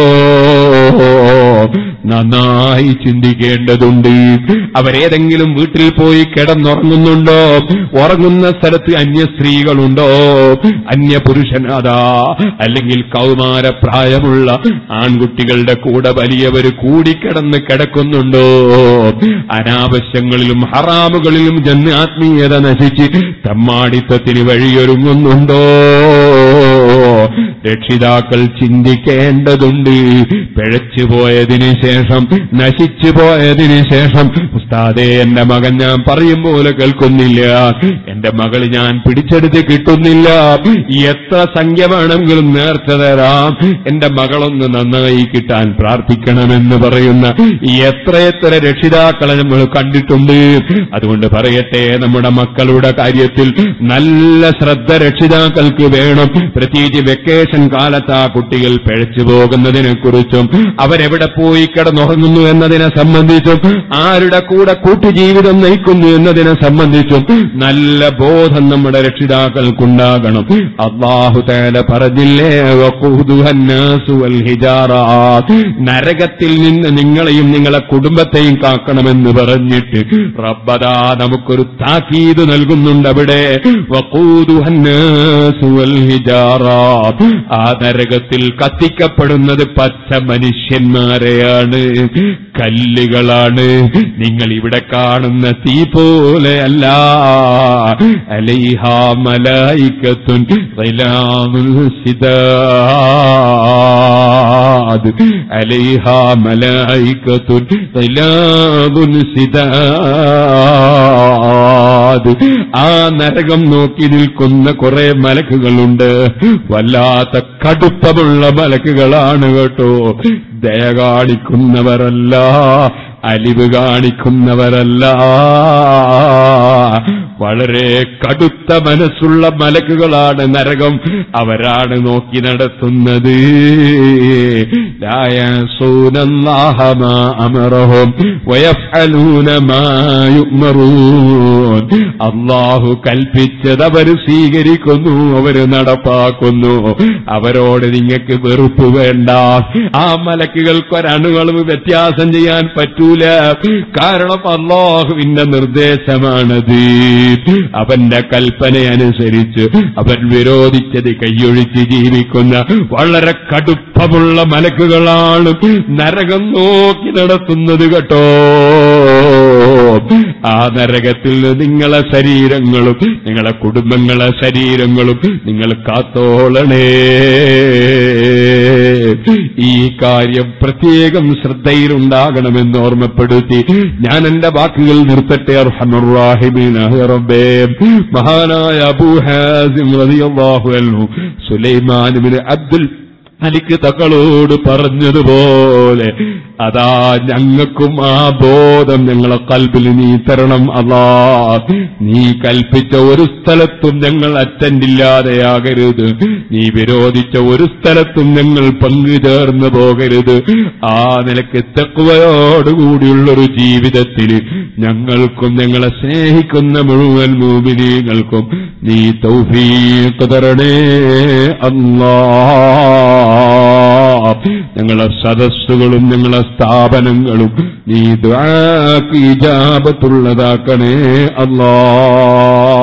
നന്നായി ചിന്തിക്കേണ്ടതുണ്ട്. അവരേതെങ്കിലും വീട്ടിൽ പോയി കിടന്നുറങ്ങുന്നുണ്ടോ? ഉറങ്ങുന്ന സ്ഥലത്ത് അന്യ സ്ത്രീകളുണ്ടോ, അന്യ പുരുഷനാദാ അല്ലെങ്കിൽ കൗമാരപ്രായമുള്ള ആൺകുട്ടികളുടെ കൂടെ വലിയവർ കൂടിക്കിടന്ന് കിടക്കുന്നുണ്ടോ? അനാവശ്യങ്ങളിലും ഹറാമുകളിലും ജന്മ ആത്മീയത നശിച്ച് തമ്മാടിത്തത്തിന് വഴിയൊരുങ്ങുന്നുണ്ടോ? രക്ഷിതാക്കൾ ചിന്തിക്കേണ്ടതുണ്ട്. പിഴച്ചുപോയതിനു ശേഷം, നശിച്ചു പോയതിനു ശേഷം, ഉസ്താദേ എന്റെ മകൻ ഞാൻ പറയും പോലെ കേൾക്കുന്നില്ല, എന്റെ മകൾ ഞാൻ പിടിച്ചെടുത്ത് കിട്ടുന്നില്ല, എത്ര സംഖ്യ വേണമെങ്കിലും നേർച്ച തരാം, എന്റെ മകളൊന്ന് നന്നായി കിട്ടാൻ പ്രാർത്ഥിക്കണമെന്ന് പറയുന്ന എത്രയെത്ര രക്ഷിതാക്കളെ നമ്മൾ കണ്ടിട്ടുണ്ട്. അതുകൊണ്ട് പറയട്ടെ, നമ്മുടെ മക്കളുടെ കാര്യത്തിൽ നല്ല ശ്രദ്ധ രക്ഷിതാക്കൾക്ക് വേണം. പ്രത്യേകിച്ച് വെക്കേഷൻ കാലത്ത് ആ കുട്ടികൾ പിഴച്ചു പോകുന്നതിനെ കുറിച്ചും അവരെവിടെ പോയി കിടന്നുറങ്ങുന്നു എന്നതിനെ സംബന്ധിച്ചും ആരുടെ കൂടെ കൂട്ടുജീവിതം നയിക്കുന്നു എന്നതിനെ സംബന്ധിച്ചും നല്ല ബോധം നമ്മുടെ രക്ഷിതാക്കൾക്കുണ്ടാകണം. അല്ലാഹു തആല പറഞ്ഞില്ലേ, വഖൂദുഹന്നാസു വൽ ഹിജാറ, നരകത്തിൽ നിന്ന് നിങ്ങളെയും നിങ്ങളെ കുടുംബത്തെയും കാക്കണമെന്ന് പറഞ്ഞിട്ട് റബ്ബദാ നമുക്കൊരു താക്കീത് നൽകുന്നുണ്ട് അവിടെ. വഖൂദുഹന്നാസു വൽ ഹിജാറ, ആ നരകത്തിൽ കത്തിക്കപ്പെടുന്നത് പച്ച മനുഷ്യന്മാരെയാണ്, കല്ലുകളാണ്. നിങ്ങൾ ഇവിടെ കാണുന്ന തീ പോലെയല്ല. അലൈഹാ മലായികത്തുൻ ഗിലാമുൻ സിദാദ്, അലൈഹാ മലായികത്തുൻ ഗിലാമുൻ സിദാദ്. ആ നരകം നോക്കി നിൽക്കുന്ന കുറെ മലക്കുകളുണ്ട്. വല്ലാത്ത കടുപ്പമുള്ള മലക്കുകളാണ് കേട്ടോ. ദയ കാണിക്കുന്നവരല്ല, അലിവ് കാണിക്കുന്നവരല്ല. വളരെ കടുത്ത മനസ്സുള്ള മലക്കുകളാണ് നരകം, അവരാണ് നോക്കി നടത്തുന്നത്. ലാ യഅസൂനല്ലാഹ മാ അമറഹും വയഫ്അലൂന മാ യുഅ്മറൂൻ. അല്ലാഹു കൽപ്പിച്ചത് അവർ സ്വീകരിക്കുന്നു, അവർ നടപ്പാക്കുന്നു. അവരോട് നിങ്ങൾക്ക് വെറുപ്പ് വേണ്ട. ആ മലക്കുകൾക്കൊരണുകളവ് വ്യത്യാസം ചെയ്യാൻ പറ്റൂല. കാരണം അല്ലാഹുവിന്റെ നിർദ്ദേശമാണത്. അവന്റെ കൽപ്പനയനുസരിച്ച് അവൻ വിരോധിച്ചത് കൈയൊഴിച്ച് ജീവിക്കുന്ന വളരെ കടുപ്പമുള്ള മലക്കുകളാണ് നരകം നോക്കി നടത്തുന്നത് കേട്ടോ. ആ നരകത്തിൽ നിങ്ങളെ ശരീരങ്ങളും നിങ്ങളെ കുടുംബങ്ങളെ ശരീരങ്ങളും നിങ്ങൾ കാത്തോളണേ. ഈ കാര്യം പ്രത്യേകം ശ്രദ്ധയിലുണ്ടാകണമെന്ന് ഓർമ്മപ്പെടുത്തി ഞാൻ എന്റെ വാക്കുകൾ നിർത്തട്ടെ. അർഹമർ റഹീമീനായ റബ്ബേ, മഹാനായ അബൂ ഹാസിം റളിയല്ലാഹു അൻഹു സുലൈമാൻ ഇബ്നു അബ്ദുൽ മലിക് തങ്ങളോട് പറഞ്ഞതുപോലെ അതാ ഞങ്ങൾക്കും ആ ബോധം ഞങ്ങളെ കൽബിൽ നീ തരണം. അല്ലാ, നീ കൽപ്പിച്ച ഒരു സ്ഥലത്തും ഞങ്ങൾ അറ്റൻഡില്ലാതെയാകരുത്. നീ വിരോധിച്ച ഒരു സ്ഥലത്തും ഞങ്ങൾ പങ്കുചേർന്നു പോകരുത്. ആ നിലക്ക് തഖ്വയോടുകൂടിയുള്ളൊരു ജീവിതത്തിൽ ഞങ്ങൾക്കും ഞങ്ങളെ സ്നേഹിക്കുന്ന മുഴുവൻ മുഅ്മിനീങ്ങൾക്കും നീ തൗഫീഖ് തരണേ അല്ലാ. ഞങ്ങളെ സദസ്സുകളും ഞങ്ങളെ സ്ഥാപനങ്ങളും നീ ദുആക്ക് ഇജാബത്തുള്ളതാക്കണേ അല്ലാ.